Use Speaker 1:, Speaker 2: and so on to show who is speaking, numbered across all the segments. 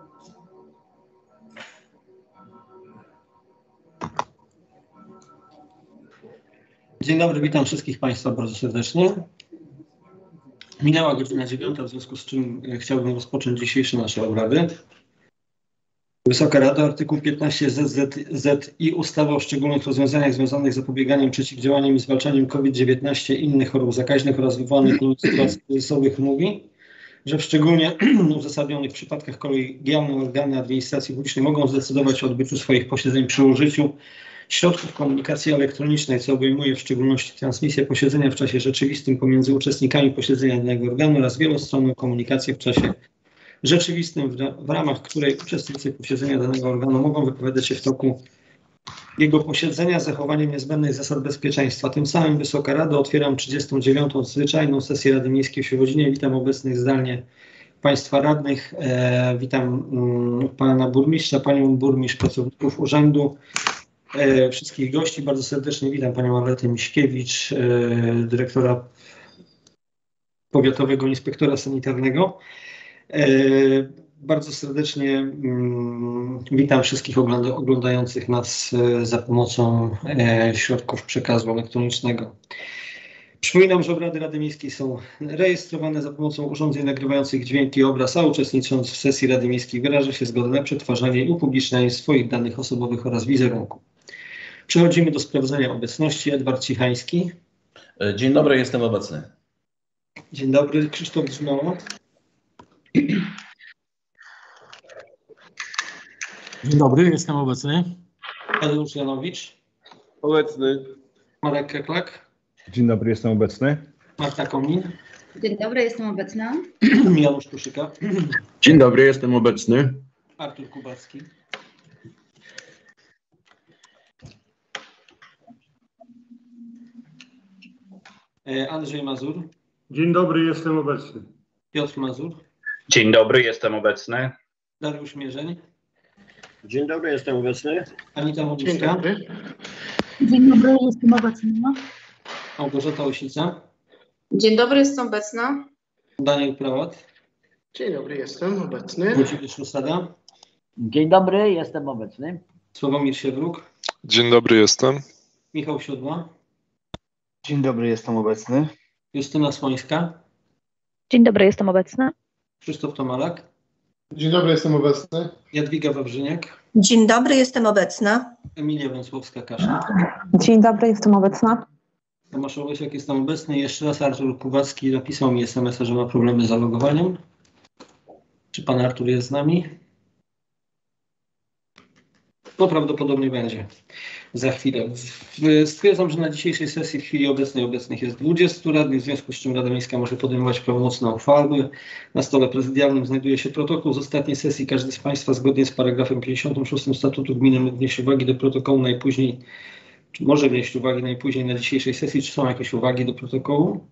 Speaker 1: Dzień dobry, witam wszystkich Państwa bardzo serdecznie. Minęła godzina 9, w związku z czym chciałbym rozpocząć dzisiejsze nasze obrady. Wysoka Rado, artykuł 15 ZZZ i ustawy o szczególnych rozwiązaniach związanych z zapobieganiem, przeciwdziałaniem i zwalczaniem COVID-19 i innych chorób zakaźnych oraz wywołanych nimi sytuacji kryzysowych mówi, że w szczególnie uzasadnionych przypadkach kolegialne organy administracji publicznej mogą zdecydować o odbyciu swoich posiedzeń przy użyciu środków komunikacji elektronicznej, co obejmuje w szczególności transmisję posiedzenia w czasie rzeczywistym pomiędzy uczestnikami posiedzenia danego organu oraz wielostronną komunikację w czasie rzeczywistym, w ramach której uczestnicy posiedzenia danego organu mogą wypowiadać się w toku jego posiedzenia z zachowaniem niezbędnych zasad bezpieczeństwa. Tym samym, Wysoka Rado, otwieram 39. zwyczajną sesję Rady Miejskiej w Świebodzinie. Witam obecnych zdalnie Państwa radnych, witam Pana Burmistrza, Panią Burmistrz, pracowników Urzędu, wszystkich gości. Bardzo serdecznie witam Panią Marlenę Miśkiewicz, dyrektora Powiatowego Inspektora Sanitarnego. Bardzo serdecznie witam wszystkich oglądających nas za pomocą środków przekazu elektronicznego. Przypominam, że obrady Rady Miejskiej są rejestrowane za pomocą urządzeń nagrywających dźwięk i obraz, a uczestnicząc w sesji Rady Miejskiej wyraża się zgodę na przetwarzanie i upublicznianie swoich danych osobowych oraz wizerunku. Przechodzimy do sprawdzenia obecności. Edward Cichański.
Speaker 2: Dzień dobry, jestem obecny.
Speaker 1: Dzień dobry, Krzysztof Drzymało.
Speaker 3: Dzień dobry, jestem obecny.
Speaker 1: Tadeusz Janowicz.
Speaker 4: Obecny.
Speaker 1: Marek Keklak.
Speaker 4: Dzień dobry, jestem obecny.
Speaker 1: Marta Komin.
Speaker 5: Dzień dobry, jestem obecna.
Speaker 1: Janusz Kuszyka.
Speaker 6: Dzień dobry, jestem obecny.
Speaker 1: Artur Kubacki. Andrzej Mazur.
Speaker 7: Dzień dobry, jestem obecny.
Speaker 1: Piotr Mazur.
Speaker 8: Dzień dobry, jestem obecny.
Speaker 1: Dariusz Mierzeń.
Speaker 9: Dzień dobry, jestem obecny.
Speaker 1: Anita Moduszka.
Speaker 5: Dzień dobry, jestem obecna.
Speaker 1: Małgorzata Osica.
Speaker 10: Dzień dobry, jestem obecna.
Speaker 1: Daniel Prałat.
Speaker 11: Dzień dobry, jestem obecny.
Speaker 1: Włodzimierz Rosada.
Speaker 12: Dzień dobry, jestem obecny.
Speaker 1: Sławomir Siewruk.
Speaker 13: Dzień dobry, jestem.
Speaker 1: Michał Siodła.
Speaker 14: Dzień dobry, jestem obecny.
Speaker 1: Justyna Słońska.
Speaker 15: Dzień dobry, jestem obecna.
Speaker 1: Krzysztof Tomalak.
Speaker 16: Dzień dobry, jestem obecny.
Speaker 1: Jadwiga Wawrzyniak.
Speaker 17: Dzień dobry, jestem obecna.
Speaker 1: Emilia Wąsłowska-Kaszyn.
Speaker 18: Dzień dobry, jestem obecna.
Speaker 1: Tomasz Olesiak, jestem obecny. Jeszcze raz Artur Kubacki napisał mi SMS-a, że ma problemy z zalogowaniem. Czy pan Artur jest z nami? No prawdopodobnie będzie za chwilę. Stwierdzam, że na dzisiejszej sesji w chwili obecnej obecnych jest 20 radnych, w związku z czym Rada Miejska może podejmować prawomocne uchwały. Na stole prezydialnym znajduje się protokół z ostatniej sesji. Każdy z Państwa zgodnie z paragrafem 56 Statutu Gminy mógł wnieść uwagi do protokołu najpóźniej, czy może wnieść uwagi najpóźniej na dzisiejszej sesji. Czy są jakieś uwagi do protokołu?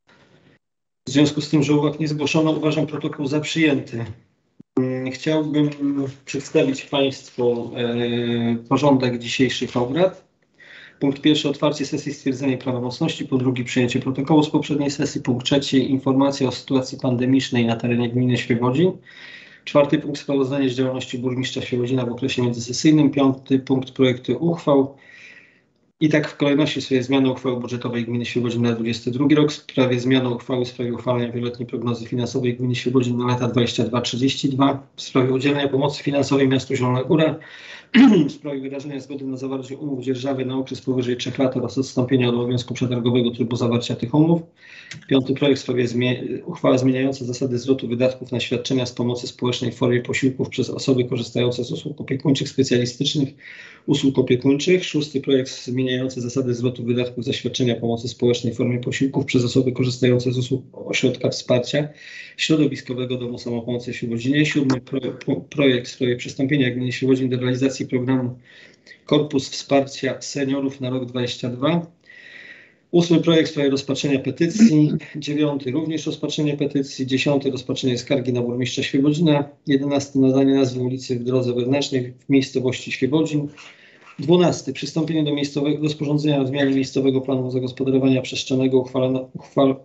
Speaker 1: W związku z tym, że uwag nie zgłoszono, uważam protokół za przyjęty. Chciałbym przedstawić Państwu porządek dzisiejszych obrad. Punkt pierwszy, otwarcie sesji, stwierdzenie prawomocności. Punkt drugi, przyjęcie protokołu z poprzedniej sesji. Punkt trzeci, informacja o sytuacji pandemicznej na terenie gminy Świebodzin. Czwarty punkt, sprawozdanie z działalności burmistrza Świebodzina w okresie międzysesyjnym. Piąty punkt, projekty uchwał. I tak w kolejności sobie zmiany uchwały budżetowej gminy Świebodzin na 2022 rok, w sprawie zmiany uchwały w sprawie uchwalenia wieloletniej prognozy finansowej gminy Świebodzin na lata 2022-2032, w sprawie udzielenia pomocy finansowej miastu Zielona Góra, w sprawie wyrażenia zgody na zawarcie umów dzierżawy na okres powyżej 3 lat oraz odstąpienia od obowiązku przetargowego trybu zawarcia tych umów. Piąty projekt w sprawie uchwała zmieniająca zasady zwrotu wydatków na świadczenia z pomocy społecznej w formie posiłków przez osoby korzystające z usług opiekuńczych, specjalistycznych usług opiekuńczych. Szósty projekt zmieniający zasady zwrotu wydatków za świadczenia pomocy społecznej w formie posiłków przez osoby korzystające z usług ośrodka wsparcia środowiskowego Domu Samopomocy w Świebodzinie. Siódmy projekt w sprawie przystąpienia gminy Świebodzin do realizacji programu Korpus Wsparcia Seniorów na rok 2022. Ósmy projekt w sprawie rozpatrzenia petycji. Dziewiąty również rozpatrzenie petycji. Dziesiąty rozpatrzenie skargi na burmistrza Świebodzina. 11 nadanie nazwy ulicy w drodze wewnętrznej w miejscowości Świebodzin. 12 przystąpienie do miejscowego rozporządzenia o zmianie miejscowego planu zagospodarowania przestrzennego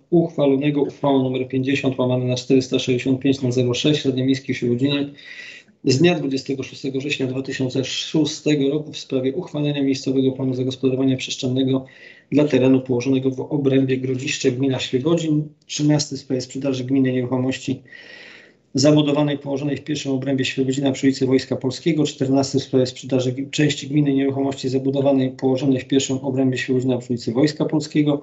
Speaker 1: uchwalonego uchwałą nr 50 łamane na 465/06 Rady Miejskiej w Świebodzinie z dnia 26 września 2006 roku w sprawie uchwalenia miejscowego planu zagospodarowania przestrzennego dla terenu położonego w obrębie Grodziszcze, gmina Świebodzin. 13 w sprawie sprzedaży gminy nieruchomości zabudowanej położonej w pierwszym obrębie Świebodzina przy ulicy Wojska Polskiego. 14 w sprawie sprzedaży części gminy nieruchomości zabudowanej położonej w pierwszym obrębie Świebodzina przy ulicy Wojska Polskiego.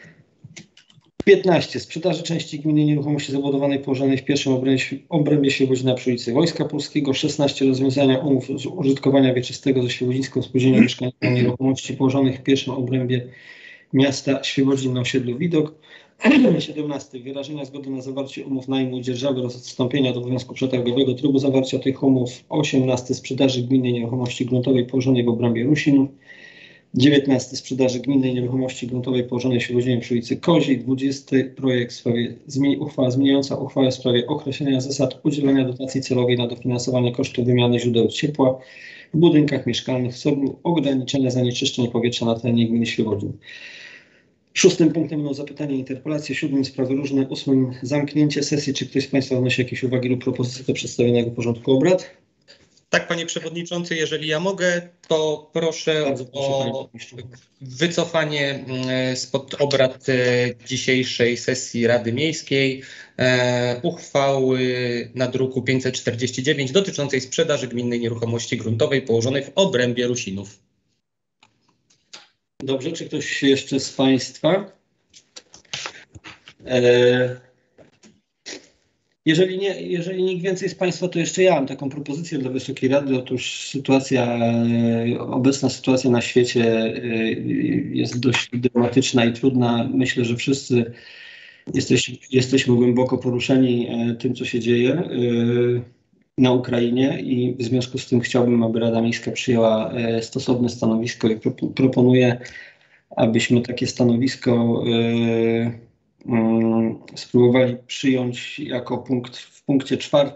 Speaker 1: 15. Sprzedaży części gminy nieruchomości zabudowanej położonej w pierwszym obrębie Świebodzina przy ulicy Wojska Polskiego. 16. Rozwiązania umów z użytkowania wieczystego ze Świebodzińską Spółdzielnią Mieszkaniową Nieruchomości położonych w pierwszym obrębie miasta Świebodzin na osiedlu Widok. 17. Wyrażenia zgody na zawarcie umów najmu i dzierżawy oraz odstąpienia od obowiązku przetargowego trybu zawarcia tych umów. 18. Sprzedaży gminnej nieruchomości gruntowej położonej w obrębie Rusinów. 19. Sprzedaży gminnej nieruchomości gruntowej położonej w Świebodzinie przy ulicy Koziej. 20. Projekt w sprawie uchwała zmieniająca uchwałę w sprawie określenia zasad udzielania dotacji celowej na dofinansowanie kosztów wymiany źródeł ciepła w budynkach mieszkalnych w celu ograniczenia zanieczyszczeń powietrza na terenie gminy Świebodzin. 6. punktem będą zapytania i interpelacje. 7. sprawy różne. 8. zamknięcie sesji. Czy ktoś z Państwa wnosi jakieś uwagi lub propozycje do przedstawionego porządku obrad?
Speaker 13: Tak, Panie Przewodniczący, jeżeli ja mogę, to proszę o wycofanie spod obrad dzisiejszej sesji Rady Miejskiej uchwały na druku 549 dotyczącej sprzedaży gminnej nieruchomości gruntowej położonej w obrębie Rusinów.
Speaker 1: Dobrze, czy ktoś jeszcze z Państwa? Jeżeli nikt więcej z Państwa, to jeszcze ja mam taką propozycję dla Wysokiej Rady. Otóż obecna sytuacja na świecie jest dość dramatyczna i trudna. Myślę, że wszyscy jesteśmy głęboko poruszeni tym, co się dzieje na Ukrainie i w związku z tym chciałbym, aby Rada Miejska przyjęła stosowne stanowisko i proponuję, abyśmy takie stanowisko spróbowali przyjąć jako punkt w punkcie 4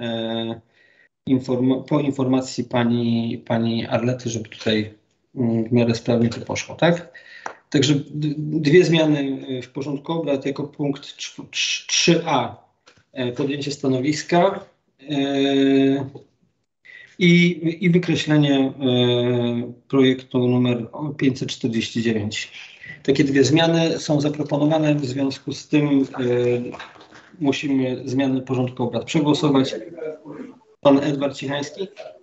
Speaker 1: po informacji pani Arlety, żeby tutaj w miarę sprawnie to poszło, tak? Także dwie zmiany w porządku obrad jako punkt 3a podjęcie stanowiska i wykreślenie projektu numer 549. Takie dwie zmiany są zaproponowane, w związku z tym musimy zmiany porządku obrad przegłosować. Pan Edward Cichański?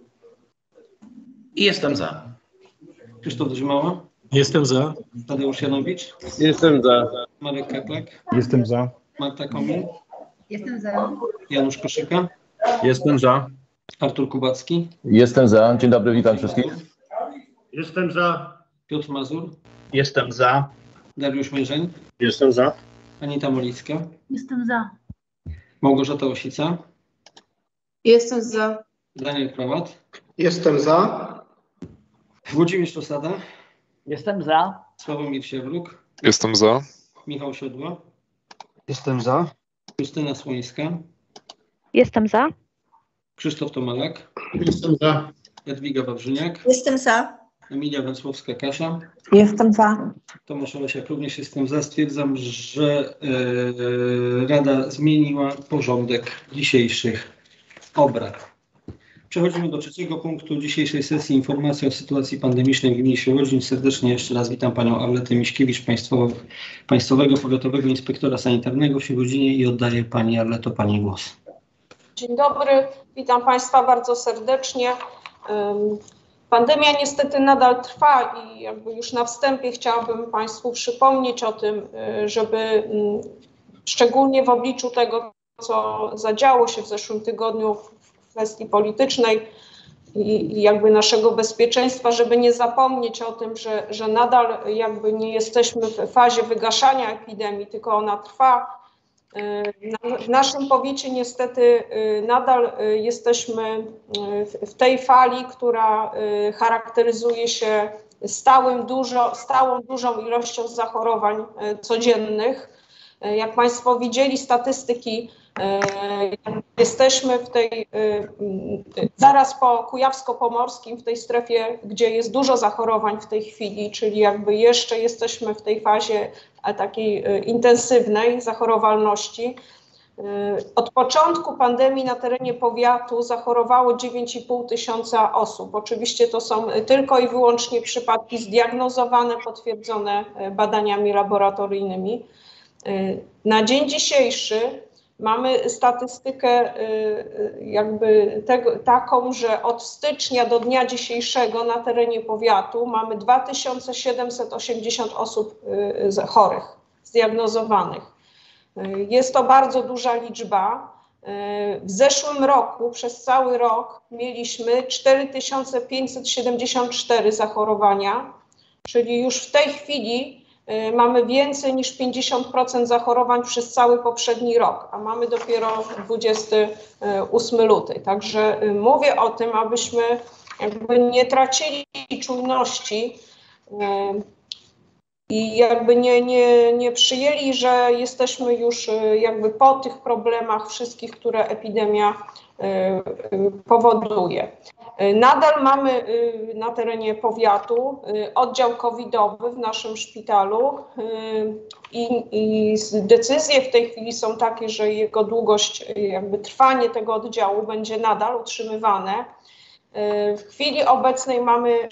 Speaker 2: I jestem za.
Speaker 1: Krzysztof Drzymała?
Speaker 3: Jestem za.
Speaker 1: Tadeusz Janowicz?
Speaker 4: Jestem za.
Speaker 1: Marek Keplak?
Speaker 4: Jestem za.
Speaker 1: Marta Komin?
Speaker 5: Jestem za.
Speaker 1: Janusz Koszyka?
Speaker 6: Jestem za.
Speaker 1: Artur Kubacki?
Speaker 2: Jestem za. Dzień dobry, witam wszystkich.
Speaker 7: Jestem za.
Speaker 1: Piotr Mazur?
Speaker 8: Jestem za.
Speaker 1: Dariusz Mierzeń?
Speaker 9: Jestem za.
Speaker 1: Anita Molicka?
Speaker 5: Jestem za.
Speaker 1: Małgorzata Osica?
Speaker 10: Jestem za.
Speaker 1: Daniel Krawat?
Speaker 16: Jestem za.
Speaker 1: Włodzimierz Rosada?
Speaker 12: Jestem za.
Speaker 1: Sławomir Siewruk?
Speaker 19: Jestem za.
Speaker 1: Michał Siodła?
Speaker 14: Jestem za.
Speaker 1: Justyna Słońska?
Speaker 15: Jestem za.
Speaker 1: Krzysztof Tomalak?
Speaker 16: Jestem za.
Speaker 1: Jadwiga Wawrzyniak?
Speaker 17: Jestem za.
Speaker 1: Emilia Węcłowska-Kasia?
Speaker 18: Jestem za.
Speaker 1: Tomasz Olesiak, również jestem za. Stwierdzam, że Rada zmieniła porządek dzisiejszych obrad. Przechodzimy do trzeciego punktu dzisiejszej sesji. Informacja o sytuacji pandemicznej w gminie Świebodzin. Serdecznie jeszcze raz witam panią Arletę Miśkiewicz, Państwowego Powiatowego Inspektora Sanitarnego w Świebodzinie i oddaję pani Arleto pani głos.
Speaker 10: Dzień dobry, witam Państwa bardzo serdecznie. Pandemia niestety nadal trwa i jakby już na wstępie chciałabym Państwu przypomnieć o tym, żeby szczególnie w obliczu tego, co zadziało się w zeszłym tygodniu w kwestii politycznej i jakby naszego bezpieczeństwa, żeby nie zapomnieć o tym, że nadal jakby nie jesteśmy w fazie wygaszania epidemii, tylko ona trwa. W naszym powiecie niestety nadal jesteśmy w tej fali, która charakteryzuje się stałą dużą ilością zachorowań codziennych. Jak Państwo widzieli statystyki, jesteśmy w tej, zaraz po Kujawsko-Pomorskim, w tej strefie, gdzie jest dużo zachorowań w tej chwili, czyli jakby jeszcze jesteśmy w tej fazie takiej intensywnej zachorowalności. Od początku pandemii na terenie powiatu zachorowało 9,5 tysiąca osób. Oczywiście to są tylko i wyłącznie przypadki zdiagnozowane, potwierdzone badaniami laboratoryjnymi. Na dzień dzisiejszy mamy statystykę taką, że od stycznia do dnia dzisiejszego na terenie powiatu mamy 2780 osób chorych, zdiagnozowanych. Jest to bardzo duża liczba. W zeszłym roku, przez cały rok mieliśmy 4574 zachorowania, czyli już w tej chwili mamy więcej niż 50% zachorowań przez cały poprzedni rok, a mamy dopiero 28 luty. Także mówię o tym, abyśmy jakby nie tracili czujności i jakby nie przyjęli, że jesteśmy już jakby po tych problemach wszystkich, które epidemia powoduje. Nadal mamy na terenie powiatu oddział covidowy w naszym szpitalu i decyzje w tej chwili są takie, że jego długość, jakby trwanie tego oddziału będzie nadal utrzymywane. W chwili obecnej mamy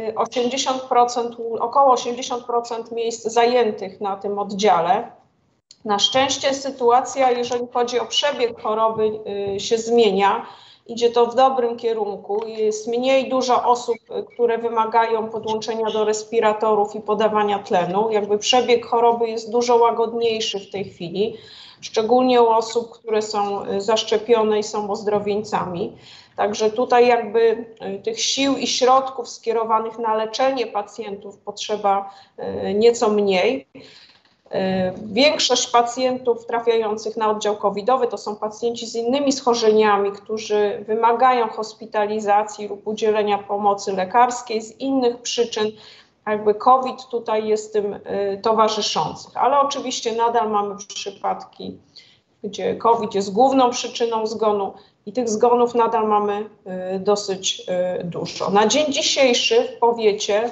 Speaker 10: około 80% miejsc zajętych na tym oddziale. Na szczęście sytuacja, jeżeli chodzi o przebieg choroby, się zmienia. Idzie to w dobrym kierunku. Jest mniej dużo osób, które wymagają podłączenia do respiratorów i podawania tlenu. Jakby przebieg choroby jest dużo łagodniejszy w tej chwili, szczególnie u osób, które są zaszczepione i są ozdrowieńcami. Także tutaj jakby tych sił i środków skierowanych na leczenie pacjentów potrzeba nieco mniej. Większość pacjentów trafiających na oddział covidowy to są pacjenci z innymi schorzeniami, którzy wymagają hospitalizacji lub udzielenia pomocy lekarskiej z innych przyczyn. Jakby COVID tutaj jest tym towarzyszący. Ale oczywiście nadal mamy przypadki, gdzie COVID jest główną przyczyną zgonu i tych zgonów nadal mamy dosyć dużo. Na dzień dzisiejszy w powiecie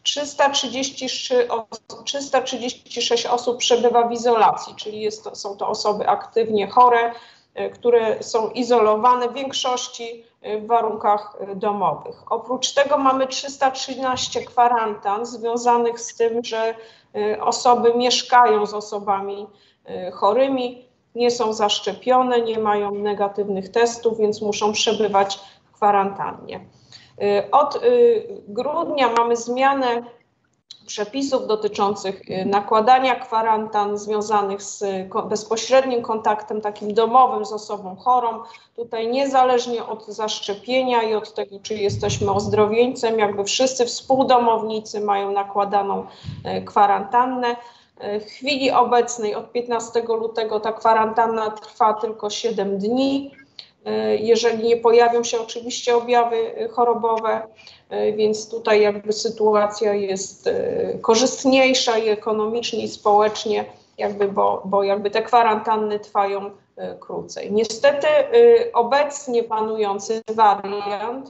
Speaker 10: 336 osób przebywa w izolacji, czyli są to osoby aktywnie chore, które są izolowane w większości w warunkach domowych. Oprócz tego mamy 313 kwarantan związanych z tym, że osoby mieszkają z osobami chorymi, nie są zaszczepione, nie mają negatywnych testów, więc muszą przebywać w kwarantannie. Od grudnia mamy zmianę przepisów dotyczących nakładania kwarantan związanych z bezpośrednim kontaktem takim domowym z osobą chorą. Tutaj niezależnie od zaszczepienia i od tego, czy jesteśmy ozdrowieńcem, jakby wszyscy współdomownicy mają nakładaną kwarantannę. W chwili obecnej od 15 lutego ta kwarantanna trwa tylko 7 dni. Jeżeli nie pojawią się oczywiście objawy chorobowe, więc tutaj jakby sytuacja jest korzystniejsza i ekonomicznie, i społecznie, bo jakby te kwarantanny trwają krócej. Niestety obecnie panujący wariant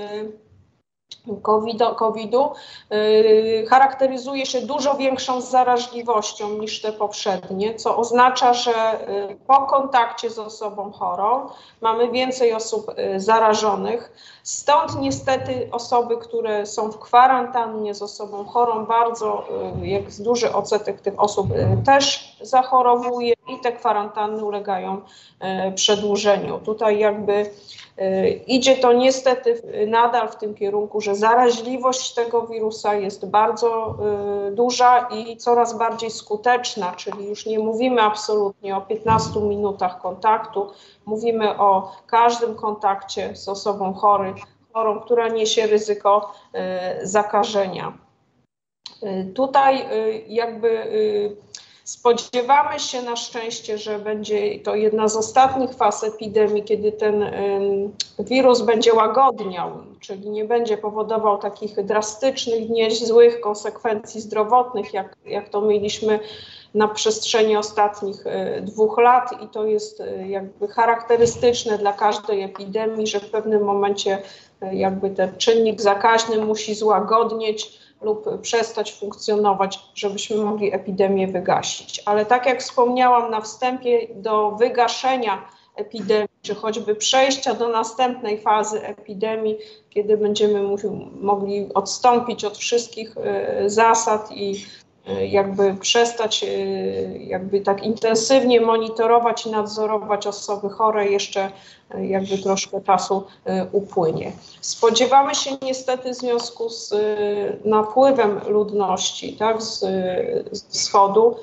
Speaker 10: COVID-u charakteryzuje się dużo większą zaraźliwością niż te poprzednie, co oznacza, że po kontakcie z osobą chorą mamy więcej osób zarażonych. Stąd niestety osoby, które są w kwarantannie z osobą chorą, bardzo duży odsetek tych osób też zachorowuje i te kwarantanny ulegają przedłużeniu. Tutaj jakby idzie to niestety nadal w tym kierunku, że zaraźliwość tego wirusa jest bardzo duża i coraz bardziej skuteczna, czyli już nie mówimy absolutnie o 15 minutach kontaktu, mówimy o każdym kontakcie z osobą chorą, która niesie ryzyko zakażenia. Tutaj jakby spodziewamy się na szczęście, że będzie to jedna z ostatnich faz epidemii, kiedy ten wirus będzie łagodniał, czyli nie będzie powodował takich drastycznych, niezłych konsekwencji zdrowotnych, jak to mieliśmy na przestrzeni ostatnich 2 lat i to jest jakby charakterystyczne dla każdej epidemii, że w pewnym momencie jakby ten czynnik zakaźny musi złagodnieć lub przestać funkcjonować, żebyśmy mogli epidemię wygasić. Ale tak jak wspomniałam na wstępie, do wygaszenia epidemii, czy choćby przejścia do następnej fazy epidemii, kiedy będziemy mogli odstąpić od wszystkich zasad i jakby przestać jakby tak intensywnie monitorować i nadzorować osoby chore, jeszcze jakby troszkę czasu upłynie. Spodziewamy się niestety w związku z napływem ludności, tak, z wschodu,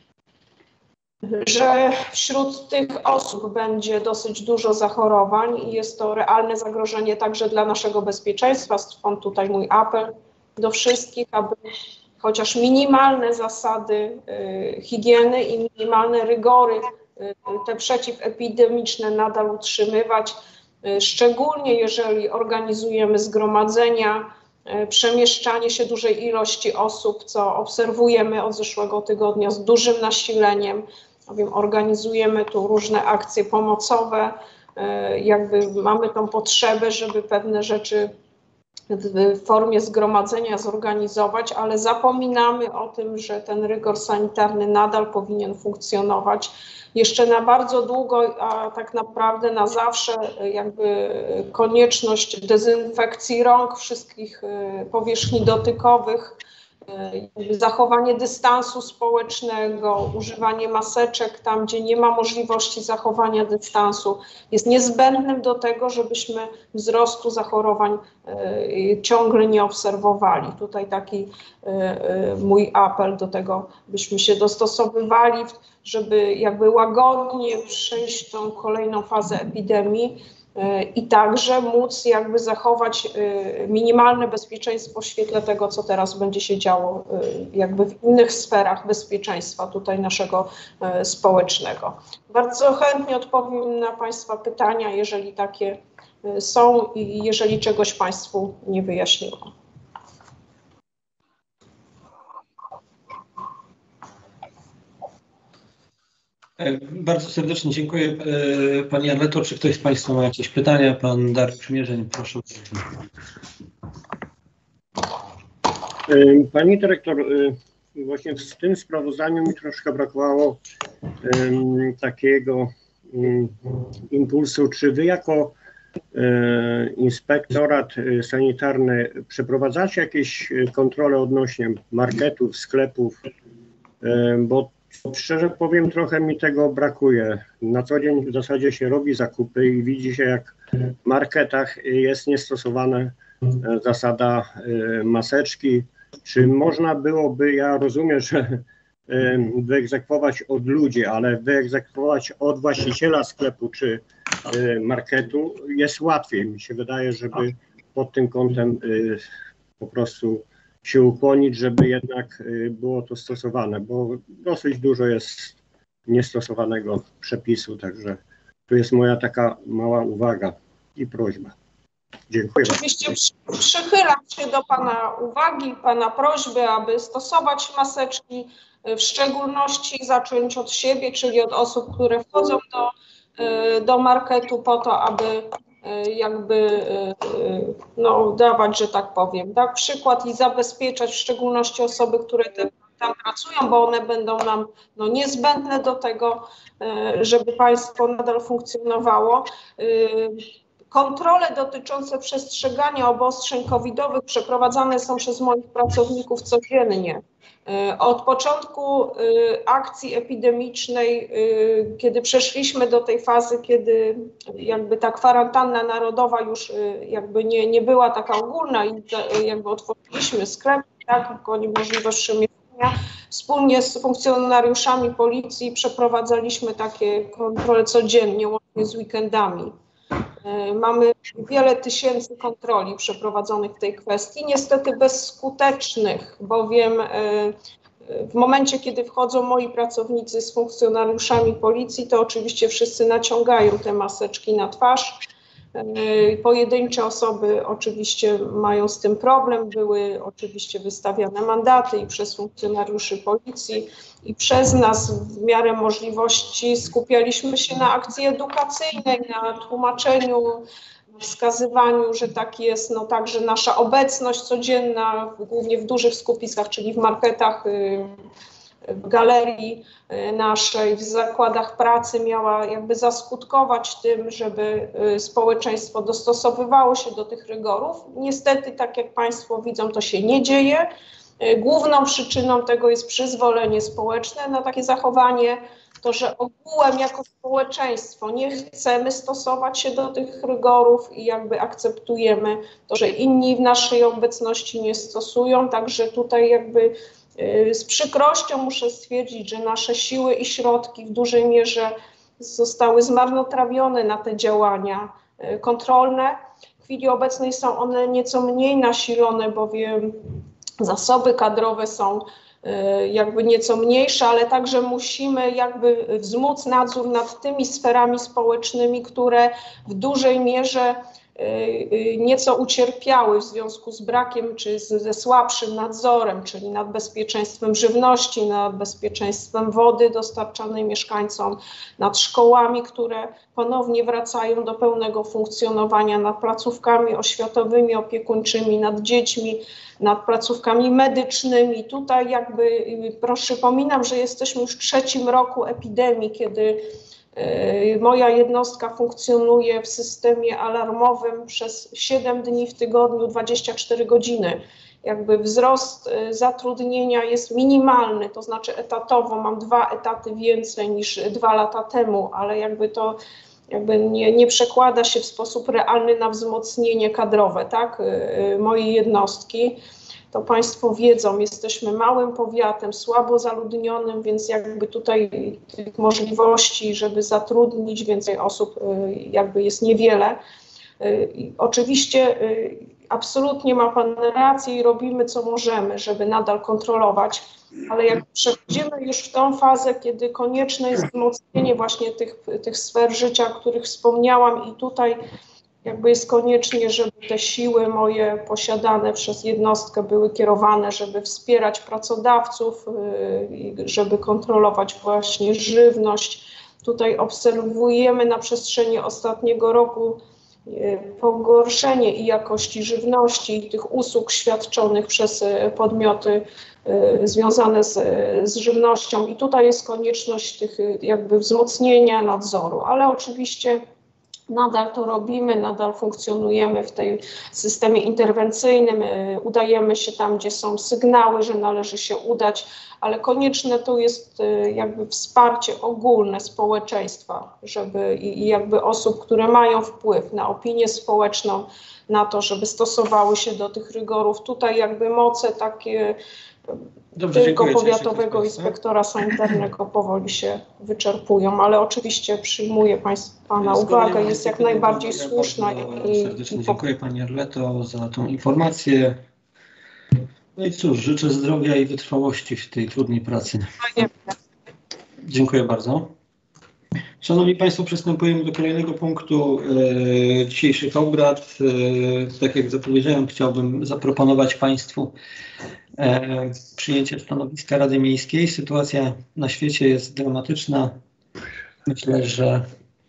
Speaker 10: że wśród tych osób będzie dosyć dużo zachorowań i jest to realne zagrożenie także dla naszego bezpieczeństwa. Stąd tutaj mój apel do wszystkich, aby chociaż minimalne zasady higieny i minimalne rygory te przeciwepidemiczne nadal utrzymywać, szczególnie jeżeli organizujemy zgromadzenia, przemieszczanie się dużej ilości osób, co obserwujemy od zeszłego tygodnia z dużym nasileniem. Bowiem organizujemy tu różne akcje pomocowe, jakby mamy tą potrzebę, żeby pewne rzeczy w formie zgromadzenia zorganizować, ale zapominamy o tym, że ten rygor sanitarny nadal powinien funkcjonować jeszcze na bardzo długo, a tak naprawdę na zawsze, jakby konieczność dezynfekcji rąk, wszystkich powierzchni dotykowych, zachowanie dystansu społecznego, używanie maseczek tam, gdzie nie ma możliwości zachowania dystansu, jest niezbędnym do tego, żebyśmy wzrostu zachorowań ciągle nie obserwowali. Tutaj taki mój apel do tego, byśmy się dostosowywali, żeby jakby łagodnie przejść tą kolejną fazę epidemii i także móc jakby zachować minimalne bezpieczeństwo w świetle tego, co teraz będzie się działo jakby w innych sferach bezpieczeństwa tutaj naszego społecznego. Bardzo chętnie odpowiem na Państwa pytania, jeżeli takie są i jeżeli czegoś Państwu nie wyjaśniłam.
Speaker 1: Bardzo serdecznie dziękuję Pani Aneto. Czy ktoś z Państwa ma jakieś pytania? Pan Dariusz Mierzeń, proszę.
Speaker 9: Pani dyrektor, właśnie w tym sprawozdaniu mi troszkę brakowało takiego impulsu. Czy Wy jako inspektorat sanitarny przeprowadzacie jakieś kontrole odnośnie marketów, sklepów? Bo szczerze powiem, trochę mi tego brakuje. Na co dzień w zasadzie się robi zakupy i widzi się, jak w marketach jest niestosowana zasada maseczki. Czy można byłoby, ja rozumiem, że wyegzekwować od ludzi, ale wyegzekwować od właściciela sklepu czy marketu jest łatwiej. Mi się wydaje, żeby pod tym kątem po prostu się ukłonić, żeby jednak było to stosowane, bo dosyć dużo jest niestosowanego przepisu, także tu jest moja taka mała uwaga i prośba. Dziękuję.
Speaker 10: Oczywiście przychylam się do Pana uwagi, Pana prośby, aby stosować maseczki, w szczególności zacząć od siebie, czyli od osób, które wchodzą do marketu po to, aby jakby no, dawać, że tak powiem, tak, przykład i zabezpieczać w szczególności osoby, które tam pracują, bo one będą nam no, niezbędne do tego, żeby państwo nadal funkcjonowało. Kontrole dotyczące przestrzegania obostrzeń covidowych przeprowadzane są przez moich pracowników codziennie. Od początku akcji epidemicznej, kiedy przeszliśmy do tej fazy, kiedy jakby ta kwarantanna narodowa już jakby nie była taka ogólna i jakby otworzyliśmy sklep, tak, możliwość przemieszczenia, wspólnie z funkcjonariuszami policji przeprowadzaliśmy takie kontrole codziennie, łącznie z weekendami. Mamy wiele tysięcy kontroli przeprowadzonych w tej kwestii, niestety bezskutecznych, bowiem w momencie, kiedy wchodzą moi pracownicy z funkcjonariuszami policji, to oczywiście wszyscy naciągają te maseczki na twarz. Pojedyncze osoby oczywiście mają z tym problem, były oczywiście wystawiane mandaty i przez funkcjonariuszy policji i przez nas w miarę możliwości skupialiśmy się na akcji edukacyjnej, na tłumaczeniu wskazywaniu, że tak jest, no także nasza obecność codzienna, głównie w dużych skupiskach, czyli w marketach, w galerii naszej, w zakładach pracy miała jakby zaskutkować tym, żeby społeczeństwo dostosowywało się do tych rygorów. Niestety, tak jak Państwo widzą, to się nie dzieje. Główną przyczyną tego jest przyzwolenie społeczne na takie zachowanie, to, że ogółem jako społeczeństwo nie chcemy stosować się do tych rygorów i jakby akceptujemy to, że inni w naszej obecności nie stosują, także tutaj jakby z przykrością muszę stwierdzić, że nasze siły i środki w dużej mierze zostały zmarnotrawione na te działania kontrolne. W chwili obecnej są one nieco mniej nasilone, bowiem zasoby kadrowe są jakby nieco mniejsze, ale także musimy jakby wzmóc nadzór nad tymi sferami społecznymi, które w dużej mierze nieco ucierpiały w związku z brakiem czy ze słabszym nadzorem, czyli nad bezpieczeństwem żywności, nad bezpieczeństwem wody dostarczanej mieszkańcom, nad szkołami, które ponownie wracają do pełnego funkcjonowania, nad placówkami oświatowymi, opiekuńczymi, nad dziećmi, nad placówkami medycznymi. Tutaj jakby przypominam, że jesteśmy już w 3. roku epidemii, kiedy moja jednostka funkcjonuje w systemie alarmowym przez 7 dni w tygodniu, 24 godziny. Jakby wzrost zatrudnienia jest minimalny, to znaczy etatowo mam 2 etaty więcej niż 2 lata temu, ale jakby to nie przekłada się w sposób realny na wzmocnienie kadrowe, tak, mojej jednostki. To Państwo wiedzą, jesteśmy małym powiatem, słabo zaludnionym, więc jakby tutaj tych możliwości, żeby zatrudnić więcej osób jakby jest niewiele. Oczywiście absolutnie ma Pan rację i robimy co możemy, żeby nadal kontrolować, ale jak przechodzimy już w tą fazę, kiedy konieczne jest wzmocnienie właśnie tych sfer życia, o których wspomniałam i tutaj jakby jest koniecznie, żeby te siły moje posiadane przez jednostkę były kierowane, żeby wspierać pracodawców, żeby kontrolować właśnie żywność. Tutaj obserwujemy na przestrzeni ostatniego roku pogorszenie i jakości żywności i tych usług świadczonych przez podmioty związane z żywnością i tutaj jest konieczność tych jakby wzmocnienia nadzoru, ale oczywiście nadal to robimy, nadal funkcjonujemy w tym systemie interwencyjnym, udajemy się tam, gdzie są sygnały, że należy się udać, ale konieczne tu jest jakby wsparcie ogólne społeczeństwa, żeby i jakby osób, które mają wpływ na opinię społeczną, na to, żeby stosowały się do tych rygorów. Tutaj jakby moce takie
Speaker 1: Dobrze,
Speaker 10: tylko
Speaker 1: dziękuję.
Speaker 10: powiatowego inspektora sanitarnego powoli się wyczerpują, ale oczywiście przyjmuję Pana uwagę, jest jak najbardziej słuszna.
Speaker 1: Serdecznie dziękuję Pani Arleto za tą informację. No i cóż, życzę zdrowia i wytrwałości w tej trudnej pracy. Dziękuję bardzo. Szanowni Państwo, przystępujemy do kolejnego punktu dzisiejszych obrad. Tak jak zapowiedziałem, chciałbym zaproponować Państwu przyjęcie stanowiska Rady Miejskiej. Sytuacja na świecie jest dramatyczna. Myślę, że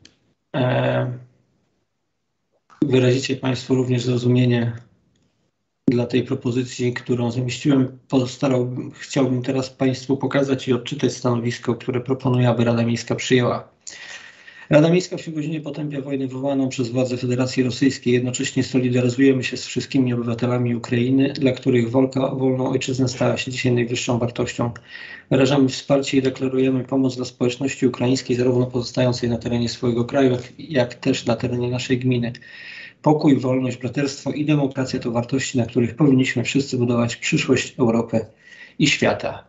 Speaker 1: wyrazicie Państwo również zrozumienie dla tej propozycji, którą zamieściłem. Chciałbym teraz Państwu pokazać i odczytać stanowisko, które proponuję, aby Rada Miejska przyjęła. Rada Miejska w Świebodzinie potępia wojnę wywołaną przez władze Federacji Rosyjskiej. Jednocześnie solidaryzujemy się z wszystkimi obywatelami Ukrainy, dla których walka o wolną ojczyznę stała się dzisiaj najwyższą wartością. Wyrażamy wsparcie i deklarujemy pomoc dla społeczności ukraińskiej, zarówno pozostającej na terenie swojego kraju, jak też na terenie naszej gminy. Pokój, wolność, braterstwo i demokracja to wartości, na których powinniśmy wszyscy budować przyszłość Europy i świata.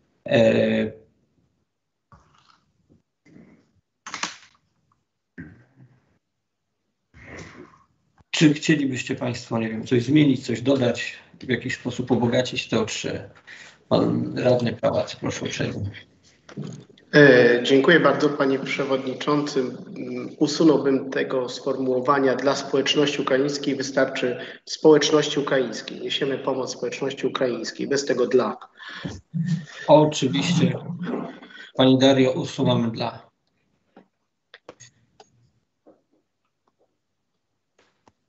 Speaker 1: Czy chcielibyście Państwo, nie wiem, coś zmienić, coś dodać, w jakiś sposób ubogacić to, czy Pan Radny Pałac, proszę uprzejmie.
Speaker 11: Dziękuję bardzo Panie Przewodniczący. Usunąłbym tego sformułowania dla społeczności ukraińskiej, wystarczy społeczności ukraińskiej. Niesiemy pomoc społeczności ukraińskiej, bez tego dla.
Speaker 1: Oczywiście. Pani Dario, usuwamy dla.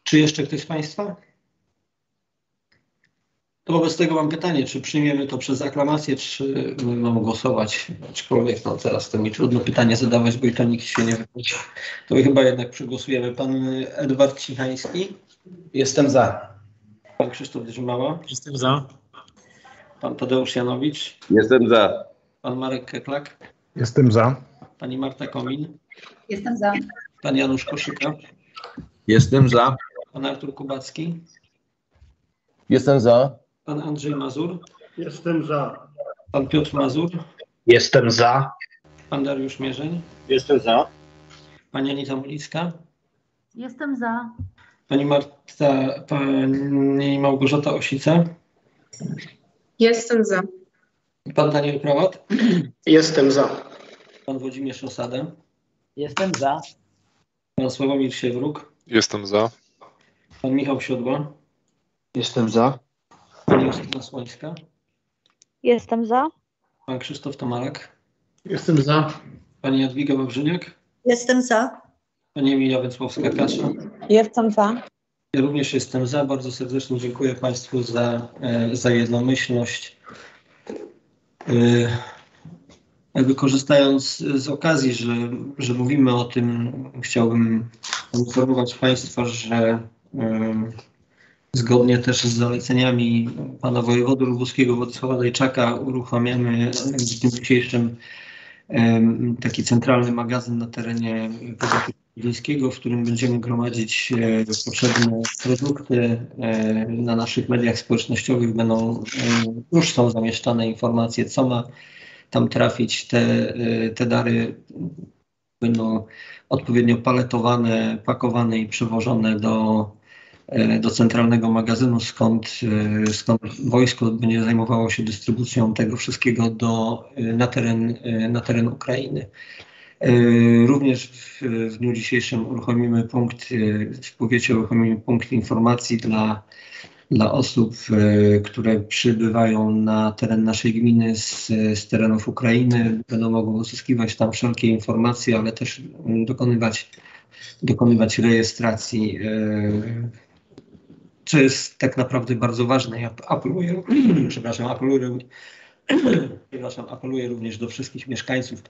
Speaker 1: Czy jeszcze ktoś z Państwa? To wobec tego mam pytanie, czy przyjmiemy to przez aklamację, czy mamy głosować? Aczkolwiek no, teraz to mi trudno pytanie zadawać, bo i to nikt się nie wypowie. To chyba jednak przegłosujemy. Pan Edward Cichański?
Speaker 2: Jestem za.
Speaker 1: Pan Krzysztof Drzymała?
Speaker 3: Jestem za.
Speaker 1: Pan Tadeusz Janowicz?
Speaker 6: Jestem za.
Speaker 1: Pan Marek Keklak?
Speaker 4: Jestem za.
Speaker 1: Pani Marta Komin?
Speaker 5: Jestem za.
Speaker 1: Pan Janusz Koszyka?
Speaker 6: Jestem za.
Speaker 1: Pan Artur Kubacki?
Speaker 2: Jestem za.
Speaker 1: Pan Andrzej Mazur?
Speaker 7: Jestem za.
Speaker 1: Pan Piotr Mazur?
Speaker 8: Jestem za.
Speaker 1: Pan Dariusz Mierzeń?
Speaker 9: Jestem za.
Speaker 1: Pani Anita Mulicka?
Speaker 5: Jestem za.
Speaker 1: Pani Małgorzata Osica?
Speaker 10: Jestem za.
Speaker 1: Pan Daniel Prałat?
Speaker 11: Jestem za.
Speaker 1: Pan Włodzimierz Osada?
Speaker 12: Jestem za.
Speaker 1: Pan Sławomir Siewruk?
Speaker 19: Jestem za.
Speaker 1: Pan Michał Siodła?
Speaker 14: Jestem za.
Speaker 1: Pani Justyna Słońska?
Speaker 15: Jestem za.
Speaker 1: Pan Krzysztof Tomalak?
Speaker 16: Jestem za.
Speaker 1: Pani Jadwiga Wawrzyniak?
Speaker 17: Jestem za.
Speaker 1: Pani Emilia Węcławska-Kasza?
Speaker 18: Jestem za.
Speaker 1: Ja również jestem za. Bardzo serdecznie dziękuję Państwu za jednomyślność. Jakby korzystając z okazji, że mówimy o tym, chciałbym informować Państwa, że zgodnie też z zaleceniami pana wojewody lubuskiego Władysława Dajczaka uruchamiamy w dniu dzisiejszym taki centralny magazyn na terenie powiatu lubuskiego, w którym będziemy gromadzić potrzebne produkty. Na naszych mediach społecznościowych już są zamieszczane informacje, co ma tam trafić. Te dary będą odpowiednio paletowane, pakowane i przewożone do centralnego magazynu, skąd wojsko będzie zajmowało się dystrybucją tego wszystkiego na teren Ukrainy. Również w dniu dzisiejszym w powiecie uruchomimy punkt informacji dla osób, które przybywają na teren naszej gminy z terenów Ukrainy. Będą mogły uzyskiwać tam wszelkie informacje, ale też dokonywać rejestracji, co jest tak naprawdę bardzo ważne. Ja apeluję również do wszystkich mieszkańców,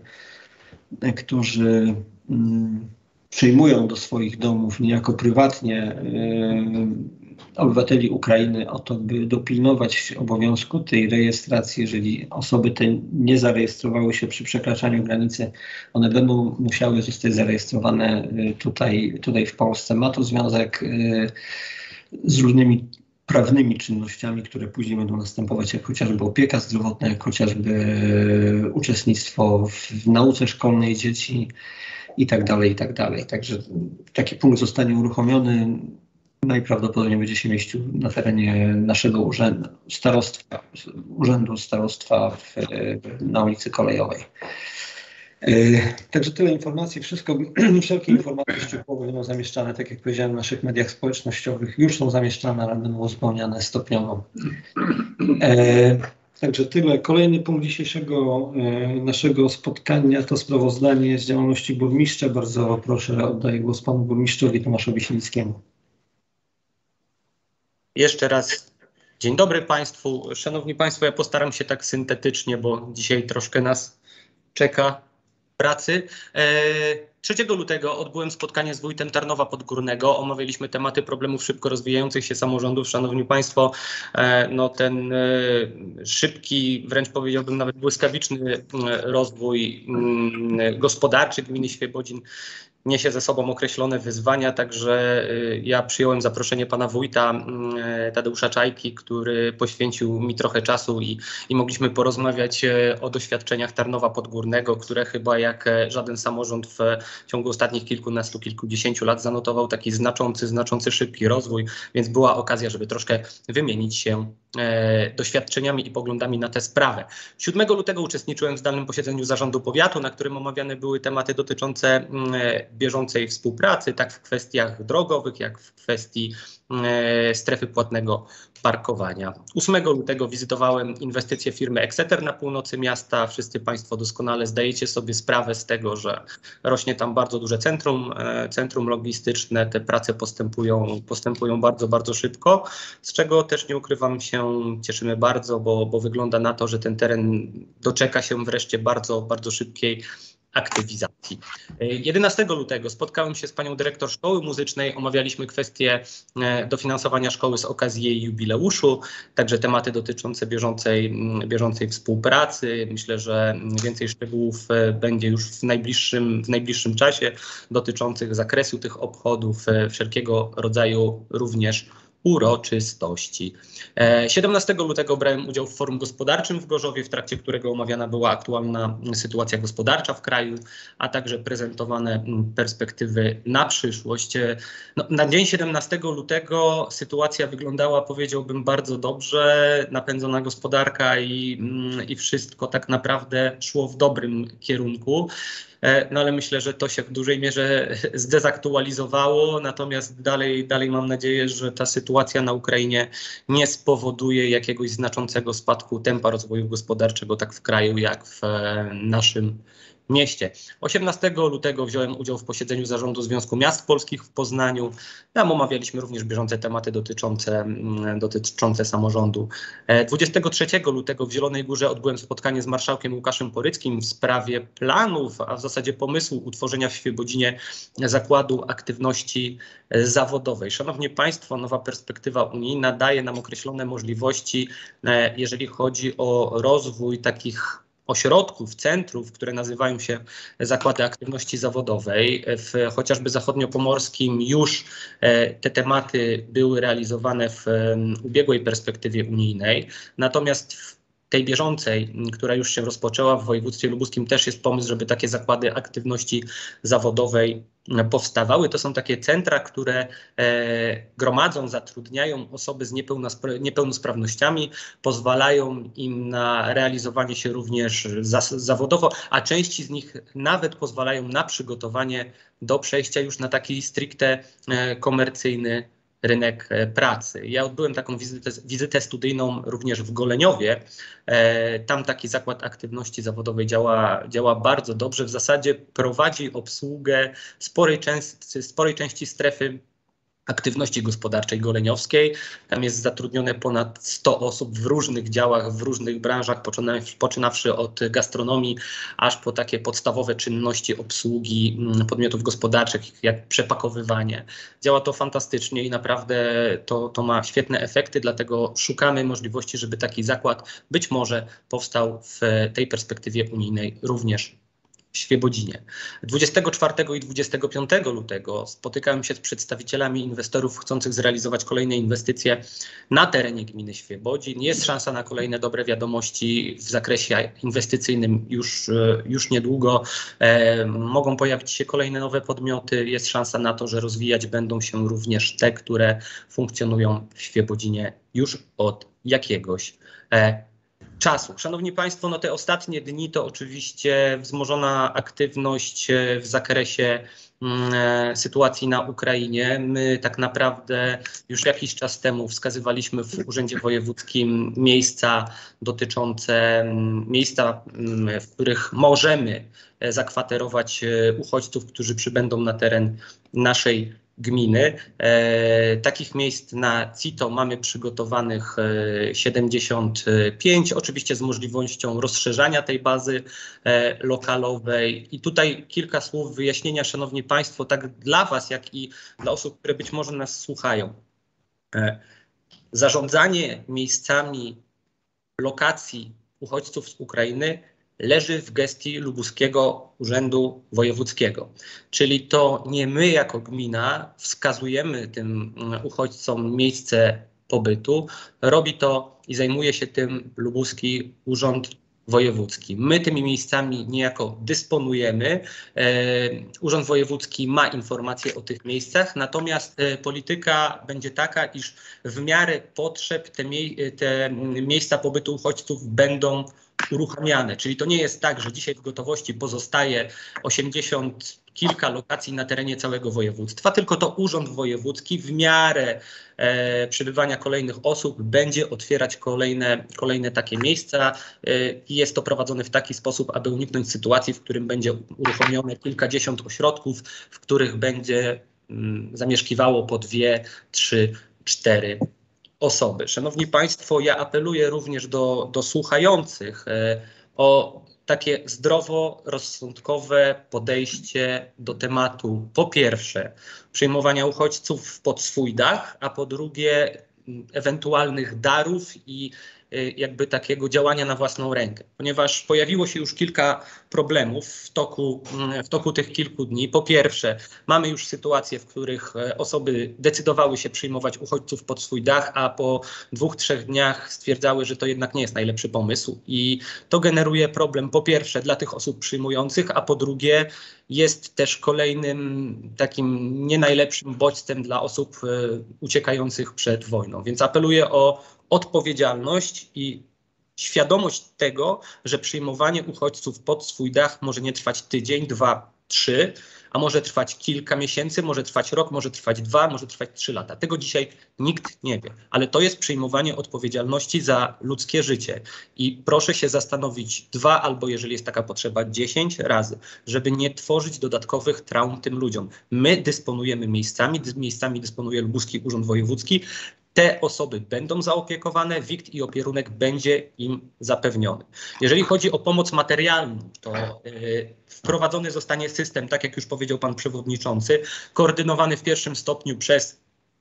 Speaker 1: którzy przyjmują do swoich domów niejako prywatnie obywateli Ukrainy, o to, by dopilnować obowiązku tej rejestracji. Jeżeli osoby te nie zarejestrowały się przy przekraczaniu granicy, one będą musiały zostać zarejestrowane tutaj w Polsce. Ma to związek z różnymi prawnymi czynnościami, które później będą następować, jak chociażby opieka zdrowotna, jak chociażby uczestnictwo w nauce szkolnej dzieci i tak dalej. Także taki punkt zostanie uruchomiony. Najprawdopodobniej będzie się mieścił na terenie naszego urzędu starostwa na ulicy Kolejowej. Także tyle informacji, wszelkie informacje szczegółowe będą zamieszczane, tak jak powiedziałem, w naszych mediach społecznościowych. Już są zamieszczane, ale będą uzupełniane stopniowo. Także tyle. Kolejny punkt dzisiejszego naszego spotkania to sprawozdanie z działalności burmistrza. Bardzo proszę, oddaję głos panu burmistrzowi Tomaszowi Silickiemu.
Speaker 13: Jeszcze raz dzień dobry Państwu. Szanowni Państwo, ja postaram się tak syntetycznie, bo dzisiaj troszkę nas czeka pracy. 3 lutego odbyłem spotkanie z wójtem Tarnowa Podgórnego. Omawialiśmy tematy problemów szybko rozwijających się samorządów. Szanowni Państwo, no ten szybki, wręcz powiedziałbym nawet błyskawiczny rozwój gospodarczy gminy Świebodzin niesie ze sobą określone wyzwania, także ja przyjąłem zaproszenie pana wójta Tadeusza Czajki, który poświęcił mi trochę czasu i mogliśmy porozmawiać o doświadczeniach Tarnowa Podgórnego, które chyba jak żaden samorząd w ciągu ostatnich kilkunastu, kilkudziesięciu lat zanotował taki znaczący, szybki rozwój, więc była okazja, żeby troszkę wymienić się doświadczeniami i poglądami na tę sprawę. 7 lutego uczestniczyłem w zdalnym posiedzeniu zarządu powiatu, na którym omawiane były tematy dotyczące bieżącej współpracy, tak w kwestiach drogowych, jak w kwestii strefy płatnego parkowania. 8 lutego wizytowałem inwestycje firmy Exeter na północy miasta. Wszyscy Państwo doskonale zdajecie sobie sprawę z tego, że rośnie tam bardzo duże centrum logistyczne. Te prace postępują bardzo, bardzo szybko, z czego też nie ukrywam się, cieszymy bardzo, bo wygląda na to, że ten teren doczeka się wreszcie bardzo, bardzo szybkiej aktywizacji. 11 lutego spotkałem się z panią dyrektor szkoły muzycznej, omawialiśmy kwestie dofinansowania szkoły z okazji jej jubileuszu, także tematy dotyczące bieżącej współpracy. Myślę, że więcej szczegółów będzie już w najbliższym czasie dotyczących zakresu tych obchodów, wszelkiego rodzaju również uroczystości. 17 lutego brałem udział w forum gospodarczym w Gorzowie, w trakcie którego omawiana była aktualna sytuacja gospodarcza w kraju, a także prezentowane perspektywy na przyszłość. No, na dzień 17 lutego sytuacja wyglądała, powiedziałbym, bardzo dobrze. Napędzona gospodarka i wszystko tak naprawdę szło w dobrym kierunku. No ale myślę, że to się w dużej mierze zdezaktualizowało, natomiast dalej mam nadzieję, że ta sytuacja na Ukrainie nie spowoduje jakiegoś znaczącego spadku tempa rozwoju gospodarczego tak w kraju, jak w naszym mieście. 18 lutego wziąłem udział w posiedzeniu Zarządu Związku Miast Polskich w Poznaniu. Tam omawialiśmy również bieżące tematy dotyczące samorządu. 23 lutego w Zielonej Górze odbyłem spotkanie z marszałkiem Łukaszem Poryckim w sprawie planów, a w zasadzie pomysłu utworzenia w Świebodzinie zakładu aktywności zawodowej. Szanowni Państwo, nowa perspektywa unijna daje nam określone możliwości, jeżeli chodzi o rozwój takich ośrodków, centrów, które nazywają się zakłady aktywności zawodowej. W chociażby zachodniopomorskim już te tematy były realizowane w ubiegłej perspektywie unijnej. Natomiast w tej bieżącej, która już się rozpoczęła w województwie lubuskim, też jest pomysł, żeby takie zakłady aktywności zawodowej powstawały. To są takie centra, które gromadzą, zatrudniają osoby z niepełnosprawnościami, pozwalają im na realizowanie się również zawodowo, a części z nich nawet pozwalają na przygotowanie do przejścia już na taki stricte komercyjny rynek pracy. Ja odbyłem taką wizytę studyjną również w Goleniowie. Tam taki zakład aktywności zawodowej działa bardzo dobrze. W zasadzie prowadzi obsługę sporej części strefy aktywności gospodarczej goleniowskiej. Tam jest zatrudnione ponad 100 osób w różnych działach, w różnych branżach, poczynawszy od gastronomii, aż po takie podstawowe czynności obsługi podmiotów gospodarczych, jak przepakowywanie. Działa to fantastycznie i naprawdę to ma świetne efekty, dlatego szukamy możliwości, żeby taki zakład być może powstał w tej perspektywie unijnej również w Świebodzinie. 24 i 25 lutego spotykałem się z przedstawicielami inwestorów chcących zrealizować kolejne inwestycje na terenie gminy Świebodzin. Jest szansa na kolejne dobre wiadomości w zakresie inwestycyjnym już niedługo. Mogą pojawić się kolejne nowe podmioty. Jest szansa na to, że rozwijać będą się również te, które funkcjonują w Świebodzinie już od jakiegoś czasu. Szanowni Państwo, no te ostatnie dni to oczywiście wzmożona aktywność w zakresie sytuacji na Ukrainie. My tak naprawdę już jakiś czas temu wskazywaliśmy w Urzędzie Wojewódzkim miejsca w których możemy zakwaterować uchodźców, którzy przybędą na teren naszej gminy. Takich miejsc na CITO mamy przygotowanych 75, oczywiście z możliwością rozszerzania tej bazy lokalowej. I tutaj kilka słów wyjaśnienia, Szanowni Państwo, tak dla Was, jak i dla osób, które być może nas słuchają. Zarządzanie miejscami lokacji uchodźców z Ukrainy leży w gestii Lubuskiego Urzędu Wojewódzkiego. Czyli to nie my jako gmina wskazujemy tym uchodźcom miejsce pobytu, robi to i zajmuje się tym Lubuski Urząd Wojewódzki. My tymi miejscami niejako dysponujemy. Urząd Wojewódzki ma informacje o tych miejscach, natomiast polityka będzie taka, iż w miarę potrzeb te miejsca pobytu uchodźców będą uruchamiane. Czyli to nie jest tak, że dzisiaj w gotowości pozostaje 80 kilka lokacji na terenie całego województwa, tylko to Urząd Wojewódzki w miarę przybywania kolejnych osób będzie otwierać kolejne takie miejsca. Jest to prowadzone w taki sposób, aby uniknąć sytuacji, w którym będzie uruchomione kilkadziesiąt ośrodków, w których będzie zamieszkiwało po 2, 3, 4 osoby. Szanowni Państwo, ja apeluję również do słuchających o takie zdroworozsądkowe podejście do tematu, po pierwsze, przyjmowania uchodźców pod swój dach, a po drugie, ewentualnych darów i jakby takiego działania na własną rękę, ponieważ pojawiło się już kilka problemów w toku tych kilku dni. Po pierwsze, mamy już sytuacje, w których osoby decydowały się przyjmować uchodźców pod swój dach, a po 2-3 dniach stwierdzały, że to jednak nie jest najlepszy pomysł i to generuje problem po pierwsze dla tych osób przyjmujących, a po drugie jest też kolejnym takim nie najlepszym bodźcem dla osób uciekających przed wojną. Więc apeluję o odpowiedzialność i świadomość tego, że przyjmowanie uchodźców pod swój dach może nie trwać tydzień, 2, 3, a może trwać kilka miesięcy, może trwać rok, może trwać 2, może trwać 3 lata. Tego dzisiaj nikt nie wie, ale to jest przyjmowanie odpowiedzialności za ludzkie życie i proszę się zastanowić 2 albo jeżeli jest taka potrzeba 10 razy, żeby nie tworzyć dodatkowych traum tym ludziom. My dysponujemy miejscami dysponuje Lubuski Urząd Wojewódzki. Te osoby będą zaopiekowane, wikt i opierunek będzie im zapewniony. Jeżeli chodzi o pomoc materialną, to wprowadzony zostanie system, tak jak już powiedział pan przewodniczący, koordynowany w pierwszym stopniu przez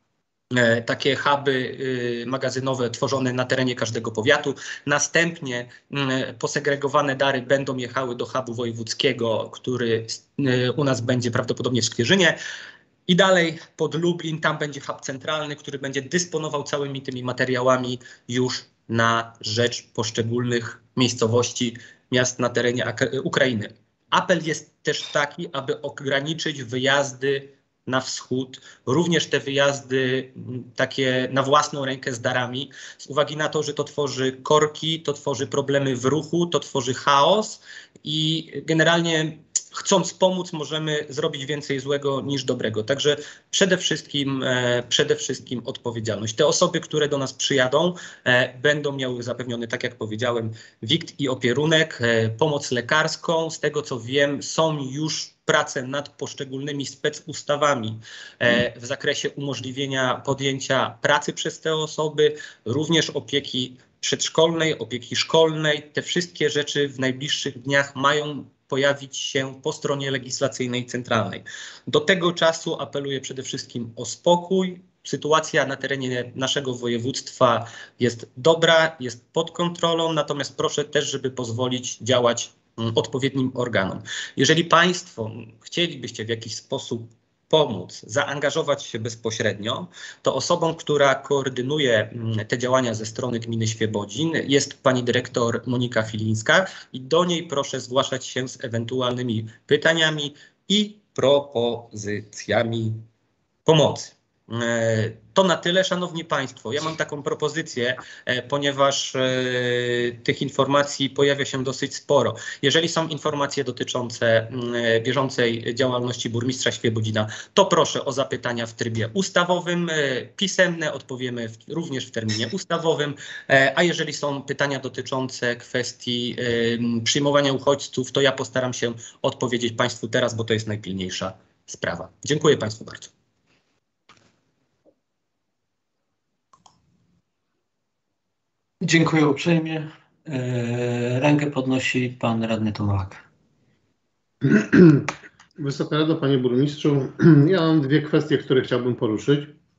Speaker 13: takie huby magazynowe tworzone na terenie każdego powiatu. Następnie posegregowane dary będą jechały do hubu wojewódzkiego, który u nas będzie prawdopodobnie w Skwierzynie. I dalej pod Lublin, tam będzie hub centralny, który będzie dysponował całymi tymi materiałami już na rzecz poszczególnych miejscowości, miast na terenie Ukrainy. Apel jest też taki, aby ograniczyć wyjazdy na wschód, również te wyjazdy takie na własną rękę z darami, z uwagi na to, że to tworzy korki, to tworzy problemy w ruchu, to tworzy chaos i generalnie chcąc pomóc, możemy zrobić więcej złego niż dobrego. Także przede wszystkim odpowiedzialność. Te osoby, które do nas przyjadą, będą miały zapewniony, tak jak powiedziałem, wikt i opierunek, pomoc lekarską. Z tego co wiem, są już prace nad poszczególnymi specustawami w zakresie umożliwienia podjęcia pracy przez te osoby, również opieki przedszkolnej, opieki szkolnej. Te wszystkie rzeczy w najbliższych dniach mają pojawić się po stronie legislacyjnej centralnej. Do tego czasu apeluję przede wszystkim o spokój. Sytuacja na terenie naszego województwa jest dobra, jest pod kontrolą, natomiast proszę też, żeby pozwolić działać odpowiednim organom. Jeżeli Państwo chcielibyście w jakiś sposób pomóc, zaangażować się bezpośrednio, to osobą, która koordynuje te działania ze strony gminy Świebodzin jest pani dyrektor Monika Filińska i do niej proszę zgłaszać się z ewentualnymi pytaniami i propozycjami pomocy. To na tyle, Szanowni Państwo. Ja mam taką propozycję, ponieważ tych informacji pojawia się dosyć sporo. Jeżeli są informacje dotyczące bieżącej działalności burmistrza Świebodzina, to proszę o zapytania w trybie ustawowym, pisemne odpowiemy również w terminie ustawowym, a jeżeli są pytania dotyczące kwestii przyjmowania uchodźców, to ja postaram się odpowiedzieć Państwu teraz, bo to jest najpilniejsza sprawa. Dziękuję Państwu bardzo.
Speaker 1: Dziękuję uprzejmie. Rękę podnosi pan radny Tomałak.
Speaker 16: Wysoka Rado, panie burmistrzu, ja mam 2 kwestie, które chciałbym poruszyć.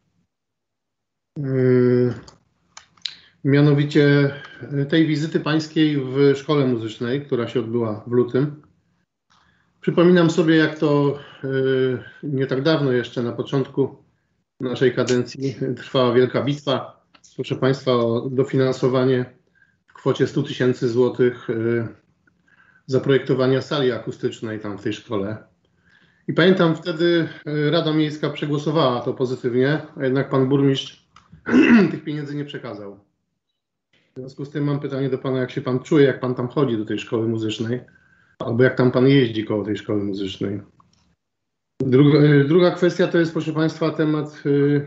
Speaker 16: Mianowicie tej wizyty pańskiej w szkole muzycznej, która się odbyła w lutym. Przypominam sobie, jak to nie tak dawno jeszcze, na początku naszej kadencji, trwała wielka bitwa, proszę państwa, o dofinansowanie w kwocie 100 000 złotych zaprojektowania sali akustycznej tam w tej szkole. I pamiętam, wtedy Rada Miejska przegłosowała to pozytywnie, a jednak pan burmistrz tych pieniędzy nie przekazał. W związku z tym mam pytanie do pana, jak się pan czuje, jak pan tam chodzi do tej szkoły muzycznej, albo jak tam pan jeździ koło tej szkoły muzycznej. Druga kwestia to jest, proszę państwa, temat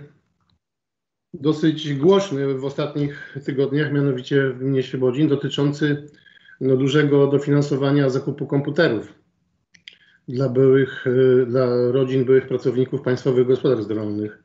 Speaker 16: dosyć głośny w ostatnich tygodniach, mianowicie w gminie Świebodzin, dotyczący dużego dofinansowania zakupu komputerów dla rodzin byłych pracowników państwowych gospodarstw rolnych.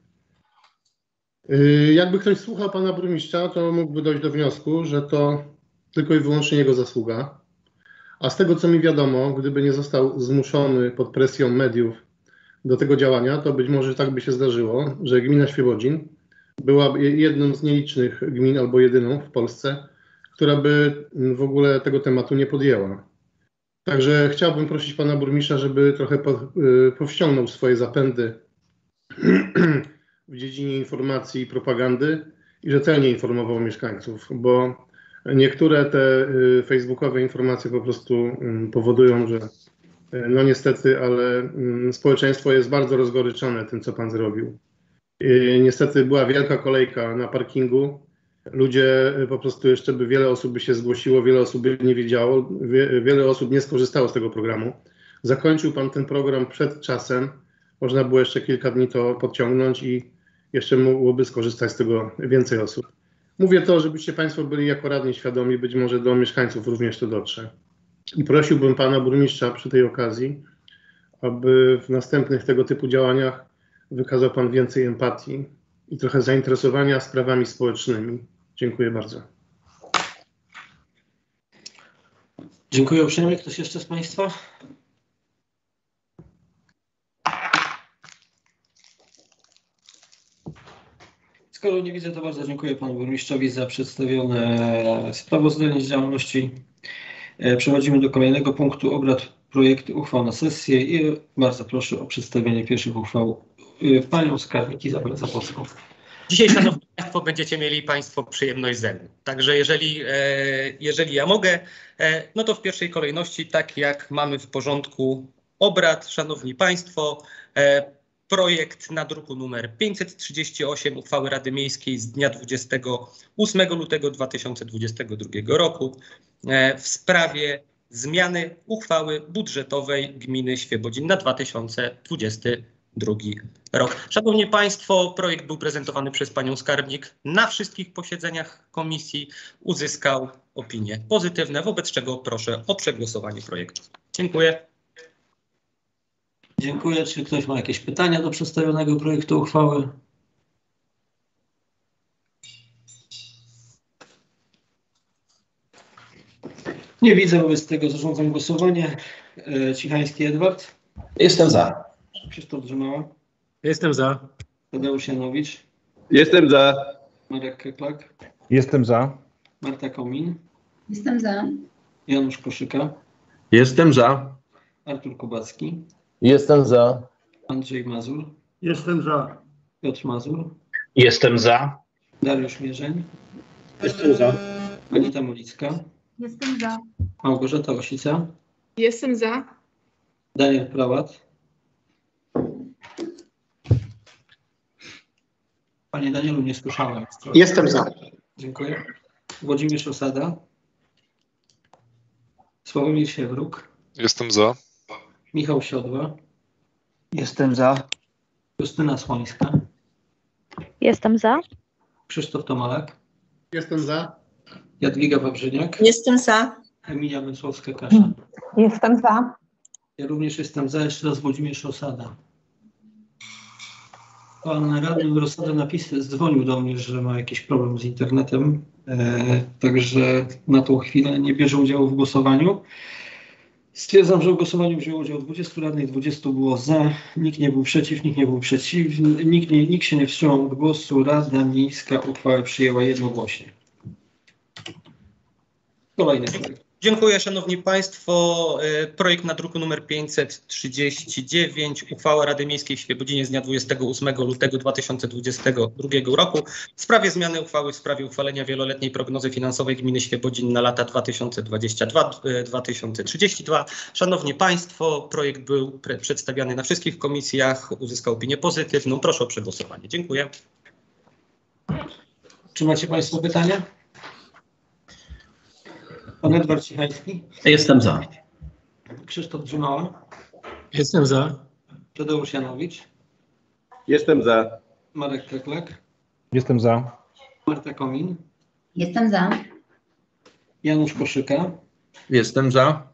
Speaker 16: Jakby ktoś słuchał pana burmistrza, to mógłby dojść do wniosku, że to tylko i wyłącznie jego zasługa. A z tego, co mi wiadomo, gdyby nie został zmuszony pod presją mediów do tego działania, to być może tak by się zdarzyło, że gmina Świebodzin była jedną z nielicznych gmin, albo jedyną w Polsce, która by w ogóle tego tematu nie podjęła. Także chciałbym prosić pana burmistrza, żeby trochę powściągnął swoje zapędy w dziedzinie informacji i propagandy i rzetelnie informował mieszkańców, bo niektóre te facebookowe informacje po prostu powodują, że no niestety, ale społeczeństwo jest bardzo rozgoryczone tym, co pan zrobił. Niestety była wielka kolejka na parkingu. Ludzie po prostu jeszcze wiele osób by się zgłosiło, wiele osób by nie wiedziało, wiele osób nie skorzystało z tego programu. Zakończył pan ten program przed czasem. Można było jeszcze kilka dni to podciągnąć i jeszcze mogłoby skorzystać z tego więcej osób. Mówię to, żebyście państwo byli jako radni świadomi, być może do mieszkańców również to dotrze. I prosiłbym pana burmistrza przy tej okazji, aby w następnych tego typu działaniach wykazał pan więcej empatii i trochę zainteresowania sprawami społecznymi. Dziękuję bardzo.
Speaker 1: Dziękuję uprzejmie. Ktoś jeszcze z państwa? Skoro nie widzę, to bardzo dziękuję panu burmistrzowi za przedstawione sprawozdanie z działalności. Przechodzimy do kolejnego punktu obrad projektu uchwał na sesję i bardzo proszę o przedstawienie pierwszych uchwał panią skarbnik Izabelę Zapolską.
Speaker 13: Dzisiaj, szanowni państwo, będziecie mieli państwo przyjemność ze mną. Także jeżeli ja mogę, no to w pierwszej kolejności, tak jak mamy w porządku obrad, szanowni państwo, projekt na druku numer 538 uchwały Rady Miejskiej z dnia 28 lutego 2022 roku w sprawie zmiany uchwały budżetowej gminy Świebodzin na 2022 rok. Szanowni państwo, projekt był prezentowany przez panią skarbnik na wszystkich posiedzeniach komisji, uzyskał opinie pozytywne, wobec czego proszę o przegłosowanie projektu. Dziękuję.
Speaker 1: Dziękuję. Czy ktoś ma jakieś pytania do przedstawionego projektu uchwały? Nie widzę, wobec tego zarządzam głosowanie. Cichański Edward.
Speaker 2: Jestem za.
Speaker 1: Krzysztof Drzymała.
Speaker 3: Jestem za.
Speaker 1: Tadeusz Janowicz.
Speaker 6: Jestem za.
Speaker 1: Marek Keklak.
Speaker 4: Jestem za.
Speaker 1: Marta Komin.
Speaker 5: Jestem za.
Speaker 1: Janusz Koszyka.
Speaker 6: Jestem za.
Speaker 1: Artur Kubacki.
Speaker 2: Jestem za.
Speaker 1: Andrzej Mazur.
Speaker 7: Jestem za.
Speaker 1: Piotr Mazur.
Speaker 8: Jestem za.
Speaker 1: Dariusz Mierzeń.
Speaker 9: Jestem za.
Speaker 1: Anita Molicka.
Speaker 5: Jestem za.
Speaker 1: Małgorzata Osica.
Speaker 10: Jestem za.
Speaker 1: Daniel Prałat. Panie Danielu, nie słyszałem.
Speaker 11: Jestem za.
Speaker 1: Dziękuję. Włodzimierz Osada. Sławomir Siewruk.
Speaker 19: Jestem za.
Speaker 1: Michał Siodła.
Speaker 14: Jestem za.
Speaker 1: Justyna Słońska.
Speaker 15: Jestem za.
Speaker 1: Krzysztof Tomalak.
Speaker 16: Jestem za.
Speaker 1: Jadwiga Wawrzyniak.
Speaker 17: Jestem za.
Speaker 1: Emilia Wysłowska-Kasza.
Speaker 18: Jestem za.
Speaker 1: Ja również jestem za. Jeszcze raz Włodzimierz Osada. Pan radny Rosada dzwonił do mnie, że ma jakiś problem z internetem, także na tą chwilę nie bierze udziału w głosowaniu. Stwierdzam, że w głosowaniu wzięło udział 20 radnych, 20 było za, nikt nie był przeciw, nikt nie był przeciwny, nikt się nie wstrzymał od głosu. Rada Miejska uchwałę przyjęła jednogłośnie. Kolejny projekt.
Speaker 13: Dziękuję, szanowni państwo. Projekt na druku nr 539, uchwała Rady Miejskiej w Świebodzinie z dnia 28 lutego 2022 roku w sprawie zmiany uchwały w sprawie uchwalenia wieloletniej prognozy finansowej gminy Świebodzin na lata 2022-2032. Szanowni państwo, projekt był przedstawiany na wszystkich komisjach, uzyskał opinię pozytywną. Proszę o przegłosowanie. Dziękuję.
Speaker 1: Czy macie państwo pytania? Pan Edward Cichański?
Speaker 2: Jestem za.
Speaker 1: Krzysztof Drzymała?
Speaker 3: Jestem za.
Speaker 1: Tadeusz Janowicz?
Speaker 6: Jestem za.
Speaker 1: Marek Keklak?
Speaker 4: Jestem za.
Speaker 1: Marta Komin?
Speaker 5: Jestem za.
Speaker 1: Janusz Koszyka?
Speaker 6: Jestem za.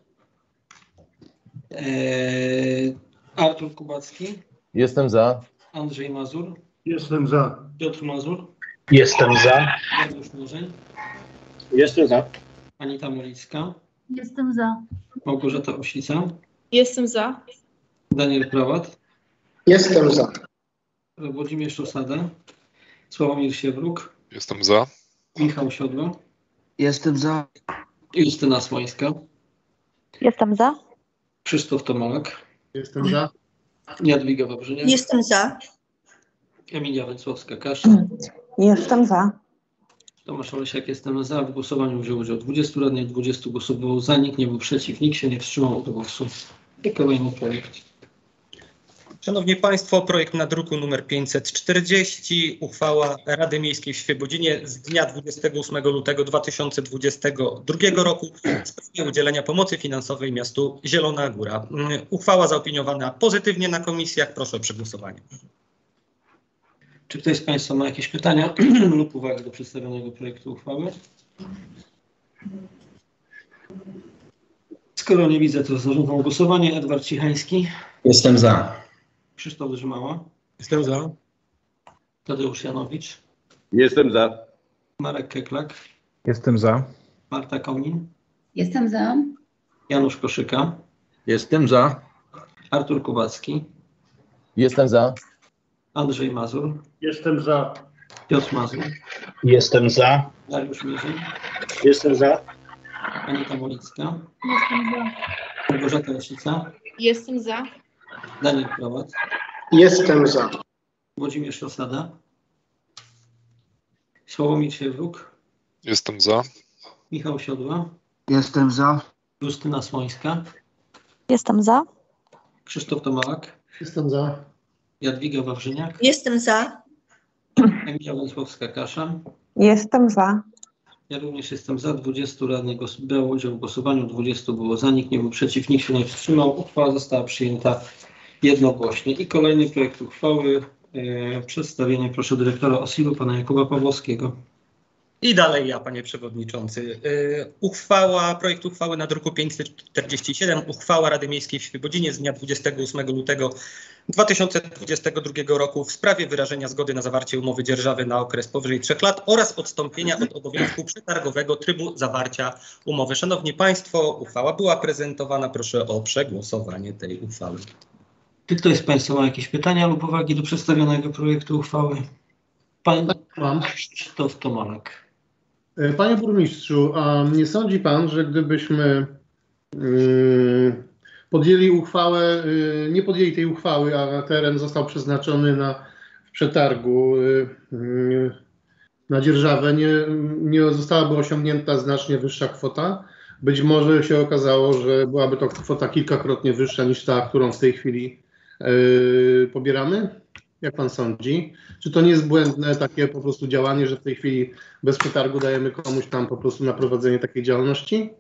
Speaker 1: Artur Kubacki?
Speaker 2: Jestem za.
Speaker 1: Andrzej Mazur?
Speaker 7: Jestem za.
Speaker 1: Piotr Mazur?
Speaker 8: Jestem za.
Speaker 1: Janusz Murzyn?
Speaker 9: Jestem za.
Speaker 1: Anita Molicka?
Speaker 5: Jestem za.
Speaker 1: Małgorzata Osica?
Speaker 10: Jestem za.
Speaker 1: Daniel Prałat?
Speaker 11: Jestem za.
Speaker 1: Włodzimierz Szosada? Sławomir Siewruk?
Speaker 19: Jestem za.
Speaker 1: Michał Siodło?
Speaker 14: Jestem za.
Speaker 1: Justyna Słońska?
Speaker 15: Jestem za.
Speaker 1: Krzysztof Tomałek?
Speaker 16: Jestem za.
Speaker 1: Jadwiga Wawrzyniak?
Speaker 17: Jestem za.
Speaker 1: Emilia Węcławska-Kasza?
Speaker 18: Jestem za.
Speaker 1: Tomasz Olesiak, jestem za. W głosowaniu wziął udział 20 radnych, 20 głosów było za, nikt nie był przeciw, nikt się nie wstrzymał od głosu. I kolejny projekt.
Speaker 13: Szanowni Państwo, projekt na druku nr 540, uchwała Rady Miejskiej w Świebodzinie z dnia 28 lutego 2022 roku w sprawie udzielenia pomocy finansowej miastu Zielona Góra. Uchwała zaopiniowana pozytywnie na komisjach. Proszę o przegłosowanie.
Speaker 1: Czy ktoś z Państwa ma jakieś pytania lub uwagi do przedstawionego projektu uchwały? Skoro nie widzę, to zarządzam głosowanie. Edward Cichański?
Speaker 2: Jestem za.
Speaker 1: Krzysztof Drzymała?
Speaker 3: Jestem za.
Speaker 1: Tadeusz Janowicz?
Speaker 6: Jestem za.
Speaker 1: Marek Keklak?
Speaker 4: Jestem za.
Speaker 1: Marta Komin?
Speaker 5: Jestem za.
Speaker 1: Janusz Koszyka?
Speaker 6: Jestem za.
Speaker 1: Artur Kubacki?
Speaker 2: Jestem za.
Speaker 1: Andrzej Mazur?
Speaker 7: Jestem za.
Speaker 1: Piotr Mazur?
Speaker 8: Jestem za.
Speaker 1: Dariusz Mierzyn?
Speaker 9: Jestem za.
Speaker 1: Anita Molicka?
Speaker 5: Jestem za.
Speaker 1: Małgorzata Osica?
Speaker 10: Jestem za.
Speaker 1: Daniel Prałat?
Speaker 11: Jestem za.
Speaker 1: Włodzimierz Szosada? Sławomir Siewruk?
Speaker 19: Jestem za.
Speaker 1: Michał Siodła?
Speaker 14: Jestem za.
Speaker 1: Justyna Słońska?
Speaker 15: Jestem za.
Speaker 1: Krzysztof Tomałek?
Speaker 16: Jestem za.
Speaker 1: Jadwiga Wawrzyniak?
Speaker 17: Jestem za.
Speaker 1: Emilia Węcławska-Kasza?
Speaker 18: Jestem za.
Speaker 1: Ja również jestem za. 20 radnych brało udział w głosowaniu, 20 było za, nikt nie był przeciw, nikt się nie wstrzymał. Uchwała została przyjęta jednogłośnie. I kolejny projekt uchwały. Przedstawienie proszę dyrektora OSIL-u, pana Jakuba Pawłowskiego.
Speaker 13: I dalej ja, panie przewodniczący. Projekt uchwały na druku 547, uchwała Rady Miejskiej w Świebodzinie z dnia 28 lutego 2022 roku w sprawie wyrażenia zgody na zawarcie umowy dzierżawy na okres powyżej 3 lat oraz odstąpienia od obowiązku przetargowego trybu zawarcia umowy. Szanowni Państwo, uchwała była prezentowana. Proszę o przegłosowanie tej uchwały.
Speaker 1: Czy ktoś z Państwa ma jakieś pytania lub uwagi do przedstawionego projektu uchwały? Pan Krzysztof Tomałek.
Speaker 16: Panie burmistrzu, a nie sądzi pan, że gdybyśmy podjęli uchwałę, nie podjęli tej uchwały, a teren został przeznaczony w przetargu na dzierżawę, nie zostałaby osiągnięta znacznie wyższa kwota? Być może się okazało, że byłaby to kwota kilkakrotnie wyższa niż ta, którą w tej chwili pobieramy? Jak pan sądzi? Czy to nie jest błędne takie po prostu działanie, że w tej chwili bez przetargu dajemy komuś tam po prostu na prowadzenie takiej działalności?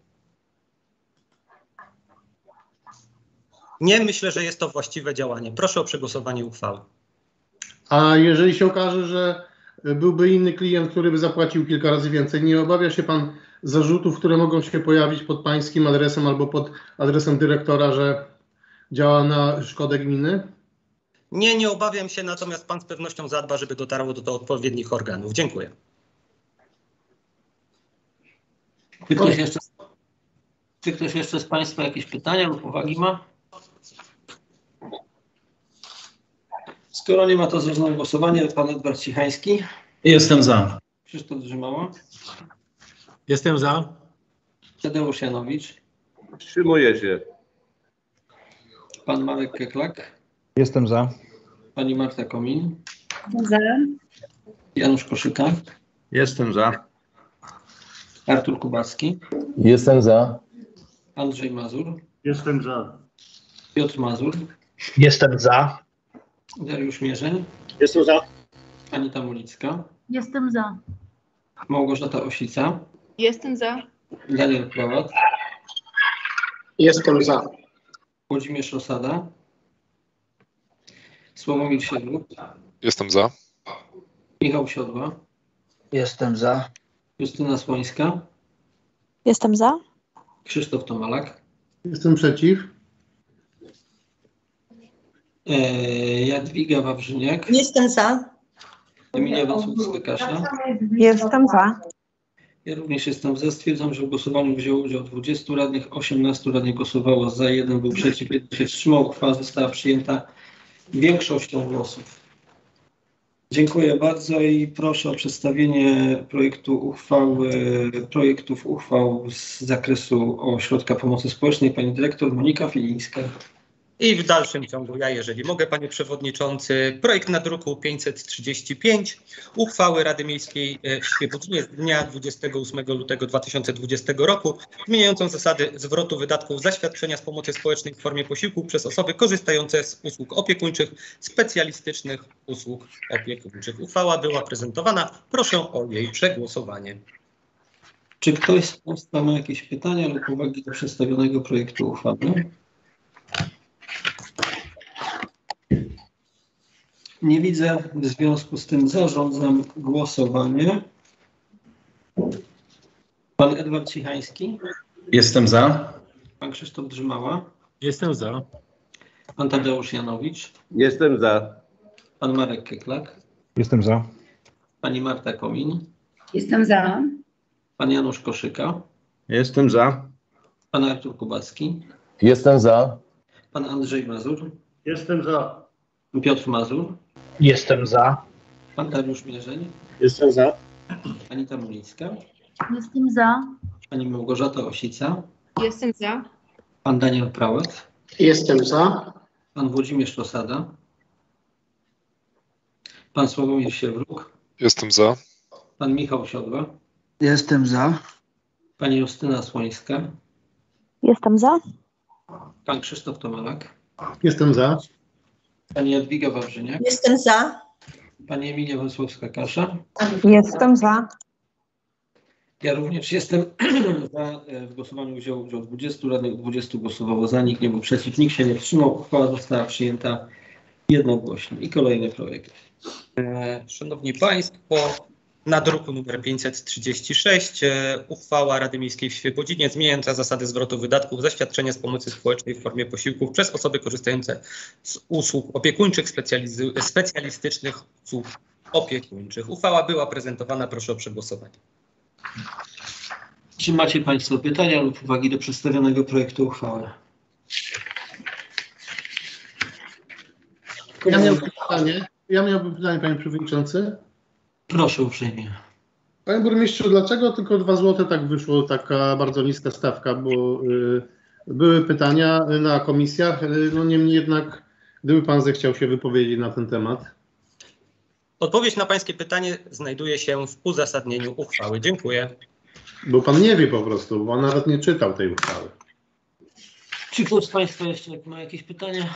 Speaker 13: Nie, myślę, że jest to właściwe działanie. Proszę o przegłosowanie uchwały.
Speaker 16: A jeżeli się okaże, że byłby inny klient, który by zapłacił kilka razy więcej, nie obawia się pan zarzutów, które mogą się pojawić pod pańskim adresem albo pod adresem dyrektora, że działa na szkodę gminy?
Speaker 13: Nie obawiam się, natomiast pan z pewnością zadba, żeby dotarło do odpowiednich organów. Dziękuję.
Speaker 1: Czy ktoś jeszcze z Państwa jakieś pytania lub uwagi ma? Skoro nie ma, to zarządzam głosowanie. Pan Edward Cichański?
Speaker 2: Jestem za.
Speaker 1: Krzysztof Drzymała?
Speaker 3: Jestem za.
Speaker 1: Tadeusz Janowicz?
Speaker 6: Wstrzymuję się.
Speaker 1: Pan Marek Keklak?
Speaker 4: Jestem za.
Speaker 1: Pani Marta Komin?
Speaker 5: Jestem za.
Speaker 1: Janusz Koszyka?
Speaker 6: Jestem za.
Speaker 1: Artur Kubacki?
Speaker 2: Jestem za.
Speaker 1: Andrzej Mazur?
Speaker 7: Jestem za.
Speaker 1: Piotr Mazur?
Speaker 8: Jestem za.
Speaker 1: Dariusz Mierzeń?
Speaker 9: Jestem za.
Speaker 1: Anita Molicka?
Speaker 5: Jestem za.
Speaker 1: Małgorzata Osica?
Speaker 10: Jestem za.
Speaker 1: Daniel Pławat,
Speaker 11: Jestem za.
Speaker 1: Włodzimierz Rosada, Sławomir Siewruk,
Speaker 19: Jestem za.
Speaker 1: Michał Siodła,
Speaker 14: Jestem za.
Speaker 1: Justyna Słońska,
Speaker 15: Jestem za.
Speaker 1: Krzysztof Tomalak,
Speaker 16: Jestem przeciw.
Speaker 1: Jadwiga Wawrzyniak,
Speaker 17: Jestem za.
Speaker 1: Emilia Wąsowska-Kasia.
Speaker 18: Jestem za.
Speaker 1: Ja również jestem za. Stwierdzam, że w głosowaniu wzięło udział 20 radnych, 18 radnych głosowało za, 1 był przeciw, 1 się wstrzymał. Uchwała została przyjęta większością głosów. Dziękuję bardzo i proszę o przedstawienie projektów uchwał z zakresu ośrodka pomocy społecznej pani dyrektor Monika Filińska.
Speaker 13: I w dalszym ciągu ja, jeżeli mogę, panie przewodniczący, projekt na druku 535 uchwały Rady Miejskiej w Świebodzinie z dnia 28 lutego 2020 roku zmieniającą zasady zwrotu wydatków za świadczenia z pomocy społecznej w formie posiłków przez osoby korzystające z usług opiekuńczych, specjalistycznych usług opiekuńczych. Uchwała była prezentowana. Proszę o jej przegłosowanie.
Speaker 1: Czy ktoś z państwa ma jakieś pytania lub uwagi do przedstawionego projektu uchwały? Nie widzę, w związku z tym zarządzam głosowanie. Pan Edward Cichański.
Speaker 2: Jestem za.
Speaker 1: Pan Krzysztof Drzymała.
Speaker 3: Jestem za.
Speaker 1: Pan Tadeusz Janowicz.
Speaker 6: Jestem za.
Speaker 1: Pan Marek Keklak.
Speaker 4: Jestem za.
Speaker 1: Pani Marta Komin.
Speaker 5: Jestem za.
Speaker 1: Pan Janusz Koszyka.
Speaker 6: Jestem za.
Speaker 1: Pan Artur Kubacki.
Speaker 2: Jestem za.
Speaker 1: Pan Andrzej Mazur.
Speaker 7: Jestem za.
Speaker 1: Piotr Mazur.
Speaker 8: Jestem za.
Speaker 1: Pan Dariusz Mierzeń.
Speaker 9: Jestem za.
Speaker 1: Anita Mulicka.
Speaker 5: Jestem za.
Speaker 1: Pani Małgorzata Osica.
Speaker 5: Jestem za.
Speaker 1: Pan Daniel Prałat.
Speaker 11: Jestem za.
Speaker 1: Pan Włodzimierz Rosada. Pan Sławomir Siewruk.
Speaker 19: Jestem za.
Speaker 1: Pan Michał Siodła.
Speaker 14: Jestem za.
Speaker 1: Pani Justyna Słońska.
Speaker 15: Jestem za.
Speaker 1: Pan Krzysztof Tomalak.
Speaker 16: Jestem za.
Speaker 1: Pani Jadwiga Wawrzyniak.
Speaker 17: Jestem za.
Speaker 1: Pani Emilia Wąsowska-Kasza.
Speaker 18: Jestem za.
Speaker 1: Ja również jestem za. W głosowaniu wziął udział 20 radnych, 20 głosowało za, nikt nie był przeciw, nikt się nie wstrzymał. Uchwała została przyjęta jednogłośnie. I kolejny projekt.
Speaker 13: Szanowni Państwo, na druku nr 536 uchwała Rady Miejskiej w Świebodzinie zmieniająca zasady zwrotu wydatków za świadczenia z pomocy społecznej w formie posiłków przez osoby korzystające z usług opiekuńczych, specjalistycznych usług opiekuńczych. Uchwała była prezentowana. Proszę o przegłosowanie.
Speaker 1: Czy macie Państwo pytania lub uwagi do przedstawionego projektu uchwały?
Speaker 16: Ja miałbym pytanie, panie przewodniczący.
Speaker 1: Proszę uprzejmie.
Speaker 16: Panie burmistrzu, dlaczego tylko 2 zł tak wyszło, taka bardzo niska stawka, bo były pytania na komisjach, no niemniej jednak, gdyby pan zechciał się wypowiedzieć na ten temat.
Speaker 13: Odpowiedź na pańskie pytanie znajduje się w uzasadnieniu uchwały. Dziękuję.
Speaker 16: Bo pan nie wie po prostu, bo on nawet nie czytał tej uchwały.
Speaker 1: Czy ktoś z Państwa jeszcze ma jakieś pytania?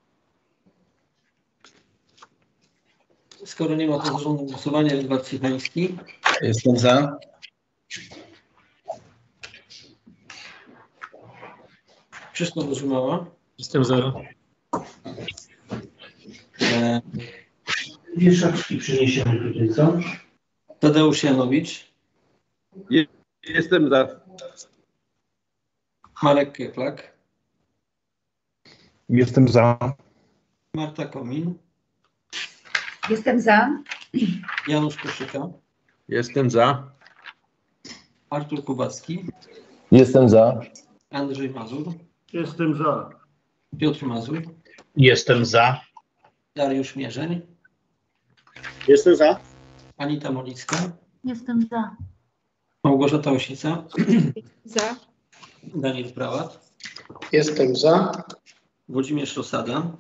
Speaker 1: Skoro nie ma, to zarządzam głosowanie. Edward Cichański.
Speaker 2: Jestem za.
Speaker 1: Krzysztof Drzymała.
Speaker 3: Jestem za.
Speaker 8: Wieszaczki przyniesiemy tutaj, co?
Speaker 1: Tadeusz Janowicz.
Speaker 6: Jestem za.
Speaker 1: Marek Keklak.
Speaker 4: Jestem za.
Speaker 1: Marta Komin.
Speaker 5: Jestem za.
Speaker 1: Janusz Koszyka.
Speaker 6: Jestem za.
Speaker 1: Artur Kubacki.
Speaker 2: Jestem za.
Speaker 1: Andrzej Mazur.
Speaker 7: Jestem za.
Speaker 1: Piotr Mazur.
Speaker 8: Jestem za.
Speaker 1: Dariusz Mierzeń.
Speaker 9: Jestem za.
Speaker 1: Anita Mulicka.
Speaker 5: Jestem za.
Speaker 1: Małgorzata Osica.
Speaker 5: Za.
Speaker 1: Daniel Prałat.
Speaker 11: Jestem za.
Speaker 1: Włodzimierz Rosada.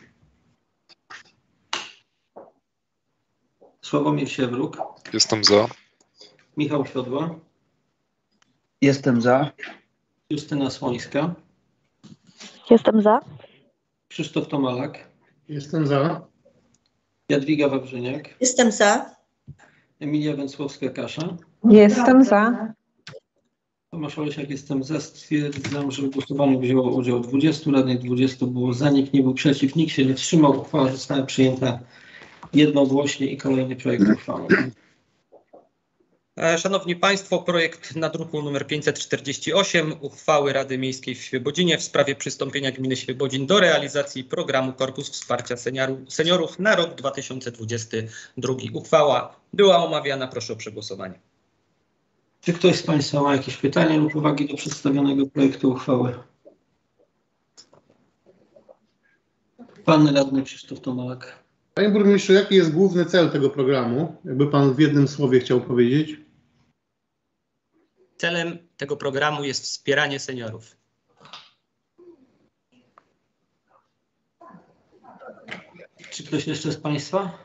Speaker 1: Sławomir Siewruk.
Speaker 19: Jestem za.
Speaker 1: Michał Siodła.
Speaker 14: Jestem za.
Speaker 1: Justyna Słońska.
Speaker 15: Jestem za.
Speaker 1: Krzysztof Tomalak.
Speaker 16: Jestem za.
Speaker 1: Jadwiga Wawrzyniak.
Speaker 17: Jestem za.
Speaker 1: Emilia Węcławska-Kasza.
Speaker 18: Jestem za.
Speaker 1: Tomasz Olesiak, jestem za. Stwierdzam, że w głosowaniu wzięło udział 20 radnych, 20 było za, nikt nie był przeciw, nikt się nie wstrzymał. Uchwała została przyjęta jednogłośnie i kolejny projekt uchwały.
Speaker 13: Szanowni Państwo, projekt na druku nr 548 uchwały Rady Miejskiej w Świebodzinie w sprawie przystąpienia gminy Świebodzin do realizacji programu Korpus Wsparcia Seniorów na rok 2022. Uchwała była omawiana. Proszę o przegłosowanie.
Speaker 1: Czy ktoś z Państwa ma jakieś pytania lub uwagi do przedstawionego projektu uchwały? Pan radny Krzysztof Tomałek.
Speaker 16: Panie burmistrzu, jaki jest główny cel tego programu? Jakby pan w jednym słowie chciał powiedzieć?
Speaker 13: Celem tego programu jest wspieranie seniorów.
Speaker 1: Czy ktoś jeszcze z Państwa?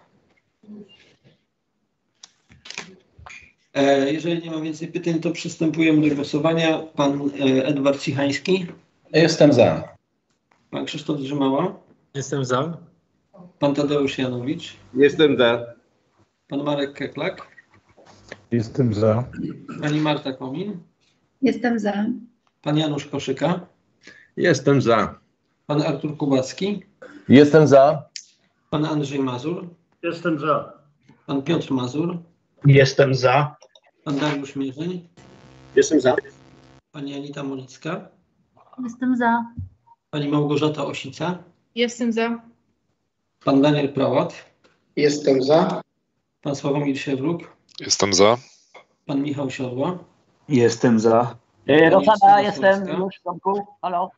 Speaker 1: Jeżeli nie ma więcej pytań, to przystępujemy do głosowania. Pan Edward Cichański.
Speaker 2: Jestem za.
Speaker 1: Pan Krzysztof Drzymała.
Speaker 3: Jestem za.
Speaker 1: Pan Tadeusz Janowicz.
Speaker 6: Jestem za.
Speaker 1: Pan Marek Keklak.
Speaker 4: Jestem za.
Speaker 1: Pani Marta Komin.
Speaker 5: Jestem za.
Speaker 1: Pan Janusz Koszyka.
Speaker 6: Jestem za.
Speaker 1: Pan Artur Kubacki.
Speaker 2: Jestem za.
Speaker 1: Pan Andrzej Mazur.
Speaker 7: Jestem za.
Speaker 1: Pan Piotr Mazur.
Speaker 8: Jestem za.
Speaker 1: Pan Dariusz Mierzeń.
Speaker 9: Jestem za.
Speaker 1: Pani Anita Molicka.
Speaker 5: Jestem za.
Speaker 1: Pani Małgorzata Osica.
Speaker 5: Jestem za.
Speaker 1: Pan Daniel Prałat.
Speaker 11: Jestem za.
Speaker 1: Pan Sławomir Siewruk.
Speaker 19: Jestem za.
Speaker 1: Pan Michał Siodła.
Speaker 14: Jestem za.
Speaker 12: Roxana, jestem już, Tomku. Halo.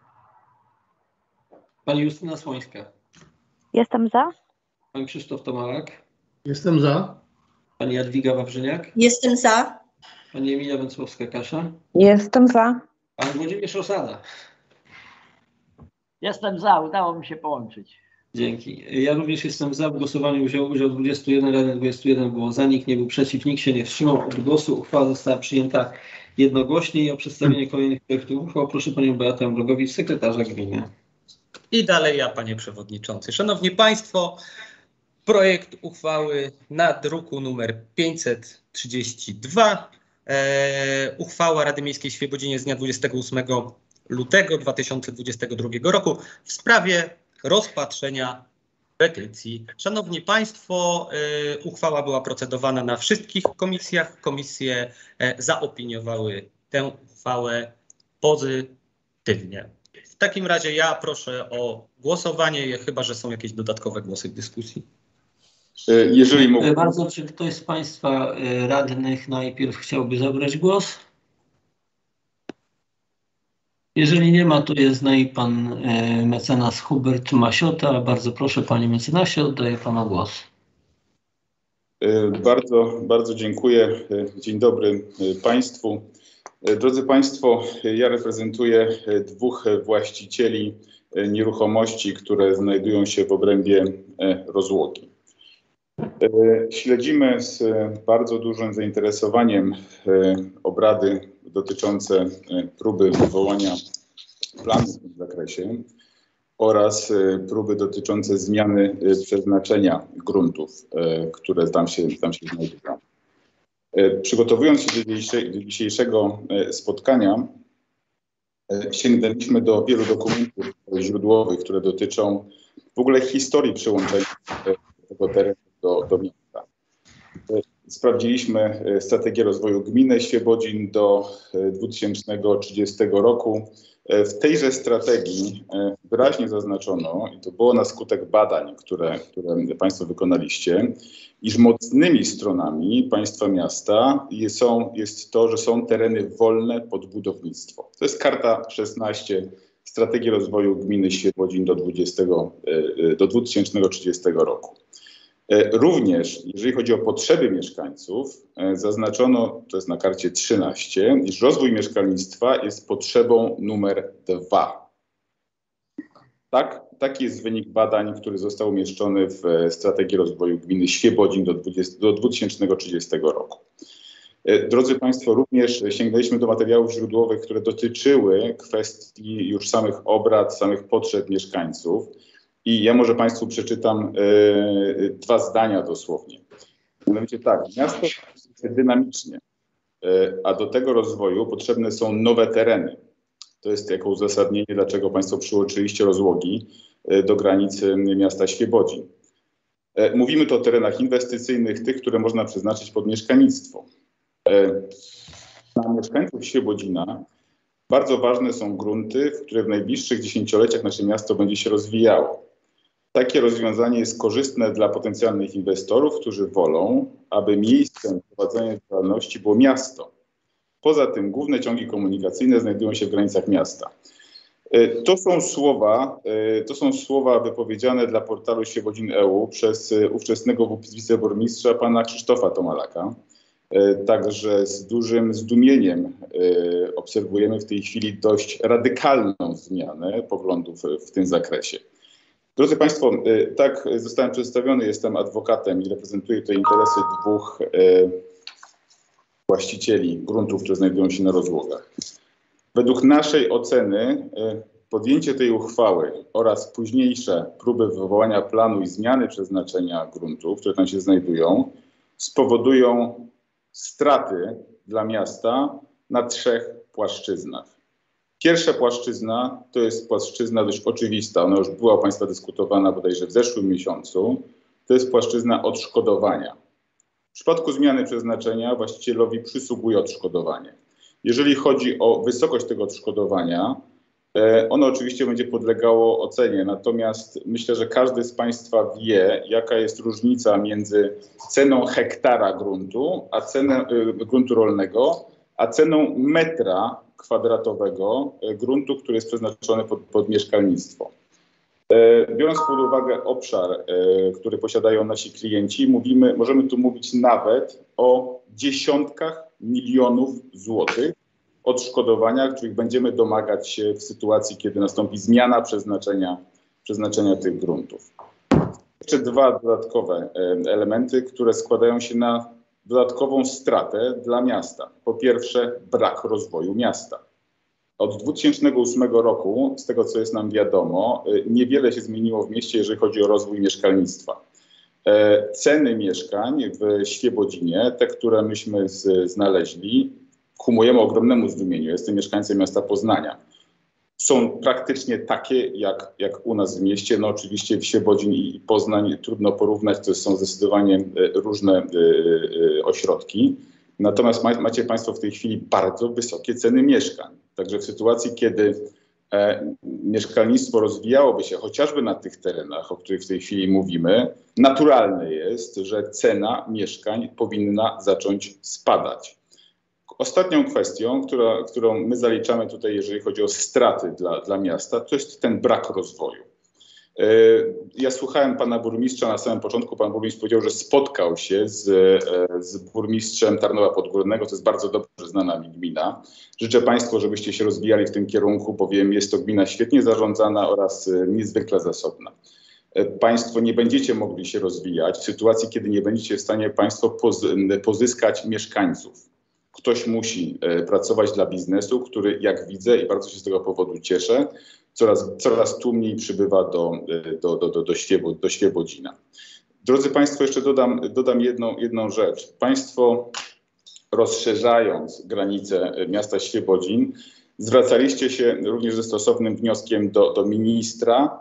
Speaker 1: Pani Justyna Słońska.
Speaker 15: Jestem za.
Speaker 1: Pan Krzysztof Tomałak.
Speaker 16: Jestem za.
Speaker 1: Pani Jadwiga Wawrzyniak.
Speaker 17: Jestem za.
Speaker 1: Pani Emilia Węcławska-Kasza.
Speaker 18: Jestem za.
Speaker 1: Pan Włodzimierz Osada.
Speaker 12: Jestem za, udało mi się połączyć.
Speaker 1: Dzięki. Ja również jestem za. W głosowaniu wziął udział 21 radnych, 21 było za, nikt nie był przeciw, nikt się nie wstrzymał od głosu. Uchwała została przyjęta jednogłośnie i o przedstawienie kolejnych projektów uchwał proszę Panią Beatę Mrogowicz, sekretarza gminy.
Speaker 13: I dalej ja, Panie Przewodniczący. Szanowni Państwo, projekt uchwały na druku nr 532. Uchwała Rady Miejskiej w Świebodzinie z dnia 28 lutego 2022 roku w sprawie rozpatrzenia petycji. Szanowni Państwo, uchwała była procedowana na wszystkich komisjach. Komisje zaopiniowały tę uchwałę pozytywnie. W takim razie ja proszę o głosowanie, chyba że są jakieś dodatkowe głosy w dyskusji.
Speaker 6: Jeżeli mógł...
Speaker 1: Bardzo, czy ktoś z Państwa radnych najpierw chciałby zabrać głos? Jeżeli nie ma, to jest z nami pan mecenas Hubert Masiota. Bardzo proszę, panie mecenasie, oddaję panu głos.
Speaker 20: Bardzo dziękuję. Dzień dobry Państwu. Drodzy Państwo, ja reprezentuję dwóch właścicieli nieruchomości, które znajdują się w obrębie rozłogi. Śledzimy z bardzo dużym zainteresowaniem obrady dotyczące próby wywołania planu w tym zakresie oraz próby dotyczące zmiany przeznaczenia gruntów, które tam się znajdują. Przygotowując się do dzisiejszego spotkania, sięgnęliśmy do wielu dokumentów źródłowych, które dotyczą w ogóle historii przyłączenia tego terenu do miasta. Sprawdziliśmy strategię rozwoju gminy Świebodzin do 2030 roku. W tejże strategii wyraźnie zaznaczono, i to było na skutek badań, które Państwo wykonaliście, iż mocnymi stronami państwa miasta jest to, że są tereny wolne pod budownictwo. To jest karta 16 strategii rozwoju gminy Świebodzin do 2030 roku. Również, jeżeli chodzi o potrzeby mieszkańców, zaznaczono, to jest na karcie 13, iż rozwój mieszkalnictwa jest potrzebą numer 2. Taki jest wynik badań, który został umieszczony w strategii rozwoju gminy Świebodzin do 2030 roku. Drodzy Państwo, również sięgnęliśmy do materiałów źródłowych, które dotyczyły kwestii już samych obrad, samych potrzeb mieszkańców. I ja może Państwu przeczytam dwa zdania dosłownie. Mianowicie tak, miasto dynamicznie. a do tego rozwoju potrzebne są nowe tereny. To jest jako uzasadnienie, dlaczego Państwo przyłączyliście Rozłogi do granicy miasta Świebodzin. Mówimy tu o terenach inwestycyjnych, tych, które można przeznaczyć pod mieszkalnictwo. Dla mieszkańców Świebodzina bardzo ważne są grunty, w które w najbliższych dziesięcioleciach nasze miasto będzie się rozwijało. Takie rozwiązanie jest korzystne dla potencjalnych inwestorów, którzy wolą, aby miejscem prowadzenia działalności było miasto. Poza tym główne ciągi komunikacyjne znajdują się w granicach miasta. To są słowa wypowiedziane dla portalu Świebodzin.eu przez ówczesnego wiceburmistrza pana Krzysztofa Tomalaka. Także z dużym zdumieniem obserwujemy w tej chwili dość radykalną zmianę poglądów w tym zakresie. Drodzy Państwo, tak zostałem przedstawiony, jestem adwokatem i reprezentuję tutaj interesy dwóch właścicieli gruntów, które znajdują się na Rozłogach. Według naszej oceny podjęcie tej uchwały oraz późniejsze próby wywołania planu i zmiany przeznaczenia gruntów, które tam się znajdują, spowodują straty dla miasta na 3 płaszczyznach. Pierwsza płaszczyzna to jest płaszczyzna dość oczywista, ona już była u Państwa dyskutowana bodajże w zeszłym miesiącu, to jest płaszczyzna odszkodowania. W przypadku zmiany przeznaczenia właścicielowi przysługuje odszkodowanie. Jeżeli chodzi o wysokość tego odszkodowania, ono oczywiście będzie podlegało ocenie, natomiast myślę, że każdy z Państwa wie, jaka jest różnica między ceną hektara gruntu, gruntu rolnego, a ceną metra kwadratowego gruntu, który jest przeznaczony pod mieszkalnictwo. Biorąc pod uwagę obszar, który posiadają nasi klienci, możemy tu mówić nawet o dziesiątkach milionów złotych odszkodowania, których będziemy domagać się w sytuacji, kiedy nastąpi zmiana przeznaczenia tych gruntów. Jeszcze 2 dodatkowe elementy, które składają się na dodatkową stratę dla miasta. Po pierwsze, brak rozwoju miasta. Od 2008 roku, z tego co jest nam wiadomo, niewiele się zmieniło w mieście, jeżeli chodzi o rozwój mieszkalnictwa. Ceny mieszkań w Świebodzinie, te, które myśmy znaleźli, ku mojemu ogromnemu zdumieniu, jestem mieszkańcem miasta Poznania, są praktycznie takie jak u nas w mieście. No oczywiście Świebodzin i Poznań trudno porównać, to są zdecydowanie różne ośrodki. Natomiast macie Państwo w tej chwili bardzo wysokie ceny mieszkań. Także w sytuacji, kiedy mieszkalnictwo rozwijałoby się chociażby na tych terenach, o których w tej chwili mówimy, naturalne jest, że cena mieszkań powinna zacząć spadać. Ostatnią kwestią, którą my zaliczamy tutaj, jeżeli chodzi o straty dla miasta, to jest ten brak rozwoju. Ja słuchałem pana burmistrza na samym początku. Pan burmistrz powiedział, że spotkał się z burmistrzem Tarnowa Podgórnego. To jest bardzo dobrze znana mi gmina. Życzę Państwu, żebyście się rozwijali w tym kierunku, bowiem jest to gmina świetnie zarządzana oraz niezwykle zasobna. Państwo nie będziecie mogli się rozwijać w sytuacji, kiedy nie będziecie w stanie Państwo pozyskać mieszkańców. Ktoś musi pracować dla biznesu, który, jak widzę i bardzo się z tego powodu cieszę, coraz tłumniej przybywa do Świebodzina. Drodzy Państwo, jeszcze dodam jedną rzecz. Państwo, rozszerzając granice miasta Świebodzin, zwracaliście się również ze stosownym wnioskiem do ministra,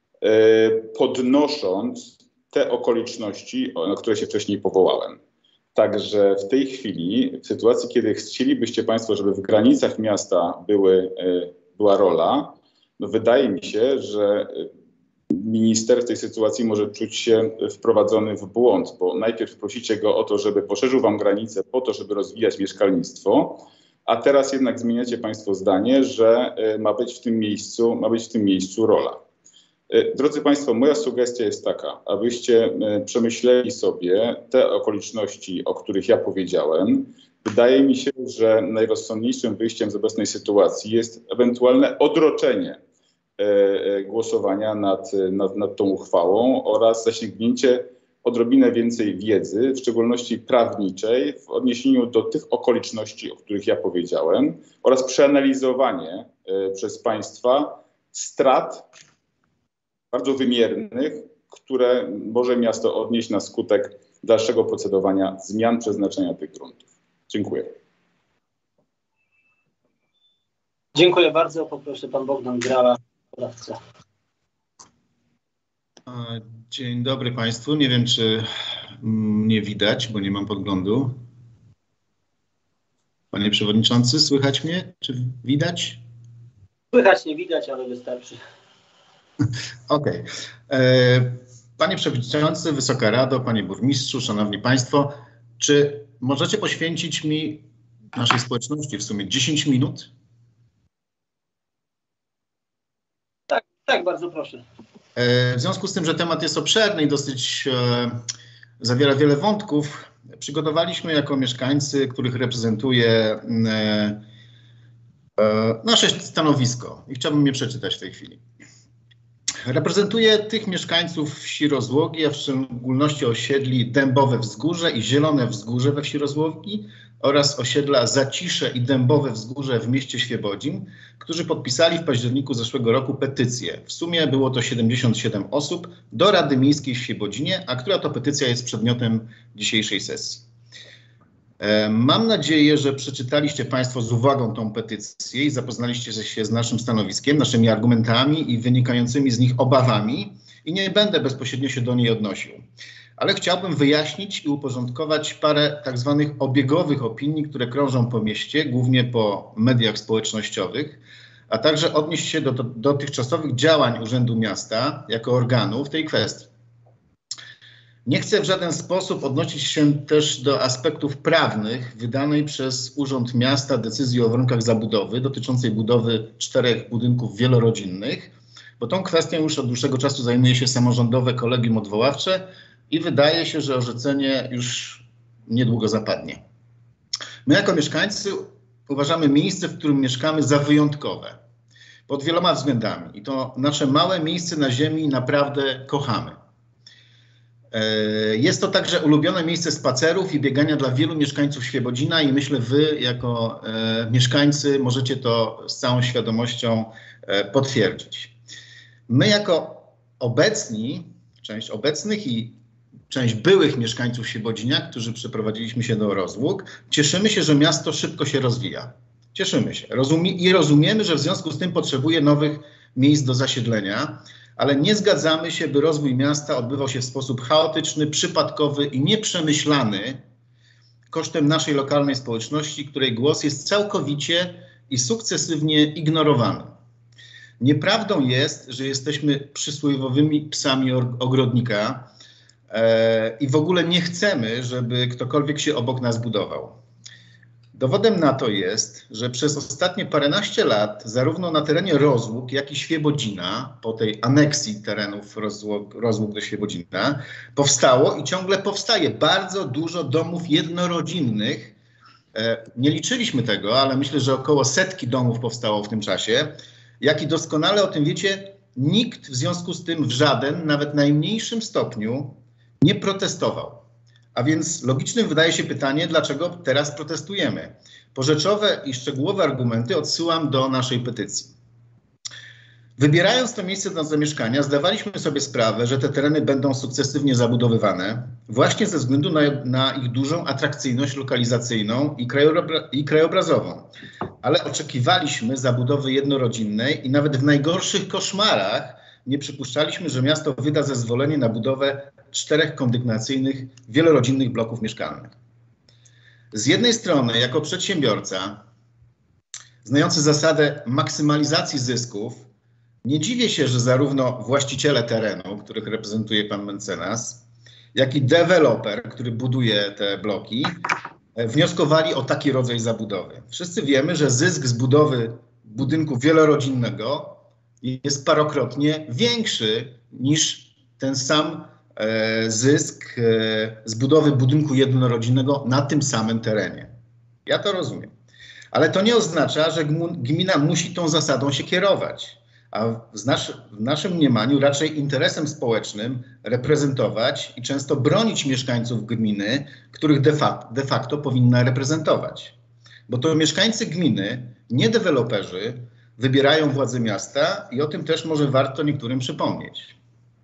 Speaker 20: podnosząc te okoliczności, na które się wcześniej powołałem. Także w tej chwili, w sytuacji, kiedy chcielibyście Państwo, żeby w granicach miasta była rola, no wydaje mi się, że minister w tej sytuacji może czuć się wprowadzony w błąd, bo najpierw prosicie go o to, żeby poszerzył Wam granice po to, żeby rozwijać mieszkalnictwo, a teraz jednak zmieniacie Państwo zdanie, że ma być w tym miejscu rola. Drodzy Państwo, moja sugestia jest taka, abyście przemyśleli sobie te okoliczności, o których ja powiedziałem. Wydaje mi się, że najrozsądniejszym wyjściem z obecnej sytuacji jest ewentualne odroczenie głosowania nad tą uchwałą oraz zasięgnięcie odrobinę więcej wiedzy, w szczególności prawniczej, w odniesieniu do tych okoliczności, o których ja powiedziałem, oraz przeanalizowanie przez Państwa strat bardzo wymiernych, które może miasto odnieść na skutek dalszego procedowania zmian przeznaczenia tych gruntów. Dziękuję.
Speaker 21: Dziękuję bardzo. Poproszę pan Bogdan Grała, radca.
Speaker 22: Dzień dobry Państwu. Nie wiem, czy mnie widać, bo nie mam podglądu. Panie Przewodniczący, słychać mnie? Czy widać?
Speaker 21: Słychać, nie widać, ale wystarczy.
Speaker 22: Okej. Panie Przewodniczący, Wysoka Rado, Panie Burmistrzu, Szanowni Państwo, czy możecie poświęcić mi, naszej społeczności w sumie 10 minut?
Speaker 21: Tak, bardzo proszę.
Speaker 22: W związku z tym, że temat jest obszerny i dosyć zawiera wiele wątków, przygotowaliśmy jako mieszkańcy, których reprezentuje nasze stanowisko i chciałbym je przeczytać w tej chwili. Reprezentuję tych mieszkańców wsi Rozłogi, a w szczególności osiedli Dębowe Wzgórze i Zielone Wzgórze we wsi Rozłogi oraz osiedla Zacisze i Dębowe Wzgórze w mieście Świebodzin, którzy podpisali w październiku zeszłego roku petycję. W sumie było to 77 osób do Rady Miejskiej w Świebodzinie, a która to petycja jest przedmiotem dzisiejszej sesji. Mam nadzieję, że przeczytaliście Państwo z uwagą tą petycję i zapoznaliście się z naszym stanowiskiem, naszymi argumentami i wynikającymi z nich obawami i nie będę bezpośrednio się do niej odnosił. Ale chciałbym wyjaśnić i uporządkować parę tak zwanych obiegowych opinii, które krążą po mieście, głównie po mediach społecznościowych, a także odnieść się do dotychczasowych działań Urzędu Miasta jako organu w tej kwestii. Nie chcę w żaden sposób odnosić się też do aspektów prawnych wydanej przez Urząd Miasta decyzji o warunkach zabudowy dotyczącej budowy 4 budynków wielorodzinnych, bo tą kwestią już od dłuższego czasu zajmuje się samorządowe kolegium odwoławcze i wydaje się, że orzeczenie już niedługo zapadnie. My jako mieszkańcy uważamy miejsce, w którym mieszkamy, za wyjątkowe pod wieloma względami i to nasze małe miejsce na ziemi naprawdę kochamy. Jest to także ulubione miejsce spacerów i biegania dla wielu mieszkańców Świebodzina i myślę, wy jako mieszkańcy możecie to z całą świadomością potwierdzić. My jako obecni, część obecnych i część byłych mieszkańców Świebodzina, którzy przeprowadziliśmy się do Rozłóg, cieszymy się, że miasto szybko się rozwija. Cieszymy się i rozumiemy, że w związku z tym potrzebuje nowych miejsc do zasiedlenia, ale nie zgadzamy się, by rozwój miasta odbywał się w sposób chaotyczny, przypadkowy i nieprzemyślany kosztem naszej lokalnej społeczności, której głos jest całkowicie i sukcesywnie ignorowany. Nieprawdą jest, że jesteśmy przysłowiowymi psami ogrodnika i w ogóle nie chcemy, żeby ktokolwiek się obok nas budował. Dowodem na to jest, że przez ostatnie paręnaście lat zarówno na terenie Rozłóg, jak i Świebodzina, po tej aneksji terenów Rozłóg do Świebodzina, powstało i ciągle powstaje bardzo dużo domów jednorodzinnych. Nie liczyliśmy tego, ale myślę, że około 100 domów powstało w tym czasie. Jak i doskonale o tym wiecie, nikt w związku z tym w żaden, nawet najmniejszym stopniu nie protestował. A więc logicznym wydaje się pytanie, dlaczego teraz protestujemy. Po rzeczowe i szczegółowe argumenty odsyłam do naszej petycji. Wybierając to miejsce do zamieszkania, zdawaliśmy sobie sprawę, że te tereny będą sukcesywnie zabudowywane właśnie ze względu na ich dużą atrakcyjność lokalizacyjną i krajobrazową. Ale oczekiwaliśmy zabudowy jednorodzinnej i nawet w najgorszych koszmarach nie przypuszczaliśmy, że miasto wyda zezwolenie na budowę 4 kondygnacyjnych, wielorodzinnych bloków mieszkalnych. Z jednej strony, jako przedsiębiorca, znający zasadę maksymalizacji zysków, nie dziwię się, że zarówno właściciele terenu, których reprezentuje pan mecenas, jak i deweloper, który buduje te bloki, wnioskowali o taki rodzaj zabudowy. Wszyscy wiemy, że zysk z budowy budynku wielorodzinnego jest parokrotnie większy niż ten sam zysk z budowy budynku jednorodzinnego na tym samym terenie. Ja to rozumiem. Ale to nie oznacza, że gmina musi tą zasadą się kierować, a w naszym mniemaniu raczej interesem społecznym reprezentować i często bronić mieszkańców gminy, których de facto powinna reprezentować. Bo to mieszkańcy gminy, nie deweloperzy, wybierają władze miasta i o tym też może warto niektórym przypomnieć.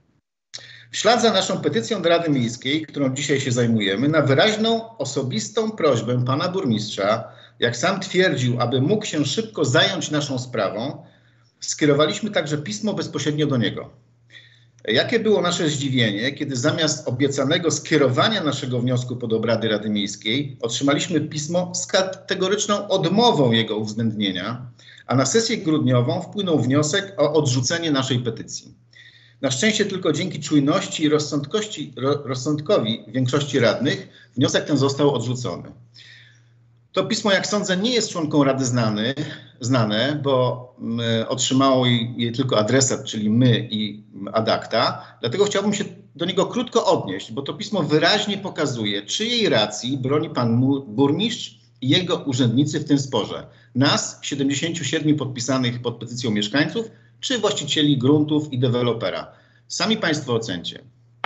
Speaker 22: W ślad za naszą petycją do Rady Miejskiej, którą dzisiaj się zajmujemy, na wyraźną, osobistą prośbę pana burmistrza jak sam twierdził, aby mógł się szybko zająć naszą sprawą, skierowaliśmy także pismo bezpośrednio do niego. Jakie było nasze zdziwienie, kiedy zamiast obiecanego skierowania naszego wniosku pod obrady Rady Miejskiej otrzymaliśmy pismo z kategoryczną odmową jego uwzględnienia, a na sesję grudniową wpłynął wniosek o odrzucenie naszej petycji. Na szczęście tylko dzięki czujności i rozsądkowi większości radnych wniosek ten został odrzucony. To pismo, jak sądzę, nie jest członkom Rady znane, bo otrzymało je tylko adresat, czyli my i ad acta. Dlatego chciałbym się do niego krótko odnieść, bo to pismo wyraźnie pokazuje, czyjej racji broni pan burmistrz i jego urzędnicy w tym sporze. Nas, 77 podpisanych pod petycją mieszkańców, czy właścicieli gruntów i dewelopera. Sami państwo ocencie.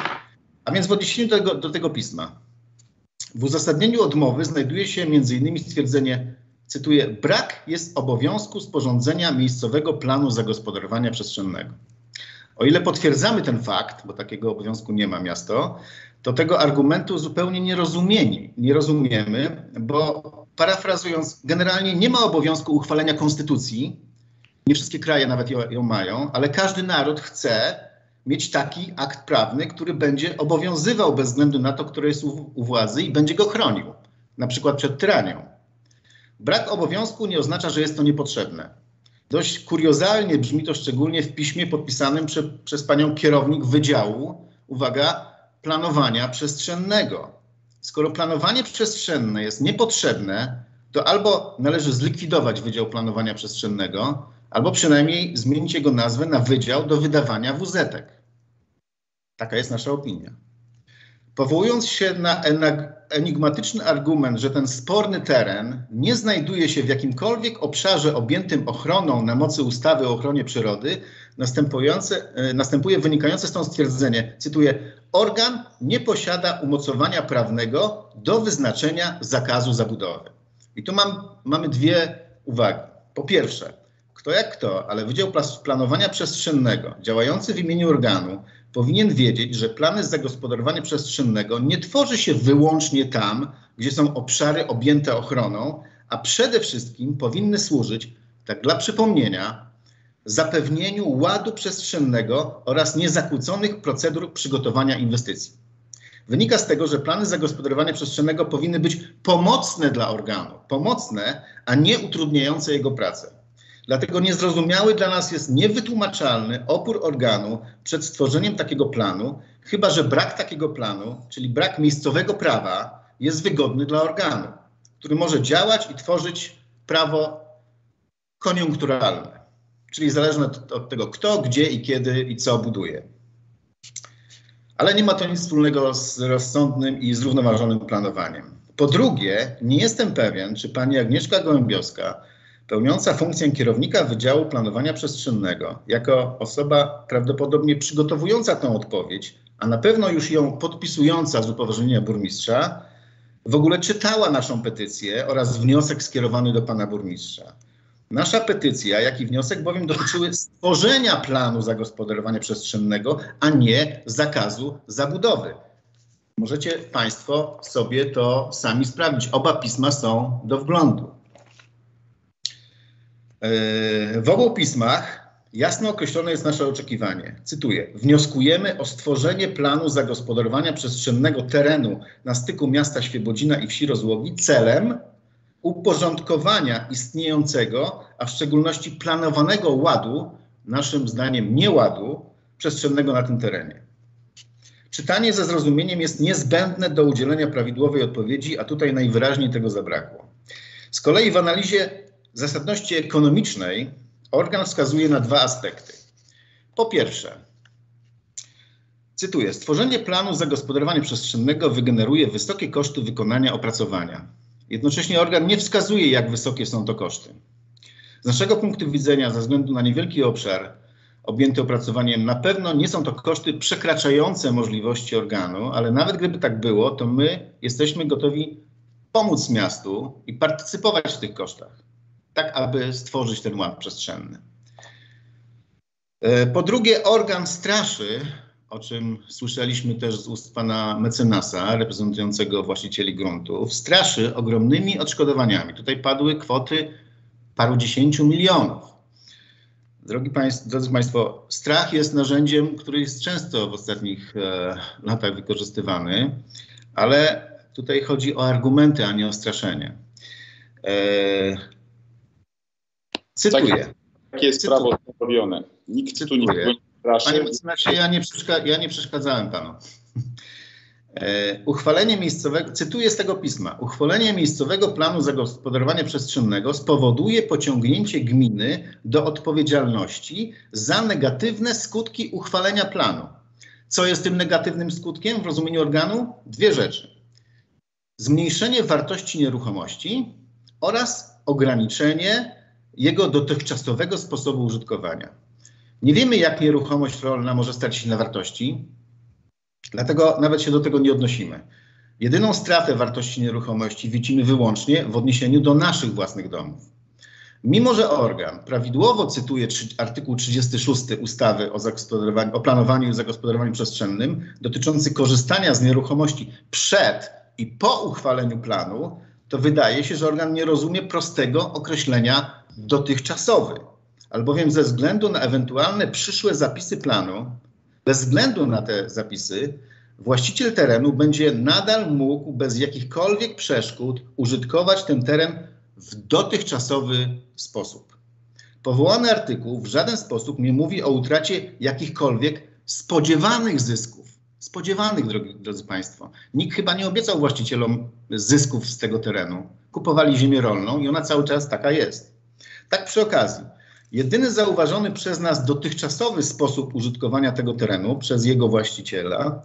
Speaker 22: A więc w odniesieniu do tego pisma. W uzasadnieniu odmowy znajduje się m.in. stwierdzenie, cytuję, brak jest obowiązku sporządzenia miejscowego planu zagospodarowania przestrzennego. O ile potwierdzamy ten fakt, bo takiego obowiązku nie ma miasto, to tego argumentu zupełnie nie rozumiemy, bo parafrazując, generalnie nie ma obowiązku uchwalenia konstytucji, nie wszystkie kraje nawet ją mają, ale każdy naród chce mieć taki akt prawny, który będzie obowiązywał bez względu na to, kto jest u władzy i będzie go chronił, na przykład przed tyranią. Brak obowiązku nie oznacza, że jest to niepotrzebne. Dość kuriozalnie brzmi to szczególnie w piśmie podpisanym przez panią kierownik Wydziału, uwaga, planowania przestrzennego. Skoro planowanie przestrzenne jest niepotrzebne, to albo należy zlikwidować Wydział Planowania Przestrzennego, albo przynajmniej zmienić jego nazwę na Wydział do Wydawania WZ-ek. Taka jest nasza opinia. Powołując się na enigmatyczny argument, że ten sporny teren nie znajduje się w jakimkolwiek obszarze objętym ochroną na mocy ustawy o ochronie przyrody, następuje wynikające stąd stwierdzenie, cytuję, organ nie posiada umocowania prawnego do wyznaczenia zakazu zabudowy. I tu mamy dwie uwagi. Po pierwsze, kto jak kto, ale Wydział Planowania Przestrzennego działający w imieniu organu powinien wiedzieć, że plany zagospodarowania przestrzennego nie tworzy się wyłącznie tam, gdzie są obszary objęte ochroną, a przede wszystkim powinny służyć, tak dla przypomnienia, zapewnieniu ładu przestrzennego oraz niezakłóconych procedur przygotowania inwestycji. Wynika z tego, że plany zagospodarowania przestrzennego powinny być pomocne dla organu, a nie utrudniające jego pracę. Dlatego niezrozumiały dla nas jest niewytłumaczalny opór organu przed stworzeniem takiego planu, chyba że brak takiego planu, czyli brak miejscowego prawa, jest wygodny dla organu, który może działać i tworzyć prawo koniunkturalne, czyli zależne od tego, kto, gdzie i kiedy i co buduje. Ale nie ma to nic wspólnego z rozsądnym i zrównoważonym planowaniem. Po drugie, nie jestem pewien, czy pani Agnieszka Gołębiowska, pełniąca funkcję kierownika Wydziału Planowania Przestrzennego, jako osoba prawdopodobnie przygotowująca tę odpowiedź, a na pewno już ją podpisująca z upoważnienia burmistrza, w ogóle czytała naszą petycję oraz wniosek skierowany do pana burmistrza. Nasza petycja, jak i wniosek bowiem dotyczyły stworzenia planu zagospodarowania przestrzennego, a nie zakazu zabudowy. Możecie państwo sobie to sami sprawdzić. Oba pisma są do wglądu. W obu pismach jasno określone jest nasze oczekiwanie. Cytuję. Wnioskujemy o stworzenie planu zagospodarowania przestrzennego terenu na styku miasta Świebodzina i wsi Rozłogi celem uporządkowania istniejącego, a w szczególności planowanego ładu, naszym zdaniem nieładu, przestrzennego na tym terenie. Czytanie ze zrozumieniem jest niezbędne do udzielenia prawidłowej odpowiedzi, a tutaj najwyraźniej tego zabrakło. Z kolei w analizie zasadności ekonomicznej organ wskazuje na dwa aspekty. Po pierwsze, cytuję, stworzenie planu zagospodarowania przestrzennego wygeneruje wysokie koszty wykonania opracowania. Jednocześnie organ nie wskazuje, jak wysokie są to koszty. Z naszego punktu widzenia, ze względu na niewielki obszar objęty opracowaniem, na pewno nie są to koszty przekraczające możliwości organu, ale nawet gdyby tak było, to my jesteśmy gotowi pomóc miastu i partycypować w tych kosztach, tak aby stworzyć ten ład przestrzenny. Po drugie, organ straszy o czym słyszeliśmy też z ust pana mecenasa, reprezentującego właścicieli gruntów, straszy ogromnymi odszkodowaniami. Tutaj padły kwoty parudziesięciu milionów. Drodzy Państwo, strach jest narzędziem, który jest często w ostatnich latach wykorzystywany, ale tutaj chodzi o argumenty, a nie o straszenie. Cytuję.
Speaker 20: Takie jest prawo zrobione. Nikt tu nikogo nie straszy.
Speaker 22: Panie mecenasie, ja nie przeszkadzałem panu. Uchwalenie miejscowego, cytuję z tego pisma, uchwalenie miejscowego planu zagospodarowania przestrzennego spowoduje pociągnięcie gminy do odpowiedzialności za negatywne skutki uchwalenia planu. Co jest tym negatywnym skutkiem w rozumieniu organu? Dwie rzeczy. Zmniejszenie wartości nieruchomości oraz ograniczenie jego dotychczasowego sposobu użytkowania. Nie wiemy, jak nieruchomość rolna może stać się na wartości, dlatego nawet się do tego nie odnosimy. Jedyną stratę wartości nieruchomości widzimy wyłącznie w odniesieniu do naszych własnych domów. Mimo że organ prawidłowo cytuje artykuł 36 ustawy o planowaniu i zagospodarowaniu przestrzennym dotyczący korzystania z nieruchomości przed i po uchwaleniu planu, to wydaje się, że organ nie rozumie prostego określenia dotychczasowy, albowiem ze względu na ewentualne przyszłe zapisy planu, bez względu na te zapisy, właściciel terenu będzie nadal mógł bez jakichkolwiek przeszkód użytkować ten teren w dotychczasowy sposób. Powołany artykuł w żaden sposób nie mówi o utracie jakichkolwiek spodziewanych zysków. Spodziewanych, drodzy Państwo. Nikt chyba nie obiecał właścicielom zysków z tego terenu. Kupowali ziemię rolną i ona cały czas taka jest. Tak przy okazji, jedyny zauważony przez nas dotychczasowy sposób użytkowania tego terenu przez jego właściciela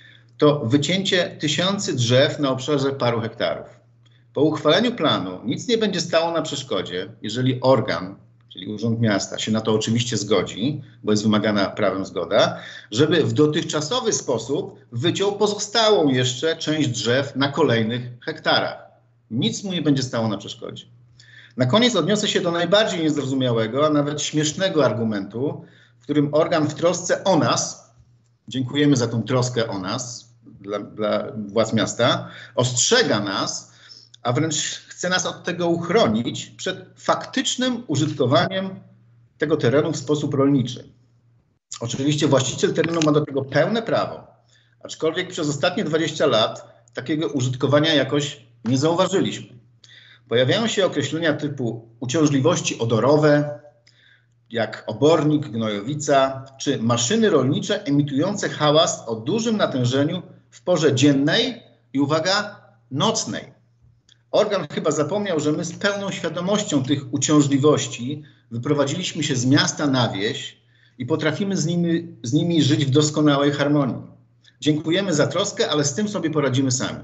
Speaker 22: to wycięcie tysięcy drzew na obszarze paru hektarów. Po uchwaleniu planu nic nie będzie stało na przeszkodzie, jeżeli organ, czyli Urząd Miasta, się na to oczywiście zgodzi, bo jest wymagana prawem zgoda, żeby w dotychczasowy sposób wyciął pozostałą jeszcze część drzew na kolejnych hektarach. Nic mu nie będzie stało na przeszkodzie. Na koniec odniosę się do najbardziej niezrozumiałego, a nawet śmiesznego argumentu, w którym organ w trosce o nas, dziękujemy za tą troskę o nas, dla władz miasta, ostrzega nas, a wręcz chce nas od tego uchronić przed faktycznym użytkowaniem tego terenu w sposób rolniczy. Oczywiście właściciel terenu ma do tego pełne prawo, aczkolwiek przez ostatnie 20 lat takiego użytkowania jakoś nie zauważyliśmy. Pojawiają się określenia typu uciążliwości odorowe, jak obornik, gnojowica, czy maszyny rolnicze emitujące hałas o dużym natężeniu w porze dziennej i, uwaga, nocnej. Organ chyba zapomniał, że my z pełną świadomością tych uciążliwości wyprowadziliśmy się z miasta na wieś i potrafimy z nimi żyć w doskonałej harmonii. Dziękujemy za troskę, ale z tym sobie poradzimy sami.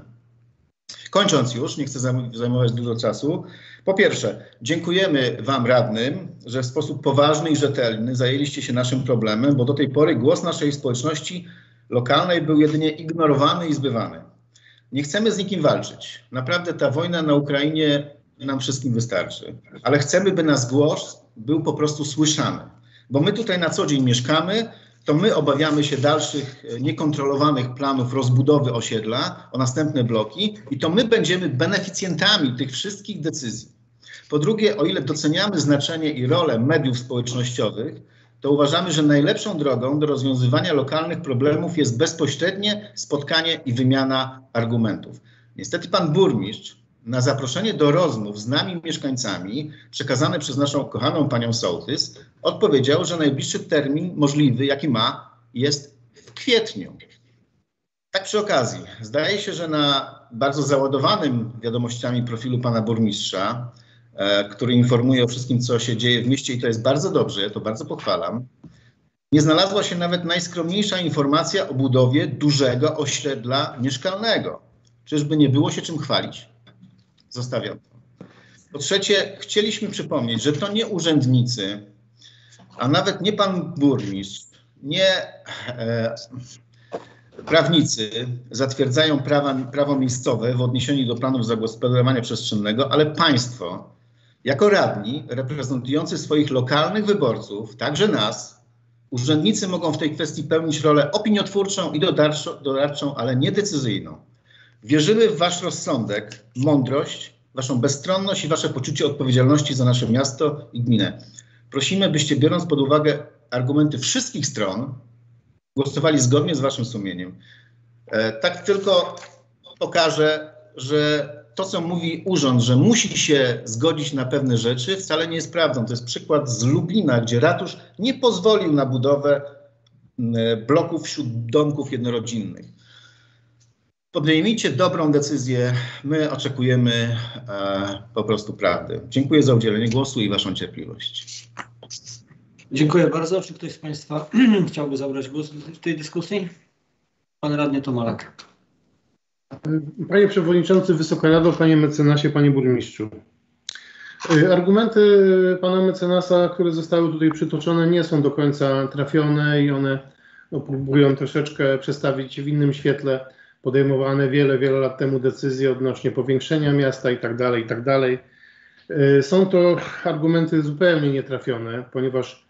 Speaker 22: Kończąc już, nie chcę zajmować dużo czasu. Po pierwsze, dziękujemy Wam radnym, że w sposób poważny i rzetelny zajęliście się naszym problemem, bo do tej pory głos naszej społeczności lokalnej był jedynie ignorowany i zbywany. Nie chcemy z nikim walczyć. Naprawdę ta wojna na Ukrainie nam wszystkim wystarczy. Ale chcemy, by nasz głos był po prostu słyszany. Bo my tutaj na co dzień mieszkamy, to my obawiamy się dalszych niekontrolowanych planów rozbudowy osiedla o następne bloki i to my będziemy beneficjentami tych wszystkich decyzji. Po drugie, o ile doceniamy znaczenie i rolę mediów społecznościowych, to uważamy, że najlepszą drogą do rozwiązywania lokalnych problemów jest bezpośrednie spotkanie i wymiana argumentów. Niestety pan burmistrz na zaproszenie do rozmów z nami mieszkańcami przekazane przez naszą kochaną panią sołtys odpowiedział, że najbliższy termin możliwy, jaki ma, jest w kwietniu. Tak przy okazji, zdaje się, że na bardzo załadowanym wiadomościami profilu pana burmistrza, który informuje o wszystkim, co się dzieje w mieście i to jest bardzo dobrze, ja to bardzo pochwalam, nie znalazła się nawet najskromniejsza informacja o budowie dużego osiedla mieszkalnego. Czyżby nie było się czym chwalić? Zostawiam to. Po trzecie, chcieliśmy przypomnieć, że to nie urzędnicy, a nawet nie pan burmistrz, nie prawnicy zatwierdzają prawo miejscowe w odniesieniu do planów zagospodarowania przestrzennego, ale państwo, jako radni reprezentujący swoich lokalnych wyborców, także nas, Urzędnicy mogą w tej kwestii pełnić rolę opiniotwórczą i doradczą, ale nie decyzyjną. Wierzymy w wasz rozsądek, mądrość, waszą bezstronność i wasze poczucie odpowiedzialności za nasze miasto i gminę. Prosimy, byście biorąc pod uwagę argumenty wszystkich stron, głosowali zgodnie z waszym sumieniem. Tak tylko pokażę, że to, co mówi urząd, że musi się zgodzić na pewne rzeczy, wcale nie jest prawdą. To jest przykład z Lublina, gdzie ratusz nie pozwolił na budowę bloków wśród domków jednorodzinnych. Podejmijcie dobrą decyzję. My oczekujemy po prostu prawdy. Dziękuję za udzielenie głosu i waszą cierpliwość.
Speaker 1: Dziękuję bardzo. Czy ktoś z państwa chciałby zabrać głos w tej dyskusji? Pan radny Tomalak.
Speaker 16: Panie Przewodniczący, Wysoka Rado, Panie Mecenasie, Panie Burmistrzu. Argumenty Pana Mecenasa, które zostały tutaj przytoczone, nie są do końca trafione i one próbują troszeczkę przedstawić w innym świetle podejmowane wiele lat temu decyzje odnośnie powiększenia miasta i tak dalej. Są to argumenty zupełnie nietrafione, ponieważ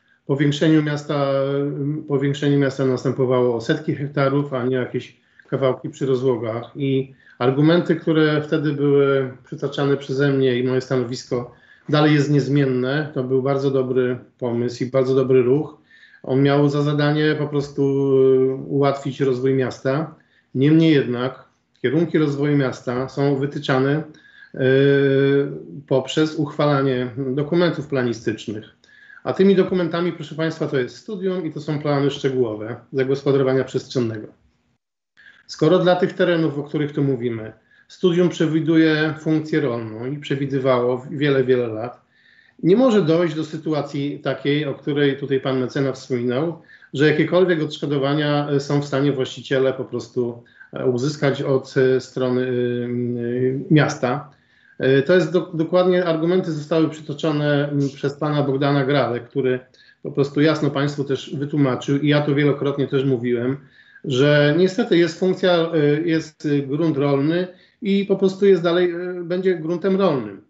Speaker 16: powiększenie miasta następowało o setki hektarów, a nie jakieś kawałki przy rozłogach. I argumenty, które wtedy były przytaczane przeze mnie i moje stanowisko dalej jest niezmienne. To był bardzo dobry pomysł i bardzo dobry ruch. On miał za zadanie po prostu ułatwić rozwój miasta. Niemniej jednak kierunki rozwoju miasta są wytyczane poprzez uchwalanie dokumentów planistycznych. A tymi dokumentami, proszę Państwa, to jest studium i to są plany szczegółowe zagospodarowania przestrzennego. Skoro dla tych terenów, o których tu mówimy, studium przewiduje funkcję rolną i przewidywało wiele lat, nie może dojść do sytuacji takiej, o której tutaj pan mecenas wspominał, że jakiekolwiek odszkodowania są w stanie właściciele po prostu uzyskać od strony miasta. To jest dokładnie, argumenty zostały przytoczone przez pana Bogdana Grale, który po prostu jasno państwu też wytłumaczył i ja to wielokrotnie też mówiłem, że niestety jest jest grunt rolny i po prostu jest dalej, będzie gruntem rolnym.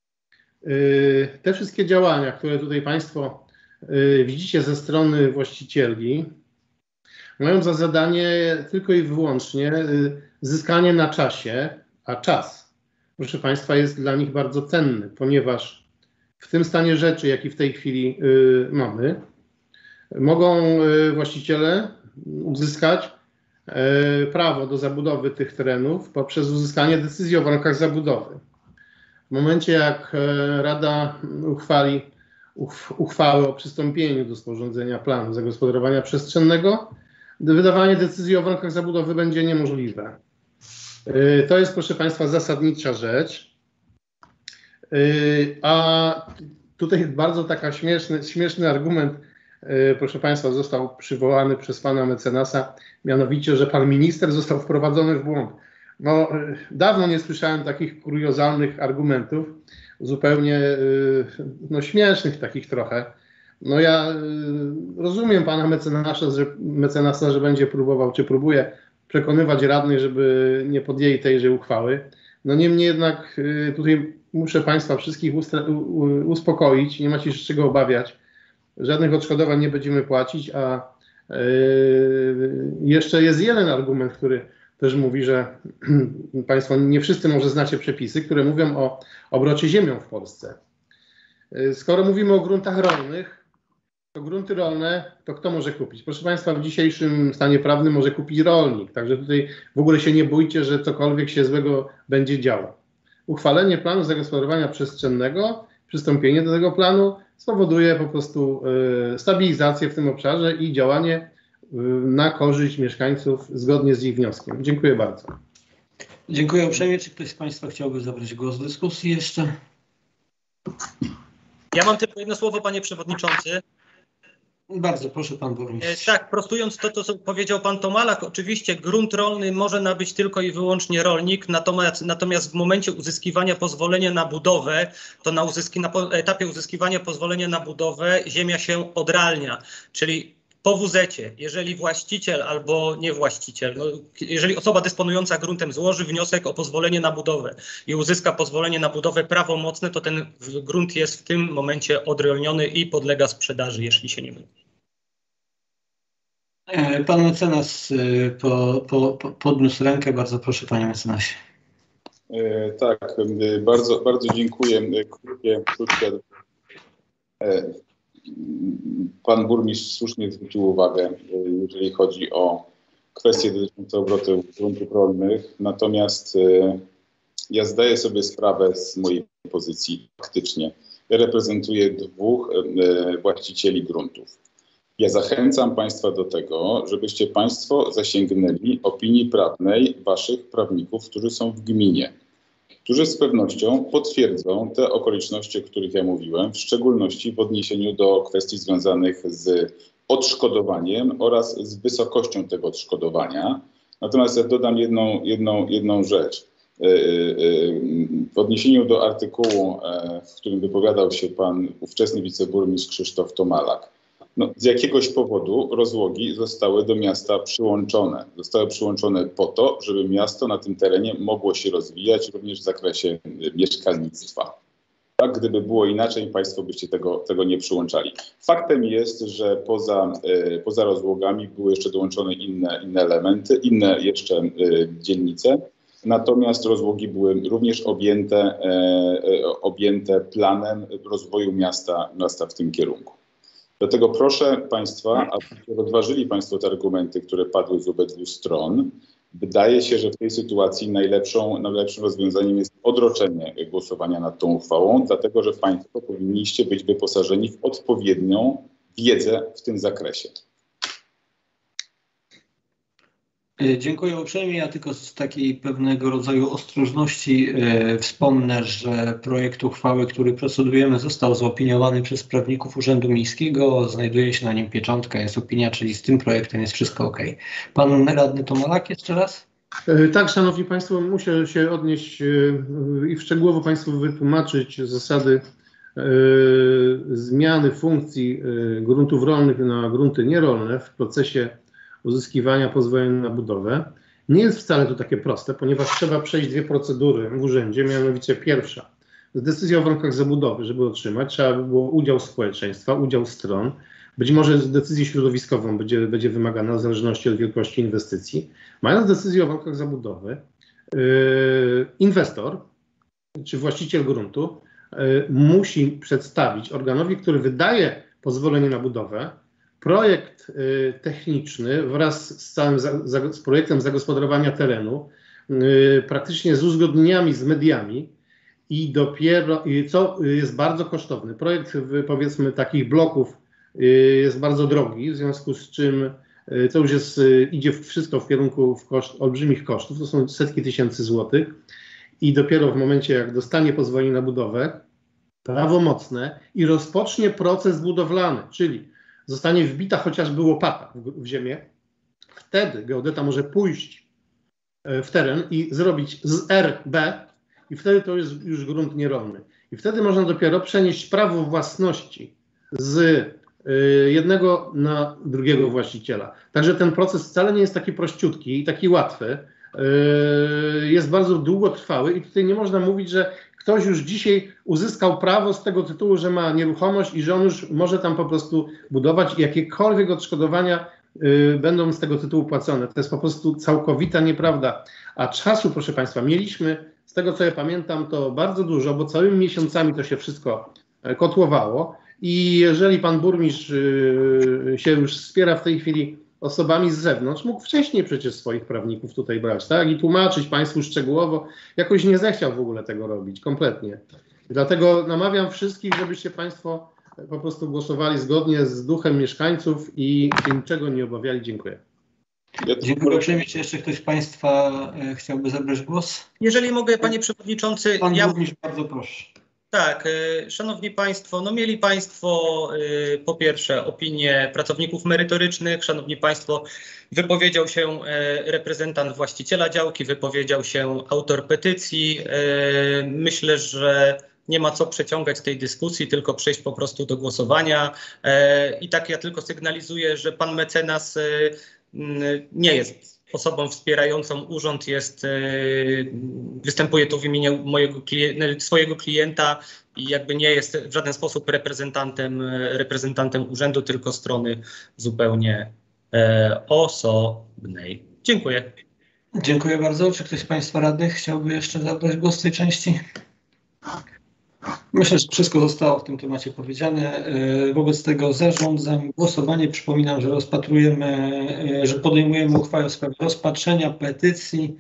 Speaker 16: Te wszystkie działania, które tutaj państwo widzicie ze strony właścicieli, mają za zadanie tylko i wyłącznie zyskanie na czasie, a czas, proszę państwa, jest dla nich bardzo cenny, ponieważ w tym stanie rzeczy, jaki w tej chwili mamy, mogą właściciele uzyskać prawo do zabudowy tych terenów poprzez uzyskanie decyzji o warunkach zabudowy. W momencie, jak Rada uchwali uchwałę o przystąpieniu do sporządzenia planu zagospodarowania przestrzennego, wydawanie decyzji o warunkach zabudowy będzie niemożliwe. To jest, proszę Państwa, zasadnicza rzecz. A tutaj bardzo taka śmieszny argument, proszę Państwa, został przywołany przez pana mecenasa, mianowicie, że pan minister został wprowadzony w błąd. No, dawno nie słyszałem takich kuriozalnych argumentów, zupełnie śmiesznych takich trochę. No ja rozumiem pana mecenasa, że będzie próbował, czy próbuje przekonywać radnych, żeby nie podjęli tejże uchwały. No niemniej jednak tutaj muszę państwa wszystkich uspokoić, nie macie się czego obawiać. Żadnych odszkodowań nie będziemy płacić, a jeszcze jest jeden argument, który też mówi, że państwo nie wszyscy może znacie przepisy, które mówią o obrocie ziemią w Polsce. Skoro mówimy o gruntach rolnych, to grunty rolne to kto może kupić? Proszę państwa, w dzisiejszym stanie prawnym może kupić rolnik, także tutaj w ogóle się nie bójcie, że cokolwiek się złego będzie działo. Uchwalenie planu zagospodarowania przestrzennego, przystąpienie do tego planu spowoduje po prostu stabilizację w tym obszarze i działanie na korzyść mieszkańców zgodnie z ich wnioskiem. Dziękuję bardzo.
Speaker 1: Dziękuję uprzejmie. Czy ktoś z państwa chciałby zabrać głos w dyskusji jeszcze?
Speaker 13: Ja mam tylko jedno słowo, panie przewodniczący.
Speaker 1: Bardzo proszę, pan burmistrz.
Speaker 13: Tak, prostując to, co powiedział pan Tomalak, oczywiście grunt rolny może nabyć tylko i wyłącznie rolnik, natomiast w momencie uzyskiwania pozwolenia na budowę, to na etapie uzyskiwania pozwolenia na budowę ziemia się odralnia, czyli po WZ-cie, jeżeli właściciel albo nie właściciel, jeżeli osoba dysponująca gruntem złoży wniosek o pozwolenie na budowę i uzyska pozwolenie na budowę prawomocne, to ten grunt jest w tym momencie odrolniony i podlega sprzedaży, jeśli się nie mylę.
Speaker 1: Pan mecenas podniósł rękę. Bardzo proszę, panie mecenasie.
Speaker 20: Tak, bardzo, bardzo dziękuję. Krótkie. Pan burmistrz słusznie zwrócił uwagę, jeżeli chodzi o kwestie dotyczące obrotu gruntów rolnych. Natomiast ja zdaję sobie sprawę z mojej pozycji faktycznie. Ja reprezentuję 2 właścicieli gruntów. Ja zachęcam Państwa do tego, żebyście Państwo zasięgnęli opinii prawnej Waszych prawników, którzy są w gminie, którzy z pewnością potwierdzą te okoliczności, o których ja mówiłem, w szczególności w odniesieniu do kwestii związanych z odszkodowaniem oraz z wysokością tego odszkodowania. Natomiast ja dodam jedną rzecz. W odniesieniu do artykułu, w którym wypowiadał się pan ówczesny wiceburmistrz Krzysztof Tomalak, no, z jakiegoś powodu rozłogi zostały do miasta przyłączone. Zostały przyłączone po to, żeby miasto na tym terenie mogło się rozwijać również w zakresie mieszkalnictwa. Tak, gdyby było inaczej, Państwo byście tego nie przyłączali. Faktem jest, że poza rozłogami były jeszcze dołączone inne elementy, inne jeszcze dzielnice. Natomiast rozłogi były również objęte planem rozwoju miasta w tym kierunku. Dlatego proszę Państwa, abyście rozważyli Państwo te argumenty, które padły z obydwu stron. Wydaje się, że w tej sytuacji najlepszym rozwiązaniem jest odroczenie głosowania nad tą uchwałą, dlatego że Państwo powinniście być wyposażeni w odpowiednią wiedzę w tym zakresie.
Speaker 1: Dziękuję uprzejmie. Ja tylko z takiej pewnego rodzaju ostrożności wspomnę, że projekt uchwały, który procedujemy, został zaopiniowany przez prawników Urzędu Miejskiego. Znajduje się na nim pieczątka, jest opinia, czyli z tym projektem jest wszystko ok. Pan radny Tomalak jeszcze raz?
Speaker 16: Tak, szanowni państwo, muszę się odnieść i szczegółowo państwu wytłumaczyć zasady zmiany funkcji gruntów rolnych na grunty nierolne w procesie uzyskiwania pozwolenia na budowę. Nie jest wcale to takie proste, ponieważ trzeba przejść 2 procedury w urzędzie, mianowicie pierwsza, z decyzją o warunkach zabudowy, żeby otrzymać, trzeba by było udział społeczeństwa, udział stron, być może decyzję środowiskową będzie wymagana w zależności od wielkości inwestycji. Mając decyzję o warunkach zabudowy, inwestor czy właściciel gruntu musi przedstawić organowi, który wydaje pozwolenie na budowę, projekt techniczny wraz z projektem zagospodarowania terenu, praktycznie z uzgodnieniami z mediami i dopiero, co jest bardzo kosztowny. Projekt, powiedzmy, takich bloków jest bardzo drogi, w związku z czym to już idzie wszystko w kierunku olbrzymich kosztów, to są setki tysięcy złotych i dopiero w momencie, jak dostanie pozwolenie na budowę prawomocne i rozpocznie proces budowlany, czyli zostanie wbita chociażby łopata w ziemię, wtedy geodeta może pójść w teren i zrobić z RB i wtedy to jest już grunt nierolny. I wtedy można dopiero przenieść prawo własności z jednego na drugiego właściciela. Także ten proces wcale nie jest taki prościutki i taki łatwy. Jest bardzo długotrwały i tutaj nie można mówić, że ktoś już dzisiaj uzyskał prawo z tego tytułu, że ma nieruchomość i że on już może tam po prostu budować i jakiekolwiek odszkodowania będą z tego tytułu płacone. To jest po prostu całkowita nieprawda. A czasu, proszę Państwa, mieliśmy, z tego co ja pamiętam, to bardzo dużo, bo całymi miesiącami to się wszystko kotłowało i jeżeli pan burmistrz się już wspiera w tej chwili osobami z zewnątrz, mógł wcześniej przecież swoich prawników tutaj brać, tak? I tłumaczyć Państwu szczegółowo. Jakoś nie zechciał w ogóle tego robić, kompletnie. Dlatego namawiam wszystkich, żebyście Państwo po prostu głosowali zgodnie z duchem mieszkańców i niczego nie obawiali. Dziękuję.
Speaker 1: Dziękuję uprzejmie. Czy jeszcze ktoś z Państwa chciałby zabrać głos?
Speaker 13: Jeżeli mogę, panie przewodniczący.
Speaker 1: Pan burmistrz, bardzo proszę.
Speaker 13: Tak, szanowni państwo, no mieli państwo po pierwsze opinię pracowników merytorycznych, szanowni państwo, wypowiedział się reprezentant właściciela działki, wypowiedział się autor petycji. Myślę, że nie ma co przeciągać tej dyskusji, tylko przejść po prostu do głosowania. I tak ja tylko sygnalizuję, że pan mecenas nie jest osobą wspierającą urząd, występuje tu w imieniu swojego klienta i jakby nie jest w żaden sposób reprezentantem urzędu, tylko strony zupełnie
Speaker 8: osobnej. Dziękuję.
Speaker 1: Dziękuję bardzo. Czy ktoś z Państwa radnych chciałby jeszcze zabrać głos w tej części? Myślę, że wszystko zostało w tym temacie powiedziane. Wobec tego zarządzam głosowanie. Przypominam, że podejmujemy uchwałę w sprawie rozpatrzenia petycji.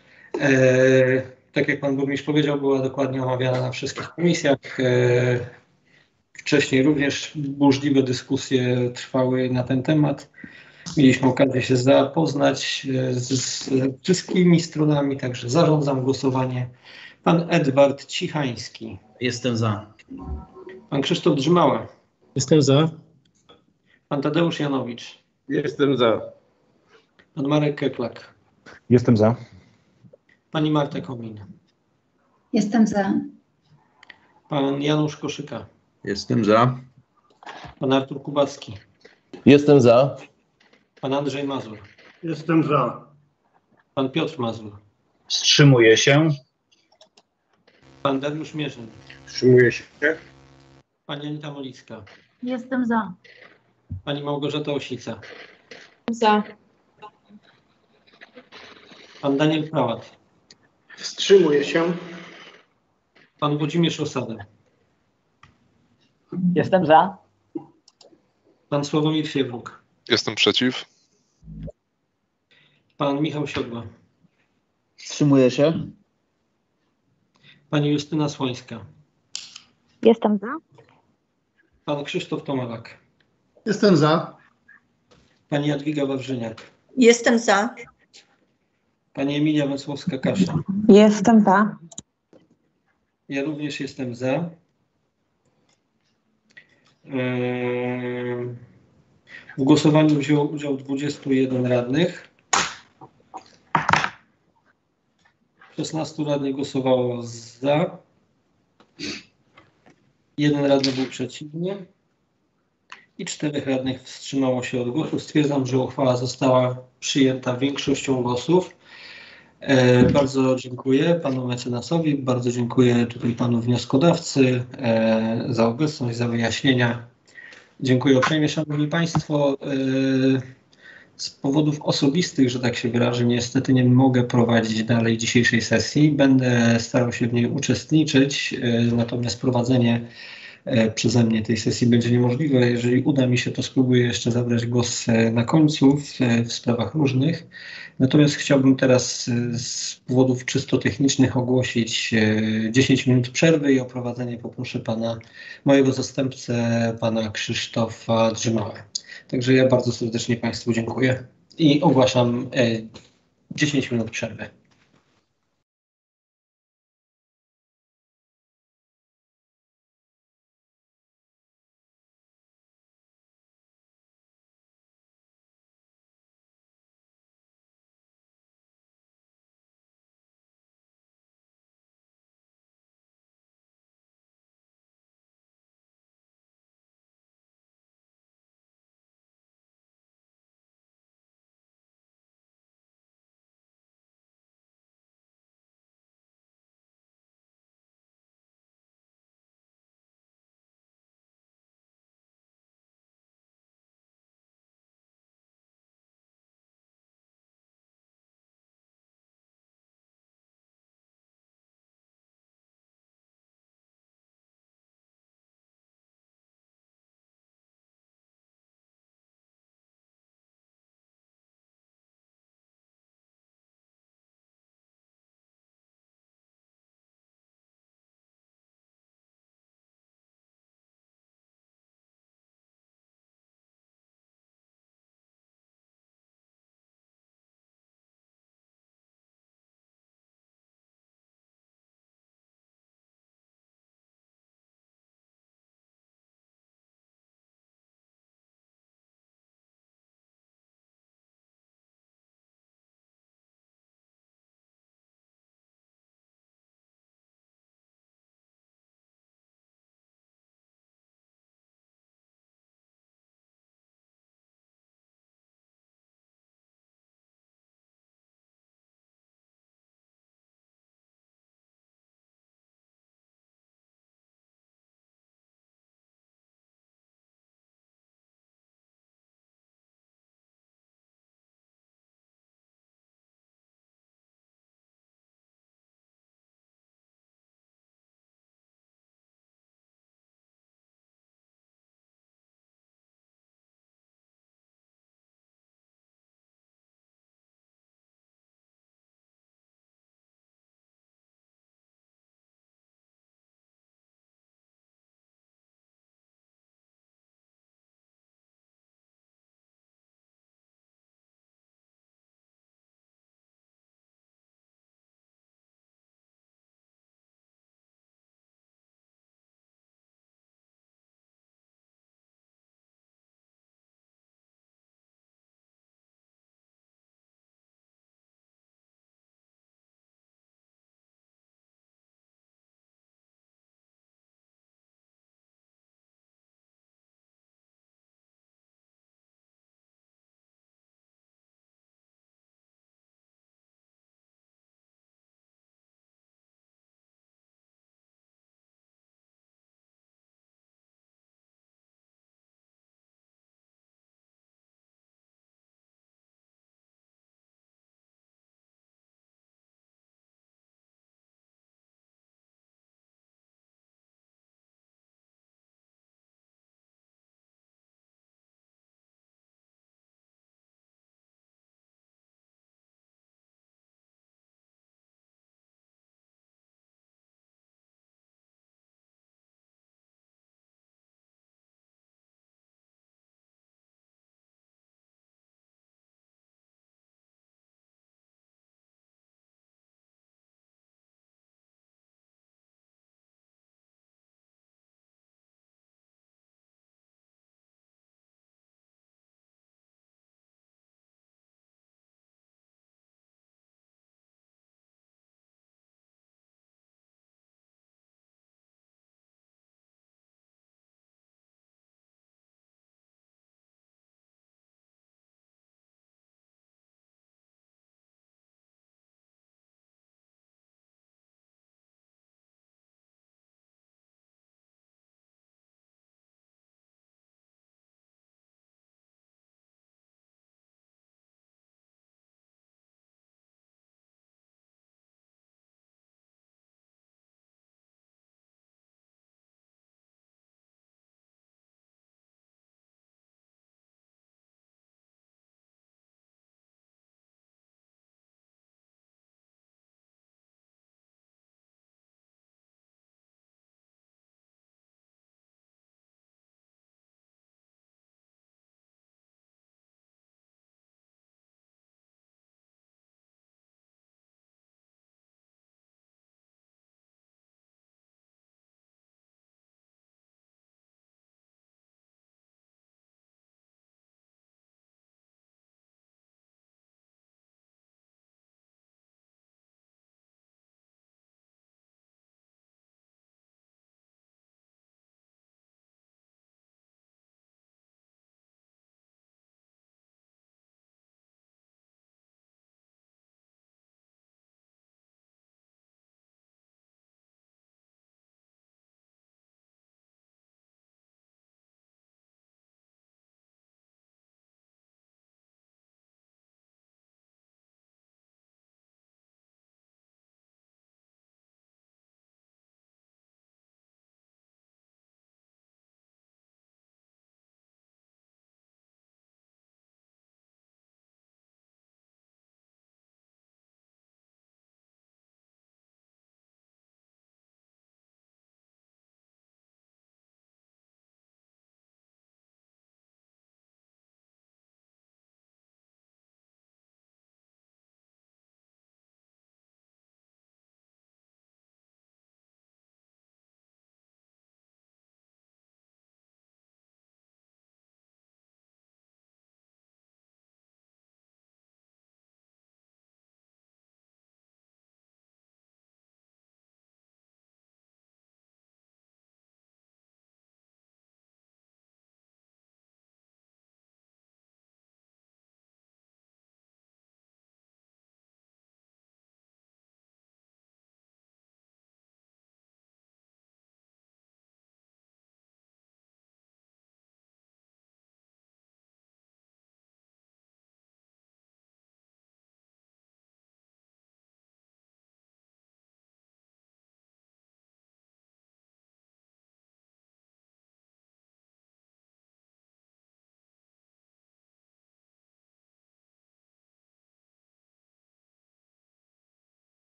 Speaker 1: Tak jak Pan Burmistrz powiedział, była dokładnie omawiana na wszystkich komisjach. Wcześniej również burzliwe dyskusje trwały na ten temat. Mieliśmy okazję się zapoznać z wszystkimi stronami, także zarządzam głosowanie. Pan Edward Cichański.
Speaker 14: Jestem za.
Speaker 1: Pan Krzysztof Drzymała.
Speaker 7: Jestem za.
Speaker 1: Pan Tadeusz Janowicz.
Speaker 6: Jestem za.
Speaker 1: Pan Marek Keklak.
Speaker 4: Jestem za.
Speaker 1: Pani Marta Komin.
Speaker 5: Jestem za.
Speaker 1: Pan Janusz Koszyka.
Speaker 6: Jestem za.
Speaker 1: Pan Artur Kubacki.
Speaker 2: Jestem za.
Speaker 1: Pan Andrzej Mazur.
Speaker 7: Jestem za.
Speaker 1: Pan Piotr Mazur.
Speaker 8: Wstrzymuję się.
Speaker 1: Pan Dariusz Mierzyn.
Speaker 9: Wstrzymuję się.
Speaker 1: Pani Anita Molicka.
Speaker 5: Jestem za.
Speaker 1: Pani Małgorzata Osica.
Speaker 5: Za.
Speaker 1: Pan Daniel Prałat.
Speaker 11: Wstrzymuję się.
Speaker 1: Pan Włodzimierz Osada.
Speaker 12: Jestem za.
Speaker 1: Pan Sławomir Siewruk.
Speaker 19: Jestem przeciw.
Speaker 1: Pan Michał Siodła.
Speaker 14: Wstrzymuję się.
Speaker 1: Pani Justyna Słońska.
Speaker 15: Jestem za.
Speaker 1: Pan Krzysztof Tomałak.
Speaker 16: Jestem za.
Speaker 1: Pani Jadwiga Wawrzyniak.
Speaker 17: Jestem za.
Speaker 1: Pani Emilia Węcławska-Kasza.
Speaker 18: Jestem za.
Speaker 1: Ja również jestem za. W głosowaniu wzięło udział 21 radnych. 16 radnych głosowało za. 1 radny był przeciwny. I 4 radnych wstrzymało się od głosu. Stwierdzam, że uchwała została przyjęta większością głosów. Bardzo dziękuję panu mecenasowi, bardzo dziękuję tutaj panu wnioskodawcy za obecność, za wyjaśnienia. Dziękuję uprzejmie, szanowni państwo. Z powodów osobistych, że tak się wyrażę, niestety nie mogę prowadzić dalej dzisiejszej sesji. Będę starał się w niej uczestniczyć, natomiast prowadzenie przeze mnie tej sesji będzie niemożliwe. Jeżeli uda mi się, to spróbuję jeszcze zabrać głos na końcu w sprawach różnych. Natomiast chciałbym teraz z powodów czysto technicznych ogłosić 10 minut przerwy i o prowadzenie poproszę mojego zastępcę, pana Krzysztofa Drzymałę. Także ja bardzo serdecznie Państwu dziękuję i ogłaszam 10 minut przerwy.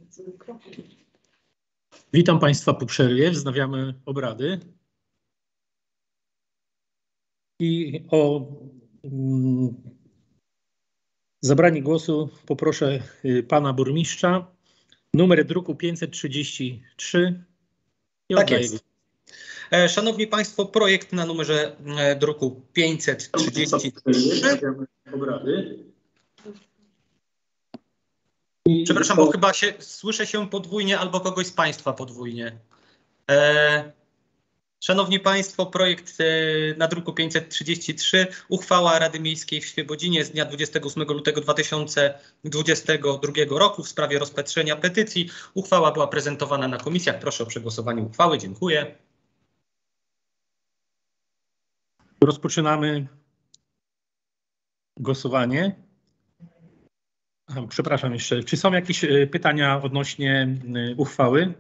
Speaker 7: Witam Państwa po przerwie. Wznawiamy obrady. I o zabranie głosu poproszę pana burmistrza. Numer druku 533.
Speaker 13: Tak jest. Szanowni Państwo, projekt na numerze druku 533.
Speaker 7: Obrady.
Speaker 13: Przepraszam, bo chyba słyszę się podwójnie albo kogoś z Państwa podwójnie. Szanowni Państwo, projekt na druku 533, uchwała Rady Miejskiej w Świebodzinie z dnia 28 lutego 2022 roku w sprawie rozpatrzenia petycji. Uchwała była prezentowana na komisjach. Proszę o przegłosowanie uchwały. Dziękuję.
Speaker 7: Rozpoczynamy głosowanie. Przepraszam jeszcze. Czy są jakieś pytania odnośnie uchwały?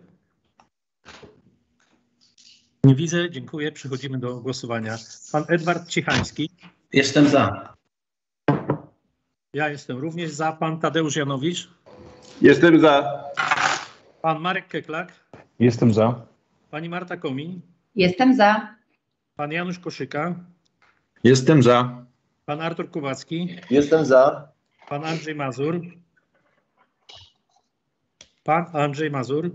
Speaker 7: Nie widzę. Dziękuję. Przechodzimy do głosowania. Pan Edward Ciechański.
Speaker 14: Jestem za.
Speaker 7: Ja jestem również za. Pan Tadeusz Janowicz.
Speaker 6: Jestem za.
Speaker 7: Pan Marek Keklak.
Speaker 4: Jestem za.
Speaker 7: Pani Marta Komin.
Speaker 5: Jestem za.
Speaker 7: Pan Janusz Koszyka.
Speaker 6: Jestem za.
Speaker 7: Pan Artur Kubacki.
Speaker 2: Jestem za.
Speaker 7: Pan Andrzej Mazur. Pan Andrzej Mazur.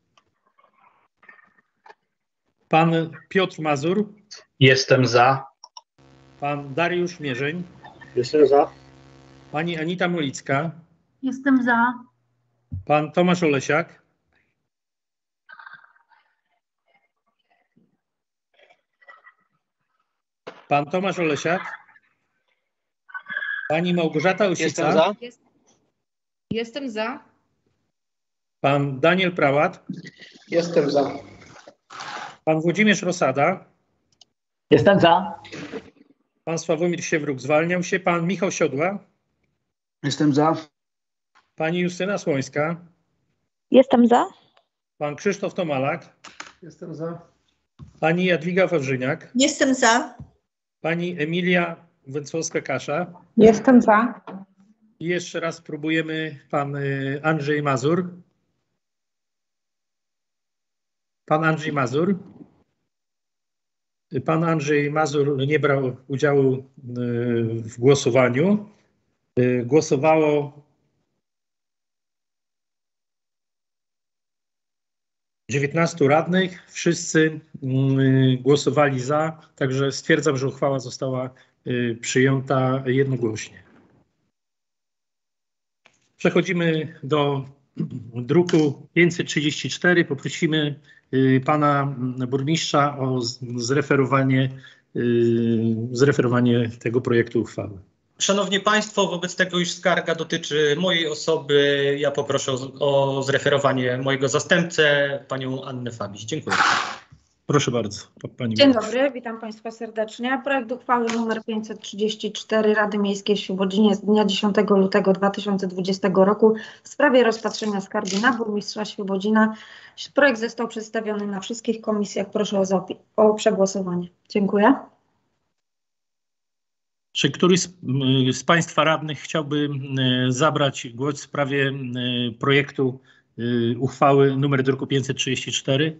Speaker 7: Pan Piotr Mazur.
Speaker 8: Jestem za.
Speaker 7: Pan Dariusz Mierzeń.
Speaker 9: Jestem za.
Speaker 7: Pani Anita Molicka.
Speaker 5: Jestem za.
Speaker 7: Pan Tomasz Olesiak. Pan Tomasz Olesiak. Pani Małgorzata Osica.
Speaker 21: Jestem za.
Speaker 5: Jestem za.
Speaker 7: Pan Daniel Prałat.
Speaker 11: Jestem za.
Speaker 7: Pan Włodzimierz Rosada.
Speaker 12: Jestem za.
Speaker 7: Pan Sławomir Siewruk zwalniał się. Pan Michał Siodła.
Speaker 14: Jestem za.
Speaker 7: Pani Justyna Słońska.
Speaker 15: Jestem za.
Speaker 7: Pan Krzysztof Tomalak.
Speaker 16: Jestem za.
Speaker 7: Pani Jadwiga Wawrzyniak.
Speaker 17: Jestem za.
Speaker 7: Pani Emilia Węcłowska-Kasza.
Speaker 18: Jestem za.
Speaker 7: I jeszcze raz próbujemy pan Andrzej Mazur. Pan Andrzej Mazur. Pan Andrzej Mazur nie brał udziału w głosowaniu. Głosowało 19 radnych. Wszyscy głosowali za, także stwierdzam, że uchwała została przyjęta jednogłośnie. Przechodzimy do druku 534. Poprosimy pana burmistrza o zreferowanie tego projektu uchwały.
Speaker 13: Szanowni Państwo, wobec tego, iż skarga dotyczy mojej osoby, ja poproszę o zreferowanie mojego zastępcę, panią Annę Fabiś. Dziękuję.
Speaker 7: Proszę bardzo. Pani
Speaker 3: Dzień dobry, witam Państwa serdecznie. Projekt uchwały nr 534 Rady Miejskiej w Świebodzinie z dnia 10 lutego 2020 roku w sprawie rozpatrzenia skargi na burmistrza Świebodzina. Projekt został przedstawiony na wszystkich komisjach. Proszę o przegłosowanie. Dziękuję.
Speaker 7: Czy któryś z Państwa radnych chciałby zabrać głos w sprawie projektu uchwały numer druku 534?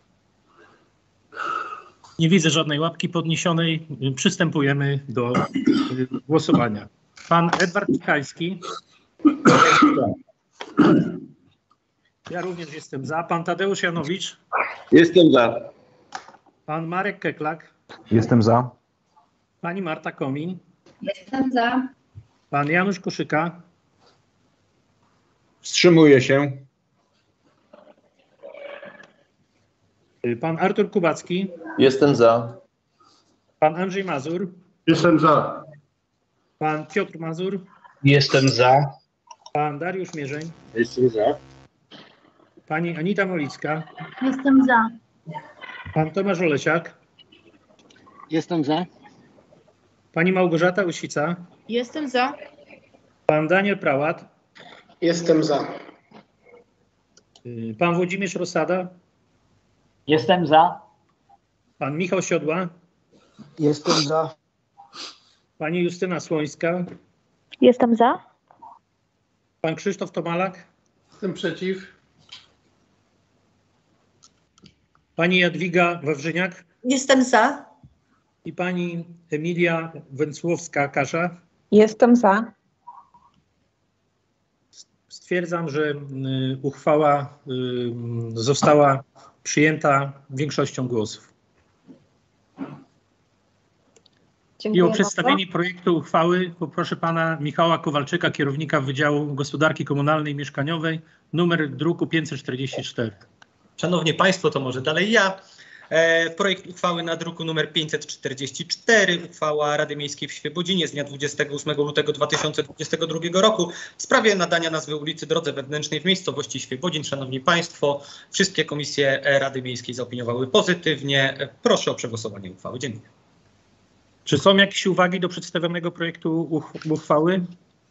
Speaker 7: Nie widzę żadnej łapki podniesionej. Przystępujemy do głosowania. Pan Edward Ciechański. Ja również jestem za. Pan Tadeusz Janowicz.
Speaker 6: Jestem za.
Speaker 7: Pan Marek Keklak.
Speaker 4: Jestem za.
Speaker 7: Pani Marta Komin.
Speaker 5: Jestem za.
Speaker 7: Pan Janusz Koszyka.
Speaker 6: Wstrzymuję się.
Speaker 7: Pan Artur Kubacki.
Speaker 2: Jestem za.
Speaker 7: Pan Andrzej Mazur. Jestem za. Pan Piotr Mazur.
Speaker 8: Jestem za.
Speaker 7: Pan Dariusz Mierzeń.
Speaker 9: Jestem za.
Speaker 7: Pani Anita Molicka.
Speaker 5: Jestem za.
Speaker 7: Pan Tomasz Olesiak.
Speaker 21: Jestem za.
Speaker 7: Pani Małgorzata Osica.
Speaker 5: Jestem za.
Speaker 7: Pan Daniel Prałat.
Speaker 11: Jestem za.
Speaker 7: Pan Włodzimierz Rosada.
Speaker 12: Jestem za.
Speaker 7: Pan Michał Siodła.
Speaker 14: Jestem za.
Speaker 7: Pani Justyna Słońska.
Speaker 15: Jestem za.
Speaker 7: Pan Krzysztof Tomalak.
Speaker 16: Jestem przeciw.
Speaker 7: Pani Jadwiga Wawrzyniak
Speaker 17: Jestem za.
Speaker 7: i pani Emilia Węcłowska-Kasza.
Speaker 18: Jestem za.
Speaker 7: Stwierdzam, że uchwała została przyjęta większością głosów.
Speaker 3: Dziękuję
Speaker 7: I o
Speaker 3: bardzo.
Speaker 7: przedstawienie projektu uchwały poproszę pana Michała Kowalczyka, kierownika Wydziału Gospodarki Komunalnej i Mieszkaniowej, numer druku 544.
Speaker 13: Szanowni Państwo, to może dalej ja. Projekt uchwały na druku nr 544, uchwała Rady Miejskiej w Świebodzinie z dnia 28 lutego 2022 roku w sprawie nadania nazwy ulicy Drodze Wewnętrznej w miejscowości Świebodzin. Szanowni Państwo, wszystkie komisje Rady Miejskiej zaopiniowały pozytywnie. Proszę o przegłosowanie uchwały. Dziękuję.
Speaker 7: Czy są jakieś uwagi do przedstawionego projektu uchwały?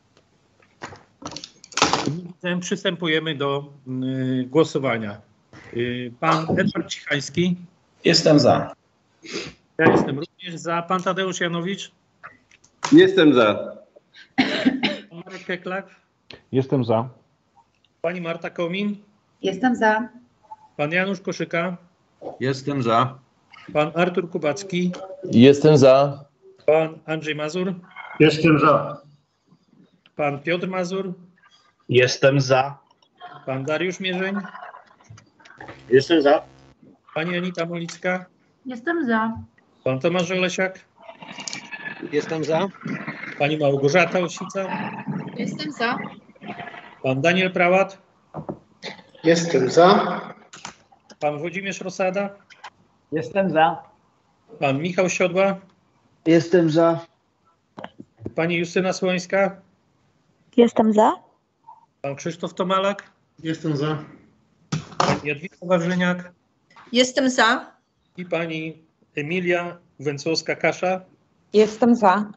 Speaker 7: Przystępujemy do głosowania. Pan Edward Cichański.
Speaker 14: Jestem za.
Speaker 7: Ja jestem również za. Pan Tadeusz Janowicz.
Speaker 6: Jestem za.
Speaker 7: Pan Marek Keklak.
Speaker 4: Jestem za.
Speaker 7: Pani Marta Komin.
Speaker 5: Jestem za.
Speaker 7: Pan Janusz Koszyka.
Speaker 6: Jestem za.
Speaker 7: Pan Artur Kubacki.
Speaker 2: Jestem za.
Speaker 7: Pan Andrzej Mazur.
Speaker 9: Jestem za.
Speaker 7: Pan Piotr Mazur.
Speaker 8: Jestem za.
Speaker 7: Pan Dariusz Mierzeń.
Speaker 9: Jestem za.
Speaker 7: Pani Anita Molicka.
Speaker 5: Jestem za.
Speaker 7: Pan Tomasz Olesiak.
Speaker 9: Jestem za.
Speaker 7: Pani Małgorzata Osica.
Speaker 5: Jestem za.
Speaker 7: Pan Daniel Prałat.
Speaker 11: Jestem za.
Speaker 7: Pan Włodzimierz Rosada.
Speaker 12: Jestem za.
Speaker 7: Pan Michał Siodła.
Speaker 14: Jestem za.
Speaker 7: Pani Justyna Słońska.
Speaker 15: Jestem za.
Speaker 7: Pan Krzysztof Tomalak.
Speaker 16: Jestem za.
Speaker 7: Pani Jadwiga Wawrzyniak.
Speaker 17: Jestem za.
Speaker 7: I pani Emilia Węcłowska-Kasza.
Speaker 18: Jestem za.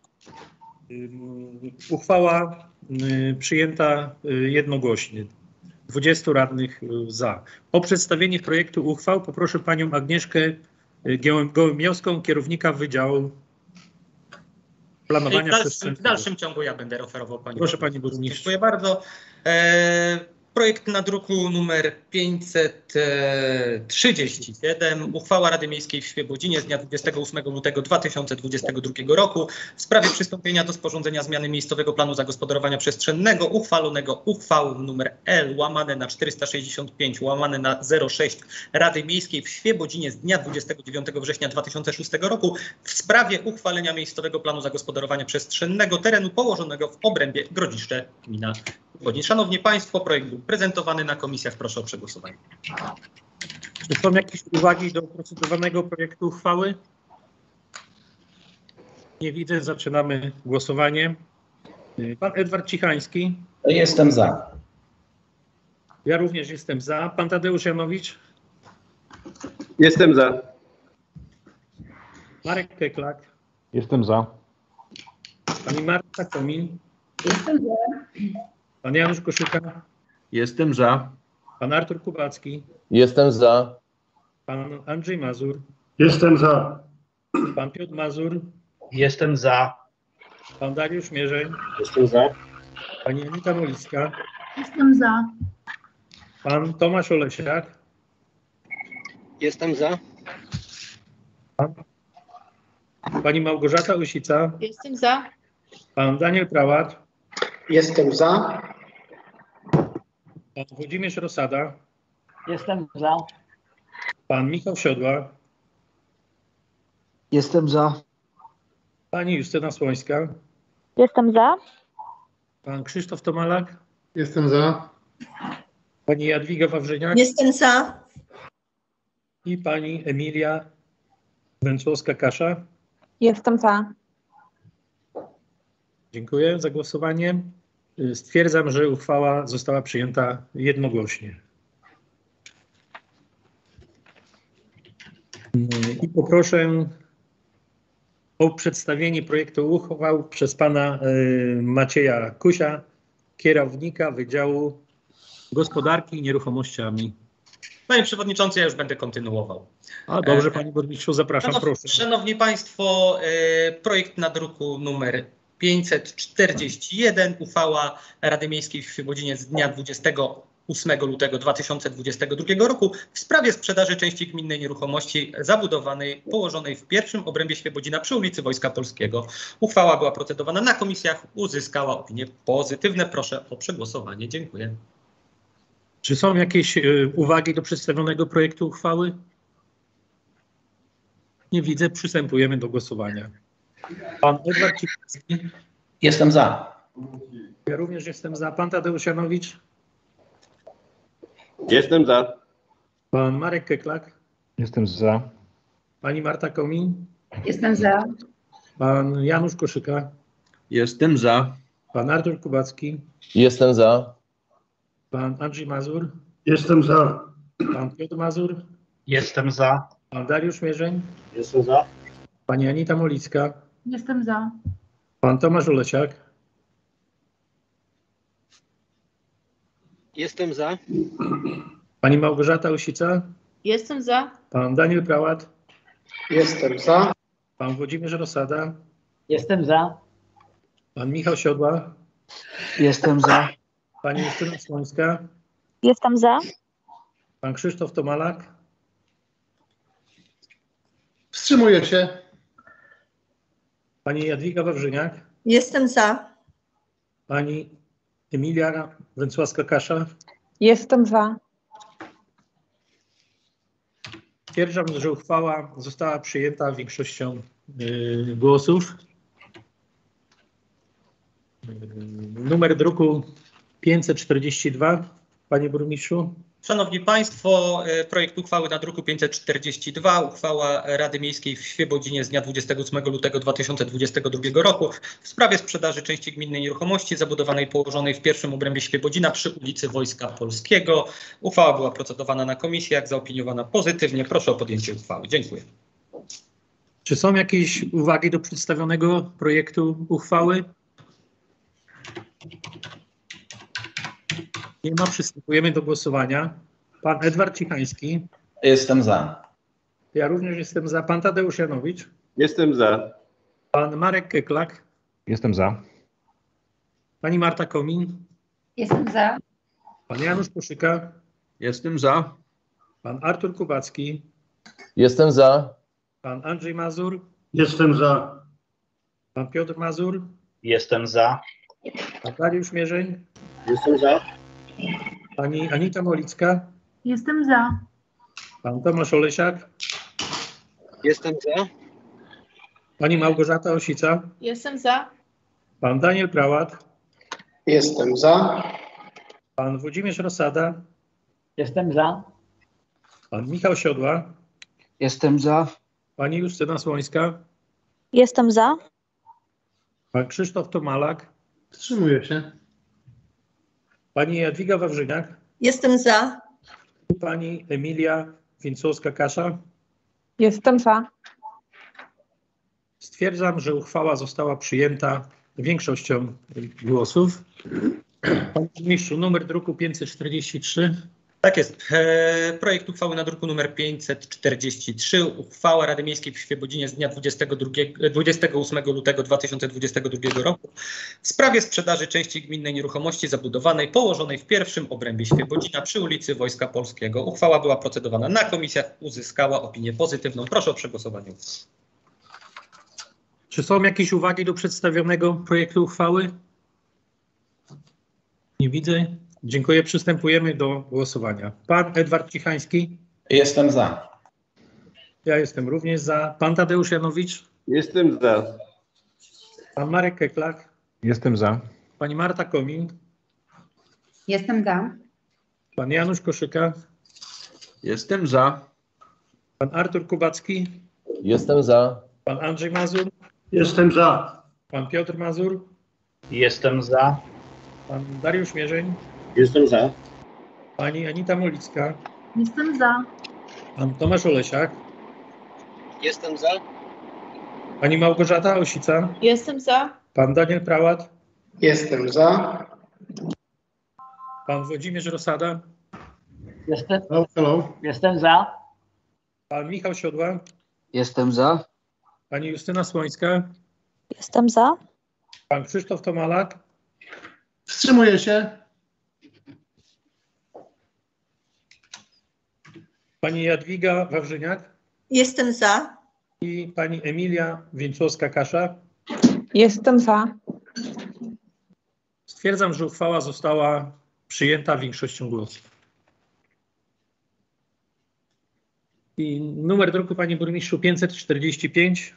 Speaker 7: Uchwała przyjęta jednogłośnie. 20 radnych za. O przedstawienie projektu uchwał poproszę panią Agnieszkę Gołębiowską, kierownika Wydziału Planowania
Speaker 13: W dalszym ciągu ja będę referował pani.
Speaker 7: Proszę pani burmistrz.
Speaker 13: Dziękuję bardzo. Projekt na druku numer 537, uchwała Rady Miejskiej w Świebodzinie z dnia 28 lutego 2022 roku w sprawie przystąpienia do sporządzenia zmiany miejscowego planu zagospodarowania przestrzennego uchwalonego uchwałą numer L/465/06 Rady Miejskiej w Świebodzinie z dnia 29 września 2006 roku w sprawie uchwalenia miejscowego planu zagospodarowania przestrzennego terenu położonego w obrębie Grodziszcze, gmina Świebodzin. Szanowni Państwo, projekt był prezentowany na komisjach. Proszę o przegłosowanie.
Speaker 7: Czy są jakieś uwagi do procedowanego projektu uchwały? Nie widzę. Zaczynamy głosowanie. Pan Edward Cichański.
Speaker 14: Jestem za.
Speaker 7: Ja również jestem za. Pan Tadeusz Janowicz.
Speaker 6: Jestem za.
Speaker 7: Marek Keklak.
Speaker 4: Jestem za.
Speaker 7: Pani Marta Komin.
Speaker 5: Jestem za.
Speaker 7: Pan Janusz Koszyka.
Speaker 6: Jestem za.
Speaker 7: Pan Artur Kubacki.
Speaker 2: Jestem za.
Speaker 7: Pan Andrzej Mazur.
Speaker 9: Jestem za.
Speaker 7: Pan Piotr Mazur.
Speaker 8: Jestem za.
Speaker 7: Pan Dariusz Mierzeń.
Speaker 9: Jestem za.
Speaker 7: Pani Anita Molicka.
Speaker 5: Jestem za.
Speaker 7: Pan Tomasz Olesiak.
Speaker 9: Jestem za.
Speaker 7: Pani Małgorzata Osica.
Speaker 5: Jestem za.
Speaker 7: Pan Daniel Prałat.
Speaker 11: Jestem za.
Speaker 7: Pan Włodzimierz Rosada.
Speaker 12: Jestem za.
Speaker 7: Pan Michał Siodła.
Speaker 14: Jestem za.
Speaker 7: Pani Justyna Słońska.
Speaker 15: Jestem za.
Speaker 7: Pan Krzysztof Tomalak.
Speaker 16: Jestem za.
Speaker 7: Pani Jadwiga Wawrzyniak.
Speaker 17: Jestem za.
Speaker 7: I pani Emilia Węcłowska-Kasza.
Speaker 18: Jestem za.
Speaker 7: Dziękuję za głosowanie. Stwierdzam, że uchwała została przyjęta jednogłośnie. I poproszę o przedstawienie projektu uchwał przez pana Macieja Kusia, kierownika Wydziału Gospodarki Nieruchomościami.
Speaker 13: Panie Przewodniczący, ja już będę kontynuował.
Speaker 7: A dobrze, panie burmistrzu, zapraszam, proszę.
Speaker 13: Szanowni Państwo, projekt na druku numer 541, uchwała Rady Miejskiej w Świebodzinie z dnia 8 lutego 2022 roku w sprawie sprzedaży części gminnej nieruchomości zabudowanej położonej w pierwszym obrębie Świebodzina przy ulicy Wojska Polskiego. Uchwała była procedowana na komisjach, uzyskała opinie pozytywne. Proszę o przegłosowanie. Dziękuję.
Speaker 7: Czy są jakieś uwagi do przedstawionego projektu uchwały? Nie widzę. Przystępujemy do głosowania. Pan Edward Cichowski.
Speaker 14: Jestem za.
Speaker 7: Ja również jestem za. Pan Tadeusz Janowicz.
Speaker 6: Jestem za.
Speaker 7: Pan Marek Keklak.
Speaker 4: Jestem za.
Speaker 7: Pani Marta Komin.
Speaker 5: Jestem za.
Speaker 7: Pan Janusz Koszyka.
Speaker 6: Jestem za.
Speaker 7: Pan Artur Kubacki.
Speaker 2: Jestem za.
Speaker 7: Pan Andrzej Mazur.
Speaker 9: Jestem za.
Speaker 7: Pan Piotr Mazur.
Speaker 8: Jestem za.
Speaker 7: Pan Dariusz Mierzeń.
Speaker 9: Jestem za.
Speaker 7: Pani Anita Molicka.
Speaker 5: Jestem za.
Speaker 7: Pan Tomasz Olesiak.
Speaker 21: Jestem za.
Speaker 7: Pani Małgorzata Osica.
Speaker 5: Jestem za.
Speaker 7: Pan Daniel Prałat.
Speaker 11: Jestem za.
Speaker 7: Pan Włodzimierz Rosada.
Speaker 12: Jestem za.
Speaker 7: Pan Michał Siodła.
Speaker 14: Jestem za.
Speaker 7: Pani Justyna Słońska.
Speaker 15: Jestem za.
Speaker 7: Pan Krzysztof Tomalak.
Speaker 16: Wstrzymuję się.
Speaker 7: Pani Jadwiga Wawrzyniak.
Speaker 17: Jestem za.
Speaker 7: Pani Emilia Węcławska-Kasza.
Speaker 18: Jestem za.
Speaker 7: Stwierdzam, że uchwała została przyjęta większością głosów. Numer druku 542. Panie burmistrzu.
Speaker 13: Szanowni Państwo, projekt uchwały na druku 542, uchwała Rady Miejskiej w Świebodzinie z dnia 28 lutego 2022 roku w sprawie sprzedaży części gminnej nieruchomości zabudowanej położonej w pierwszym obrębie Świebodzina przy ulicy Wojska Polskiego. Uchwała była procedowana na komisjach, zaopiniowana pozytywnie. Proszę o podjęcie uchwały. Dziękuję.
Speaker 7: Czy są jakieś uwagi do przedstawionego projektu uchwały? Nie ma. Przystępujemy do głosowania. Pan Edward Cichański.
Speaker 14: Jestem za.
Speaker 7: Ja również jestem za. Pan Tadeusz Janowicz.
Speaker 6: Jestem za.
Speaker 7: Pan Marek Keklak.
Speaker 4: Jestem za.
Speaker 7: Pani Marta Komin.
Speaker 5: Jestem za.
Speaker 7: Pan Janusz Koszyka.
Speaker 6: Jestem za.
Speaker 7: Pan Artur Kubacki.
Speaker 2: Jestem za.
Speaker 7: Pan Andrzej Mazur.
Speaker 9: Jestem za.
Speaker 7: Pan Piotr Mazur.
Speaker 8: Jestem za.
Speaker 7: Pan Dariusz Mierzeń.
Speaker 9: Jestem za.
Speaker 7: Pani Anita Molicka.
Speaker 5: Jestem za.
Speaker 7: Pan Tomasz Olesiak.
Speaker 21: Jestem za.
Speaker 7: Pani Małgorzata Osica.
Speaker 5: Jestem za.
Speaker 7: Pan Daniel Prałat.
Speaker 11: Jestem za.
Speaker 7: Pan Włodzimierz Rosada.
Speaker 12: Jestem za.
Speaker 7: Pan Michał Siodła.
Speaker 14: Jestem za.
Speaker 7: Pani Justyna Słońska.
Speaker 15: Jestem za.
Speaker 7: Pan Krzysztof Tomalak.
Speaker 16: Wstrzymuję się.
Speaker 7: Pani Jadwiga Wawrzyniak.
Speaker 17: Jestem za.
Speaker 7: Pani Emilia Węcławska-Kasza.
Speaker 18: Jestem za.
Speaker 7: Stwierdzam, że uchwała została przyjęta większością głosów. Panie burmistrzu, numer druku 543.
Speaker 13: Tak jest. Projekt uchwały na druku nr 543. Uchwała Rady Miejskiej w Świebodzinie z dnia 28 lutego 2022 roku w sprawie sprzedaży części gminnej nieruchomości zabudowanej położonej w pierwszym obrębie Świebodzina przy ulicy Wojska Polskiego. Uchwała była procedowana na komisjach, uzyskała opinię pozytywną. Proszę o przegłosowanie.
Speaker 7: Czy są jakieś uwagi do przedstawionego projektu uchwały? Nie widzę. Dziękuję. Przystępujemy do głosowania. Pan Edward Cichański.
Speaker 14: Jestem za.
Speaker 7: Ja jestem również za. Pan Tadeusz Janowicz.
Speaker 6: Jestem za.
Speaker 7: Pan Marek Keklak.
Speaker 4: Jestem za.
Speaker 7: Pani Marta Komin.
Speaker 5: Jestem za.
Speaker 7: Pan Janusz Koszyka.
Speaker 6: Jestem za.
Speaker 7: Pan Artur Kubacki.
Speaker 2: Jestem za.
Speaker 7: Pan Andrzej Mazur.
Speaker 9: Jestem za.
Speaker 7: Pan Piotr Mazur.
Speaker 8: Jestem za.
Speaker 7: Pan Dariusz Mierzeń.
Speaker 9: Jestem za.
Speaker 7: Pani Anita Molicka.
Speaker 5: Jestem za.
Speaker 7: Pan Tomasz Olesiak.
Speaker 21: Jestem za.
Speaker 7: Pani Małgorzata Osica.
Speaker 5: Jestem za.
Speaker 7: Pan Daniel Prałat.
Speaker 11: Jestem za.
Speaker 7: Pan Włodzimierz Rosada.
Speaker 12: Jestem,
Speaker 16: Hello.
Speaker 12: jestem za.
Speaker 7: Pan Michał Siodła.
Speaker 14: Jestem za.
Speaker 7: Pani Justyna Słońska.
Speaker 15: Jestem za.
Speaker 7: Pan Krzysztof Tomalak.
Speaker 16: Wstrzymuję się.
Speaker 7: Pani Jadwiga Wawrzyniak
Speaker 17: Jestem za.
Speaker 7: i pani Emilia Więcławska-Kasza.
Speaker 18: Jestem za.
Speaker 7: Stwierdzam, że uchwała została przyjęta większością głosów. I numer druku, panie burmistrzu, 545.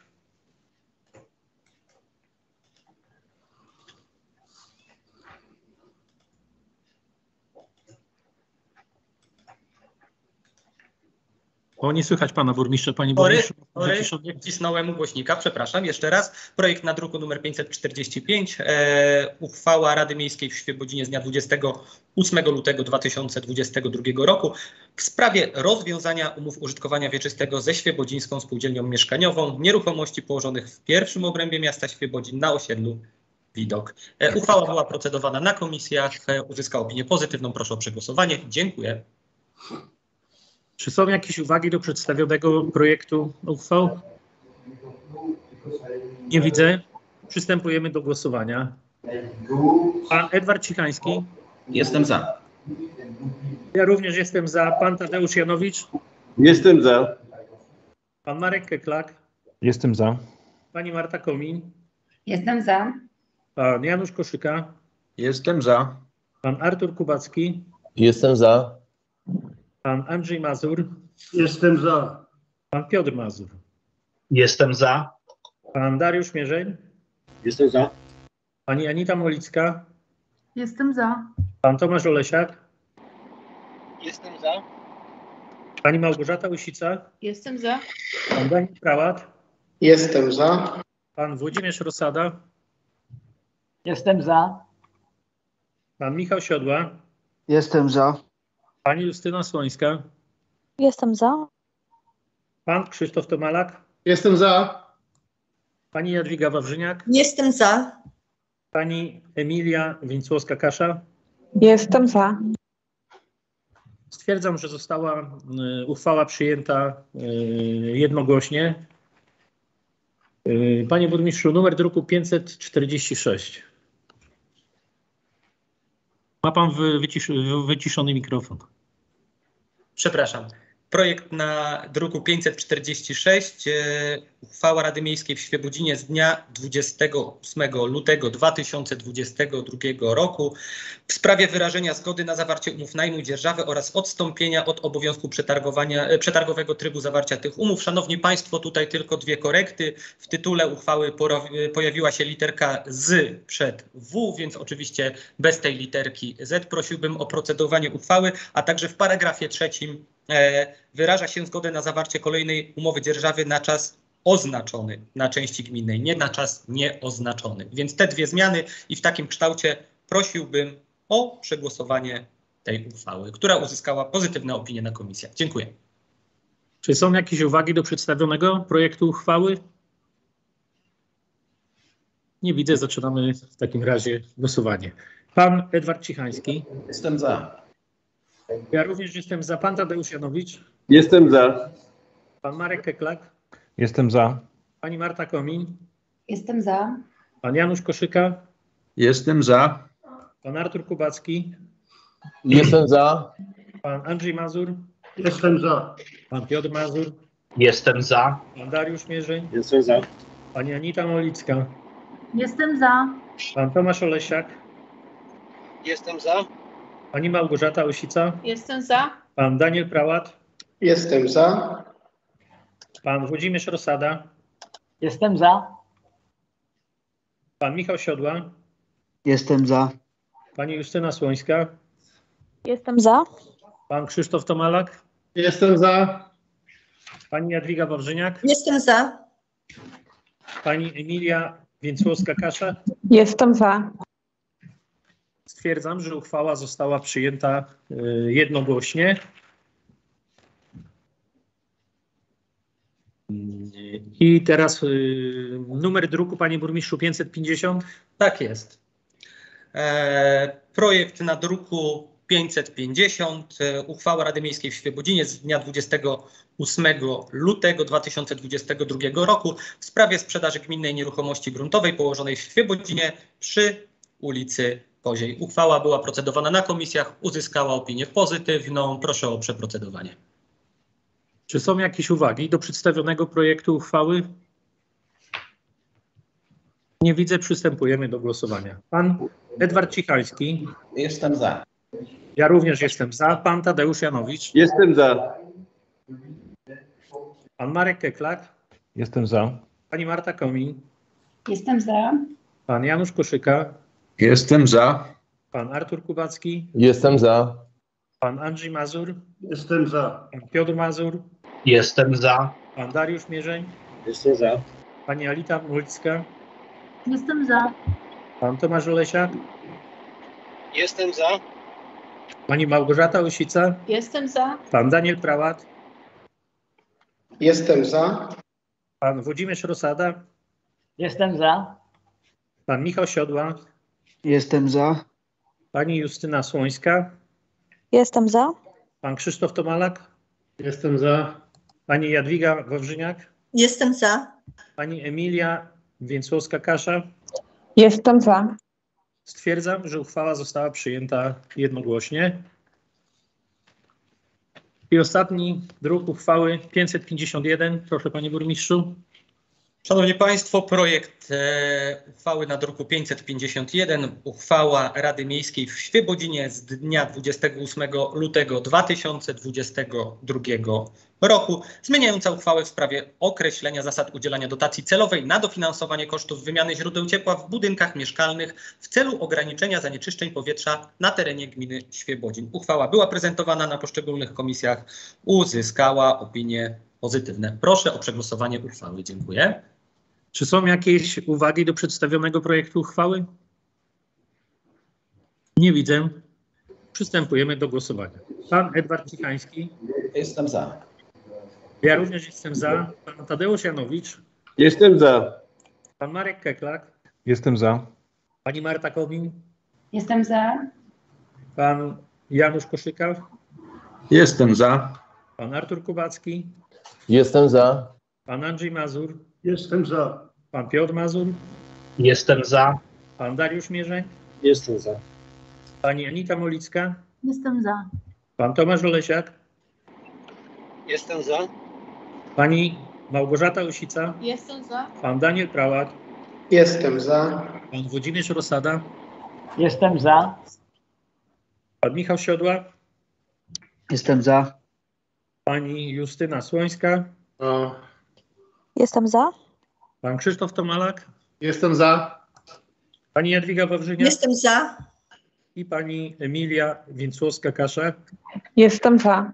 Speaker 7: O, nie słychać pana burmistrza, panie burmistrzu.
Speaker 13: Wcisnąłem głośnika, przepraszam, jeszcze raz. Projekt na druku numer 545, uchwała Rady Miejskiej w Świebodzinie z dnia 28 lutego 2022 roku w sprawie rozwiązania umów użytkowania wieczystego ze Świebodzińską Spółdzielnią Mieszkaniową nieruchomości położonych w pierwszym obrębie miasta Świebodzin na osiedlu Widok. Uchwała była procedowana na komisjach, uzyskała opinię pozytywną. Proszę o przegłosowanie. Dziękuję.
Speaker 7: Czy są jakieś uwagi do przedstawionego projektu uchwał? Nie widzę. Przystępujemy do głosowania. Pan Edward Cichański.
Speaker 14: Jestem za.
Speaker 7: Ja również jestem za. Pan Tadeusz Janowicz.
Speaker 6: Jestem za.
Speaker 7: Pan Marek Keklak.
Speaker 4: Jestem za.
Speaker 7: Pani Marta Komin.
Speaker 5: Jestem za.
Speaker 7: Pan Janusz Koszyka.
Speaker 6: Jestem za.
Speaker 7: Pan Artur Kubacki.
Speaker 2: Jestem za.
Speaker 7: Pan Andrzej Mazur.
Speaker 9: Jestem za.
Speaker 7: Pan Piotr Mazur.
Speaker 8: Jestem za.
Speaker 7: Pan Dariusz Mierzeń.
Speaker 9: Jestem za.
Speaker 7: Pani Anita Molicka.
Speaker 5: Jestem za.
Speaker 7: Pan Tomasz Olesiak.
Speaker 21: Jestem za.
Speaker 7: Pani Małgorzata Łysica.
Speaker 5: Jestem za.
Speaker 7: Pan Daniel Prałat.
Speaker 11: Jestem za.
Speaker 7: Pan Włodzimierz Rosada.
Speaker 12: Jestem za.
Speaker 7: Pan Michał Siodła.
Speaker 14: Jestem za.
Speaker 7: Pani Justyna Słońska.
Speaker 15: Jestem za.
Speaker 7: Pan Krzysztof Tomalak.
Speaker 16: Jestem za.
Speaker 7: Pani Jadwiga Wawrzyniak.
Speaker 17: Jestem za.
Speaker 7: Pani Emilia Więcławska-Kasza.
Speaker 18: Jestem za.
Speaker 7: Stwierdzam, że została uchwała przyjęta jednogłośnie. Panie burmistrzu, numer druku 546. Ma pan wyciszony mikrofon.
Speaker 13: Przepraszam. Projekt na druku 546, uchwała Rady Miejskiej w Świebodzinie z dnia 28 lutego 2022 roku w sprawie wyrażenia zgody na zawarcie umów najmu i dzierżawy oraz odstąpienia od obowiązku przetargowego trybu zawarcia tych umów. Szanowni Państwo, tutaj tylko dwie korekty. W tytule uchwały pojawiła się literka Z przed W, więc oczywiście bez tej literki Z prosiłbym o procedowanie uchwały, a także w paragrafie 3 wyraża się zgodę na zawarcie kolejnej umowy dzierżawy na czas oznaczony na części gminnej, nie na czas nieoznaczony. Więc te dwie zmiany i w takim kształcie prosiłbym o przegłosowanie tej uchwały, która uzyskała pozytywne opinie na komisjach. Dziękuję.
Speaker 7: Czy są jakieś uwagi do przedstawionego projektu uchwały? Nie widzę. Zaczynamy w takim razie głosowanie. Pan Edward Cichański.
Speaker 14: Jestem za.
Speaker 7: Ja również jestem za. Pan Tadeusz Janowicz.
Speaker 6: Jestem za.
Speaker 7: Pan Marek Keklak.
Speaker 4: Jestem za.
Speaker 7: Pani Marta Komin.
Speaker 5: Jestem za.
Speaker 7: Pan Janusz Koszyka.
Speaker 6: Jestem za.
Speaker 7: Pan Artur Kubacki.
Speaker 2: Jestem za.
Speaker 7: Pan Andrzej Mazur.
Speaker 9: Jestem za.
Speaker 7: Pan Piotr Mazur.
Speaker 8: Jestem za.
Speaker 7: Pan Dariusz Mierzeń.
Speaker 9: Jestem za.
Speaker 7: Pani Anita Molicka.
Speaker 5: Jestem za.
Speaker 7: Pan Tomasz Olesiak.
Speaker 21: Jestem za.
Speaker 7: Pani Małgorzata Łysica.
Speaker 5: Jestem za.
Speaker 7: Pan Daniel Prałat.
Speaker 11: Jestem za.
Speaker 7: Pan Włodzimierz Rosada.
Speaker 12: Jestem za.
Speaker 7: Pan Michał Siodła.
Speaker 14: Jestem za.
Speaker 7: Pani Justyna Słońska.
Speaker 15: Jestem za.
Speaker 7: Pan Krzysztof Tomalak.
Speaker 16: Jestem za.
Speaker 7: Pani Jadwiga Wawrzyniak.
Speaker 17: Jestem za.
Speaker 7: Pani Emilia Więcławska-Kasza.
Speaker 18: Jestem za.
Speaker 7: Stwierdzam, że uchwała została przyjęta jednogłośnie. I teraz numer druku, panie burmistrzu, 550.
Speaker 13: Tak jest. Projekt na druku 550, uchwała Rady Miejskiej w Świebodzinie z dnia 28 lutego 2022 roku w sprawie sprzedaży gminnej nieruchomości gruntowej położonej w Świebodzinie przy ulicy Koziej. Uchwała była procedowana na komisjach, uzyskała opinię pozytywną. Proszę o przeprocedowanie.
Speaker 7: Czy są jakieś uwagi do przedstawionego projektu uchwały? Nie widzę, przystępujemy do głosowania. Pan Edward Cichański.
Speaker 14: Jestem za.
Speaker 7: Ja również jestem za. Pan Tadeusz Janowicz.
Speaker 6: Jestem za.
Speaker 7: Pan Marek Keklak.
Speaker 4: Jestem za.
Speaker 7: Pani Marta Komin.
Speaker 5: Jestem za.
Speaker 7: Pan Janusz Koszyka.
Speaker 6: Jestem za.
Speaker 7: Pan Artur Kubacki.
Speaker 2: Jestem za.
Speaker 7: Pan Andrzej Mazur.
Speaker 9: Jestem za.
Speaker 7: Pan Piotr Mazur.
Speaker 8: Jestem za.
Speaker 7: Pan Dariusz Mierzeń.
Speaker 9: Jestem za.
Speaker 7: Pani Alita Mulicka.
Speaker 5: Jestem za.
Speaker 7: Pan Tomasz Olesiak.
Speaker 21: Jestem za.
Speaker 7: Pani Małgorzata Osica.
Speaker 5: Jestem za.
Speaker 7: Pan Daniel Prałat.
Speaker 11: Jestem za.
Speaker 7: Pan Włodzimierz Rosada.
Speaker 12: Jestem za.
Speaker 7: Pan Michał Siodła.
Speaker 14: Jestem za.
Speaker 7: Pani Justyna Słońska.
Speaker 15: Jestem za.
Speaker 7: Pan Krzysztof Tomalak.
Speaker 16: Jestem za.
Speaker 7: Pani Jadwiga Wawrzyniak.
Speaker 17: Jestem za.
Speaker 7: Pani Emilia Więcłowska-Kasza.
Speaker 18: Jestem za.
Speaker 7: Stwierdzam, że uchwała została przyjęta jednogłośnie. I ostatni druk uchwały 551. Proszę, panie burmistrzu.
Speaker 13: Szanowni Państwo, projekt uchwały na druku 551, uchwała Rady Miejskiej w Świebodzinie z dnia 28 lutego 2022 roku, zmieniająca uchwałę w sprawie określenia zasad udzielania dotacji celowej na dofinansowanie kosztów wymiany źródeł ciepła w budynkach mieszkalnych w celu ograniczenia zanieczyszczeń powietrza na terenie gminy Świebodzin. Uchwała była prezentowana na poszczególnych komisjach, uzyskała opinie pozytywne. Proszę o przegłosowanie uchwały. Dziękuję.
Speaker 7: Czy są jakieś uwagi do przedstawionego projektu uchwały? Nie widzę. Przystępujemy do głosowania. Pan Edward Cichański.
Speaker 14: Jestem za.
Speaker 7: Ja również jestem za. Pan Tadeusz Janowicz.
Speaker 6: Jestem za.
Speaker 7: Pan Marek Keklak.
Speaker 4: Jestem za.
Speaker 7: Pani Marta Komin.
Speaker 5: Jestem za.
Speaker 7: Pan Janusz Koszyka.
Speaker 6: Jestem za.
Speaker 7: Pan Artur Kubacki.
Speaker 2: Jestem za.
Speaker 7: Pan Andrzej Mazur.
Speaker 9: Jestem za.
Speaker 7: Pan Piotr Mazur.
Speaker 8: Jestem za.
Speaker 7: Pan Dariusz Mierzeń.
Speaker 9: Jestem za.
Speaker 7: Pani Anita Molicka.
Speaker 5: Jestem za.
Speaker 7: Pan Tomasz Olesiak.
Speaker 21: Jestem za.
Speaker 7: Pani Małgorzata Osica.
Speaker 5: Jestem za.
Speaker 7: Pan Daniel Prałat.
Speaker 11: Jestem za.
Speaker 7: Pan Włodzimierz Rosada.
Speaker 12: Jestem za.
Speaker 7: Pan Michał Siodła.
Speaker 14: Jestem za.
Speaker 7: Pani Justyna Słońska.
Speaker 15: Jestem za.
Speaker 7: Pan Krzysztof Tomalak.
Speaker 16: Jestem za.
Speaker 7: Pani Jadwiga Wawrzyniak.
Speaker 17: Jestem za.
Speaker 7: I pani Emilia Więcłowska-Kasza.
Speaker 18: Jestem za.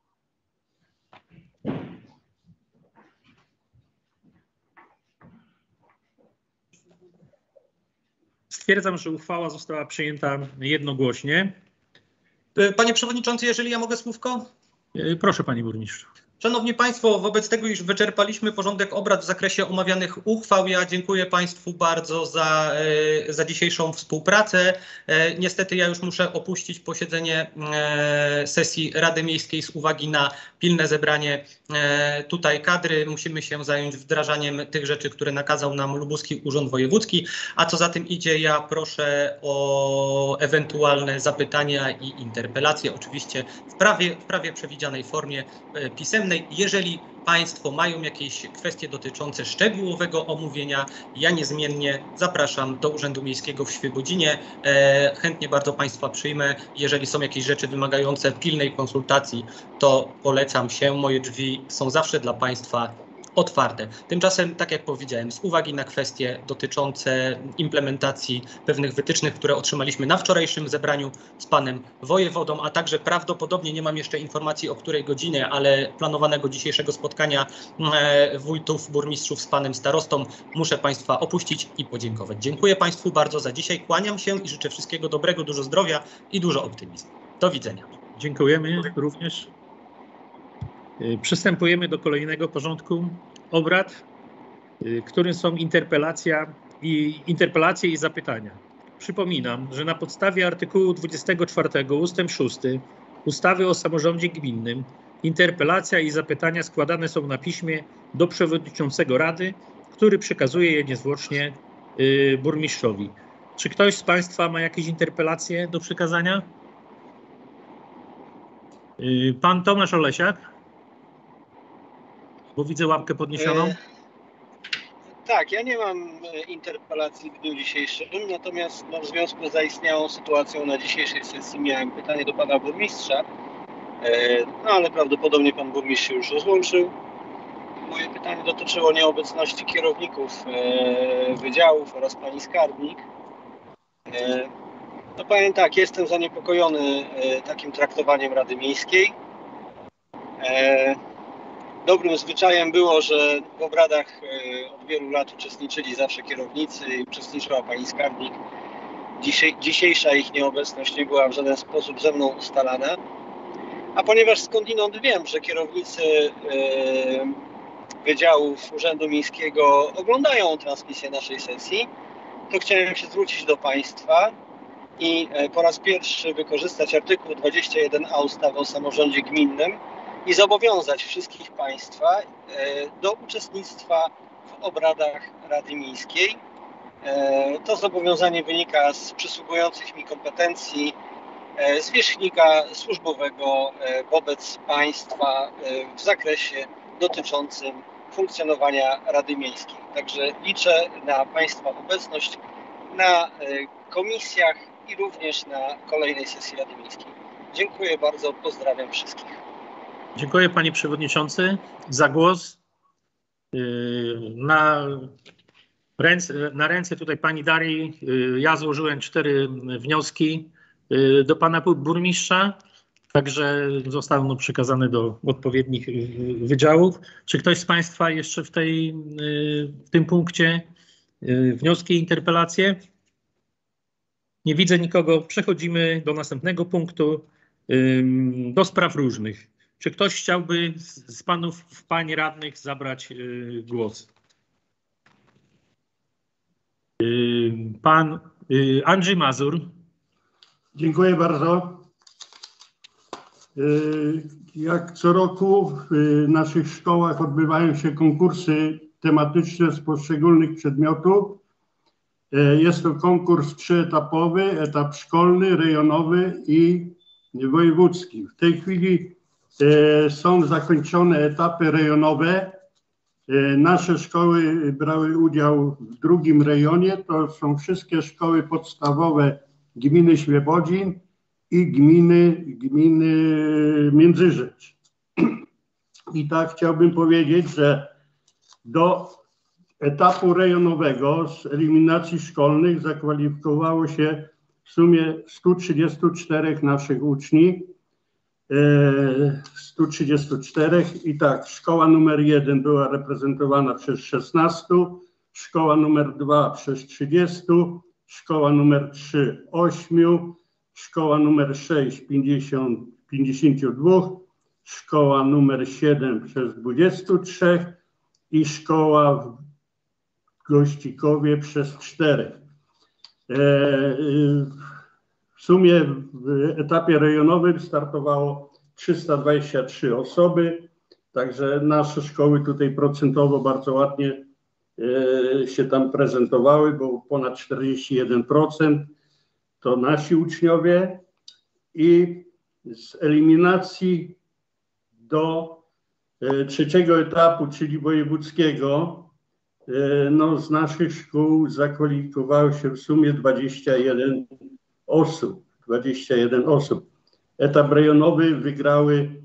Speaker 7: Stwierdzam, że uchwała została przyjęta jednogłośnie.
Speaker 13: Panie Przewodniczący, jeżeli ja mogę słówko?
Speaker 7: Proszę, panie burmistrzu.
Speaker 13: Szanowni Państwo, wobec tego, iż wyczerpaliśmy porządek obrad w zakresie omawianych uchwał, ja dziękuję Państwu bardzo za dzisiejszą współpracę. Niestety ja już muszę opuścić posiedzenie sesji Rady Miejskiej z uwagi na pilne zebranie tutaj kadry. Musimy się zająć wdrażaniem tych rzeczy, które nakazał nam Lubuski Urząd Wojewódzki. A co za tym idzie, ja proszę o ewentualne zapytania i interpelacje, oczywiście w prawie przewidzianej formie pisemnej. Jeżeli Państwo mają jakieś kwestie dotyczące szczegółowego omówienia, ja niezmiennie zapraszam do Urzędu Miejskiego w Świebodzinie. Chętnie bardzo Państwa przyjmę. Jeżeli są jakieś rzeczy wymagające pilnej konsultacji, to polecam się. Moje drzwi są zawsze dla Państwa otwarte. Tymczasem, tak jak powiedziałem, z uwagi na kwestie dotyczące implementacji pewnych wytycznych, które otrzymaliśmy na wczorajszym zebraniu z panem wojewodą, a także prawdopodobnie, nie mam jeszcze informacji o której godzinie, ale planowanego dzisiejszego spotkania wójtów, burmistrzów z panem starostą, muszę Państwa opuścić i podziękować. Dziękuję Państwu bardzo za dzisiaj, kłaniam się i życzę wszystkiego dobrego, dużo zdrowia i dużo optymizmu. Do widzenia.
Speaker 7: Dziękujemy również. Przystępujemy do kolejnego porządku obrad, którym są interpelacje i zapytania. Przypominam, że na podstawie artykułu 24 ust. 6 ustawy o samorządzie gminnym interpelacja i zapytania składane są na piśmie do przewodniczącego Rady, który przekazuje je niezwłocznie burmistrzowi. Czy ktoś z Państwa ma jakieś interpelacje do przekazania? Pan Tomasz Olesiak. Bo widzę łapkę podniesioną.
Speaker 21: Tak, ja nie mam interpelacji w dniu dzisiejszym, natomiast w związku z zaistniałą sytuacją na dzisiejszej sesji miałem pytanie do pana burmistrza, ale prawdopodobnie pan burmistrz się już rozłączył. Moje pytanie dotyczyło nieobecności kierowników wydziałów oraz pani skarbnik. No powiem tak, jestem zaniepokojony takim traktowaniem Rady Miejskiej. Dobrym zwyczajem było, że w obradach od wielu lat uczestniczyli zawsze kierownicy i uczestniczyła pani skarbnik. Dzisiejsza ich nieobecność nie była w żaden sposób ze mną ustalana. A ponieważ skądinąd wiem, że kierownicy wydziałów Urzędu Miejskiego oglądają transmisję naszej sesji, to chciałem się zwrócić do państwa i po raz pierwszy wykorzystać artykuł 21a ustawy o samorządzie gminnym i zobowiązać wszystkich państwa do uczestnictwa w obradach Rady Miejskiej. To zobowiązanie wynika z przysługujących mi kompetencji zwierzchnika służbowego wobec państwa w zakresie dotyczącym funkcjonowania Rady Miejskiej. Także liczę na państwa obecność na komisjach i również na kolejnej sesji Rady Miejskiej. Dziękuję bardzo, pozdrawiam wszystkich.
Speaker 7: Dziękuję panie przewodniczący za głos. Na ręce tutaj pani Darii ja złożyłem 4 wnioski do pana burmistrza, także zostały przekazane do odpowiednich wydziałów. Czy ktoś z państwa jeszcze w tym punkcie wnioski i interpelacje? Nie widzę nikogo. Przechodzimy do następnego punktu, do spraw różnych. Czy ktoś chciałby z panów, pań radnych zabrać głos? Pan Andrzej Mazur.
Speaker 10: Dziękuję bardzo. Jak co roku w naszych szkołach odbywają się konkursy tematyczne z poszczególnych przedmiotów. Jest to konkurs 3-etapowy, etap szkolny, rejonowy i wojewódzki. W tej chwili są zakończone etapy rejonowe. Nasze szkoły brały udział w drugim rejonie. To są wszystkie szkoły podstawowe gminy Świebodzin i gminy Międzyrzecz. I tak chciałbym powiedzieć, że do etapu rejonowego z eliminacji szkolnych zakwalifikowało się w sumie 134 naszych uczniów. 134 i tak, szkoła numer 1 była reprezentowana przez 16, szkoła numer 2 przez 30, szkoła numer 3 8, szkoła numer 6 52, szkoła numer 7 przez 23 i szkoła w Gościkowie przez 4. W sumie w etapie rejonowym startowało 323 osoby, także nasze szkoły tutaj procentowo bardzo ładnie się tam prezentowały, bo ponad 41% to nasi uczniowie i z eliminacji do 3. etapu, czyli wojewódzkiego, no z naszych szkół zakwalifikowało się w sumie 21 osób. Etap rejonowy wygrały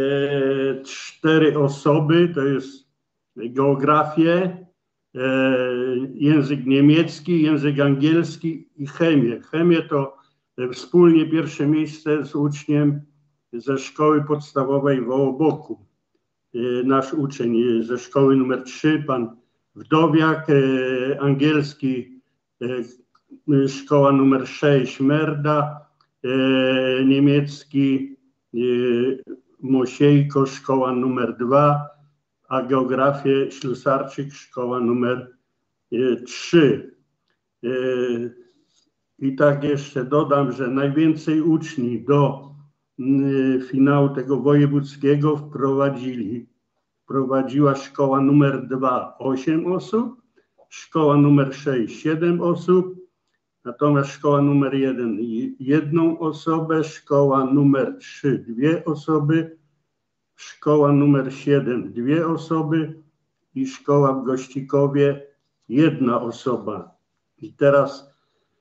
Speaker 10: 4 osoby, to jest geografię, język niemiecki, język angielski i chemię. Chemię to wspólnie pierwsze miejsce z uczniem ze szkoły podstawowej w Wołoboku. Nasz uczeń ze szkoły numer 3, pan Wdowiak, angielski szkoła numer 6 Merda, niemiecki Mosiejko, szkoła numer 2, a geografię Ślusarczyk, szkoła numer 3. I tak jeszcze dodam, że najwięcej uczniów do finału tego wojewódzkiego wprowadziła szkoła numer 2 8 osób, szkoła numer 6 7 osób, natomiast szkoła numer 1 1 osobę, szkoła numer 3 2 osoby, szkoła numer 7 2 osoby i szkoła w Gościkowie 1 osoba. I teraz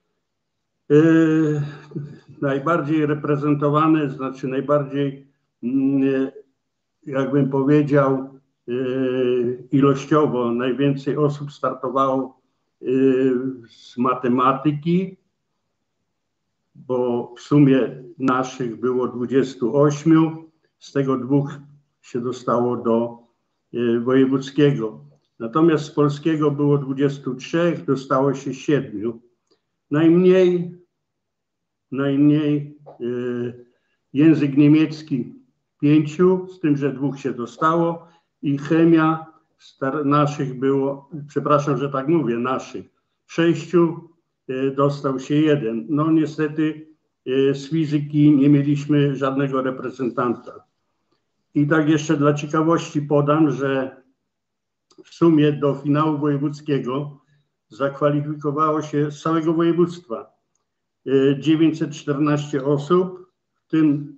Speaker 10: najbardziej reprezentowane, znaczy najbardziej, jakbym powiedział, ilościowo najwięcej osób startowało z matematyki, bo w sumie naszych było 28, z tego 2 się dostało do wojewódzkiego. Natomiast z polskiego było 23, dostało się 7. Najmniej język niemiecki 5, z tym, że 2 się dostało i chemia naszych było, przepraszam, że tak mówię, naszych 6, dostał się 1. No niestety z fizyki nie mieliśmy żadnego reprezentanta. I tak jeszcze dla ciekawości podam, że w sumie do finału wojewódzkiego zakwalifikowało się z całego województwa 914 osób, w tym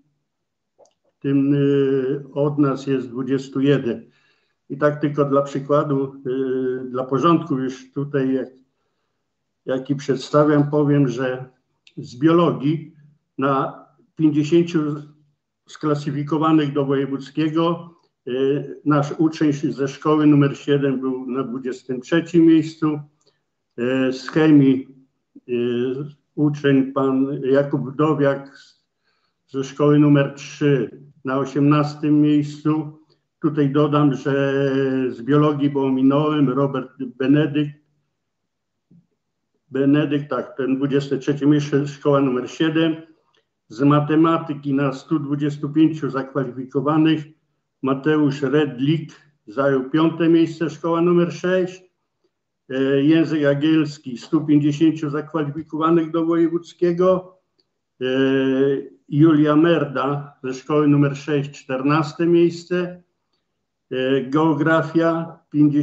Speaker 10: od nas jest 21. I tak tylko dla przykładu, dla porządku już tutaj, jaki przedstawiam, powiem, że z biologii na 50 sklasyfikowanych do wojewódzkiego nasz uczeń ze szkoły numer 7 był na 23 miejscu. Z chemii uczeń pan Jakub Wdowiak ze szkoły numer 3 na 18 miejscu. Tutaj dodam, że z biologii, bo ominąłem, Robert Benedykt, tak, ten 23 miejsce, szkoła numer 7. Z matematyki na 125 zakwalifikowanych Mateusz Redlik zajął 5. miejsce, szkoła numer 6. Język angielski 150 zakwalifikowanych do wojewódzkiego. Julia Merda ze szkoły numer 6, 14 miejsce. Geografia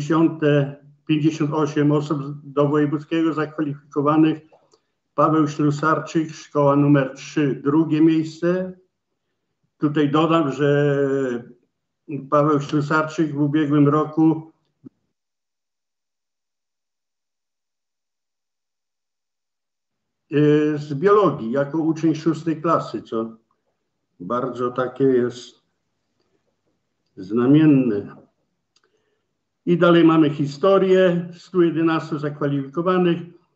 Speaker 10: 58 osób do wojewódzkiego zakwalifikowanych. Paweł Ślusarczyk, szkoła numer 3, 2 miejsce. Tutaj dodam, że Paweł Ślusarczyk w ubiegłym roku z biologii jako uczeń 6. klasy, co bardzo takie jest znamienne. I dalej mamy historię, 111 zakwalifikowanych,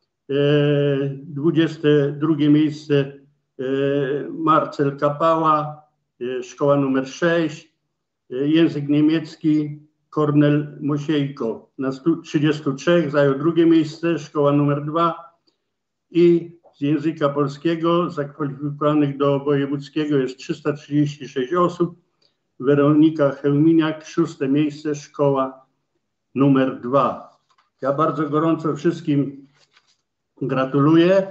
Speaker 10: 22 miejsce Marcel Kapała, szkoła numer 6, język niemiecki Kornel Mosiejko na 133 zajął 2 miejsce, szkoła numer 2 i z języka polskiego zakwalifikowanych do wojewódzkiego jest 336 osób. Weronika Chełminiak, 6. miejsce, szkoła numer 2. Ja bardzo gorąco wszystkim gratuluję.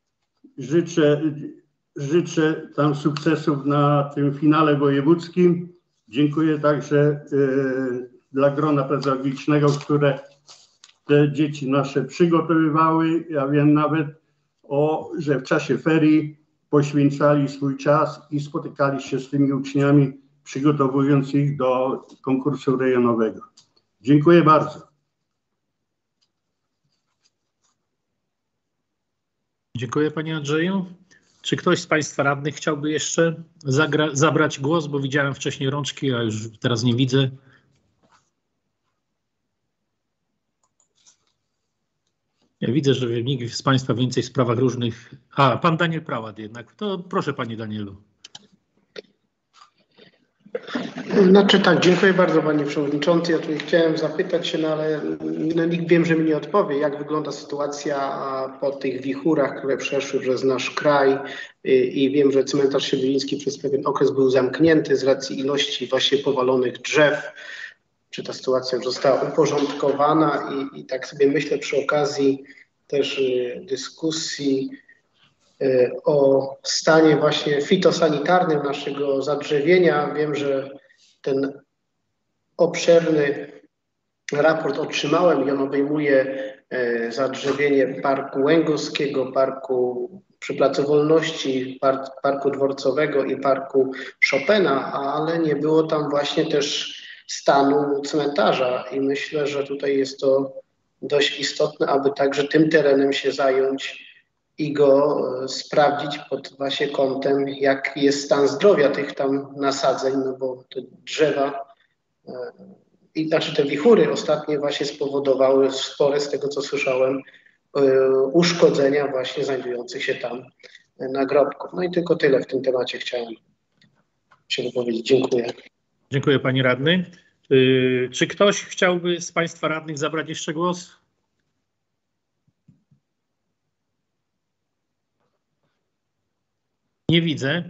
Speaker 10: Życzę tam sukcesów na tym finale wojewódzkim. Dziękuję także dla grona pedagogicznego, które te dzieci nasze przygotowywały. Ja wiem nawet, że w czasie ferii poświęcali swój czas i spotykali się z tymi uczniami, przygotowując ich do konkursu rejonowego. Dziękuję bardzo.
Speaker 7: Dziękuję panie Andrzeju. Czy ktoś z państwa radnych chciałby jeszcze zabrać głos, bo widziałem wcześniej rączki, a już teraz nie widzę. Ja widzę, że nikt z państwa więcej w sprawach różnych... A, pan Daniel Prałat jednak. To proszę panie Danielu.
Speaker 11: Znaczy tak, dziękuję bardzo panie przewodniczący. Ja tutaj chciałem zapytać się, no ale nikt wiem, że mi nie odpowie, jak wygląda sytuacja po tych wichurach, które przeszły przez nasz kraj i wiem, że cmentarz Siedliński przez pewien okres był zamknięty z racji ilości właśnie powalonych drzew. Czy ta sytuacja już została uporządkowana i tak sobie myślę przy okazji też dyskusji o stanie właśnie fitosanitarnym naszego zadrzewienia. Wiem, że ten obszerny raport otrzymałem i on obejmuje zadrzewienie Parku Łęgowskiego, Parku przy Placu Wolności, Parku Dworcowego i Parku Chopina, ale nie było tam właśnie też stanu cmentarza i myślę, że tutaj jest to dość istotne, aby także tym terenem się zająć i go sprawdzić pod właśnie kątem, jaki jest stan zdrowia tych tam nasadzeń, no bo te drzewa, te wichury ostatnie właśnie spowodowały spore, z tego co słyszałem, uszkodzenia właśnie znajdujących się tam nagrobków. No i tylko tyle w tym temacie chciałem się wypowiedzieć. Dziękuję.
Speaker 7: Dziękuję panie radny. Czy ktoś chciałby z państwa radnych zabrać jeszcze głos? Nie widzę.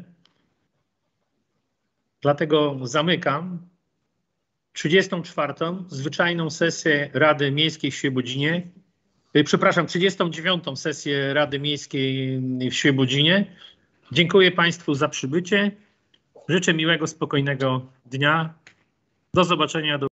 Speaker 7: Dlatego zamykam 34. zwyczajną sesję Rady Miejskiej w Świebodzinie. Przepraszam, 39. sesję Rady Miejskiej w Świebodzinie. Dziękuję państwu za przybycie. Życzę miłego, spokojnego dnia. Do zobaczenia.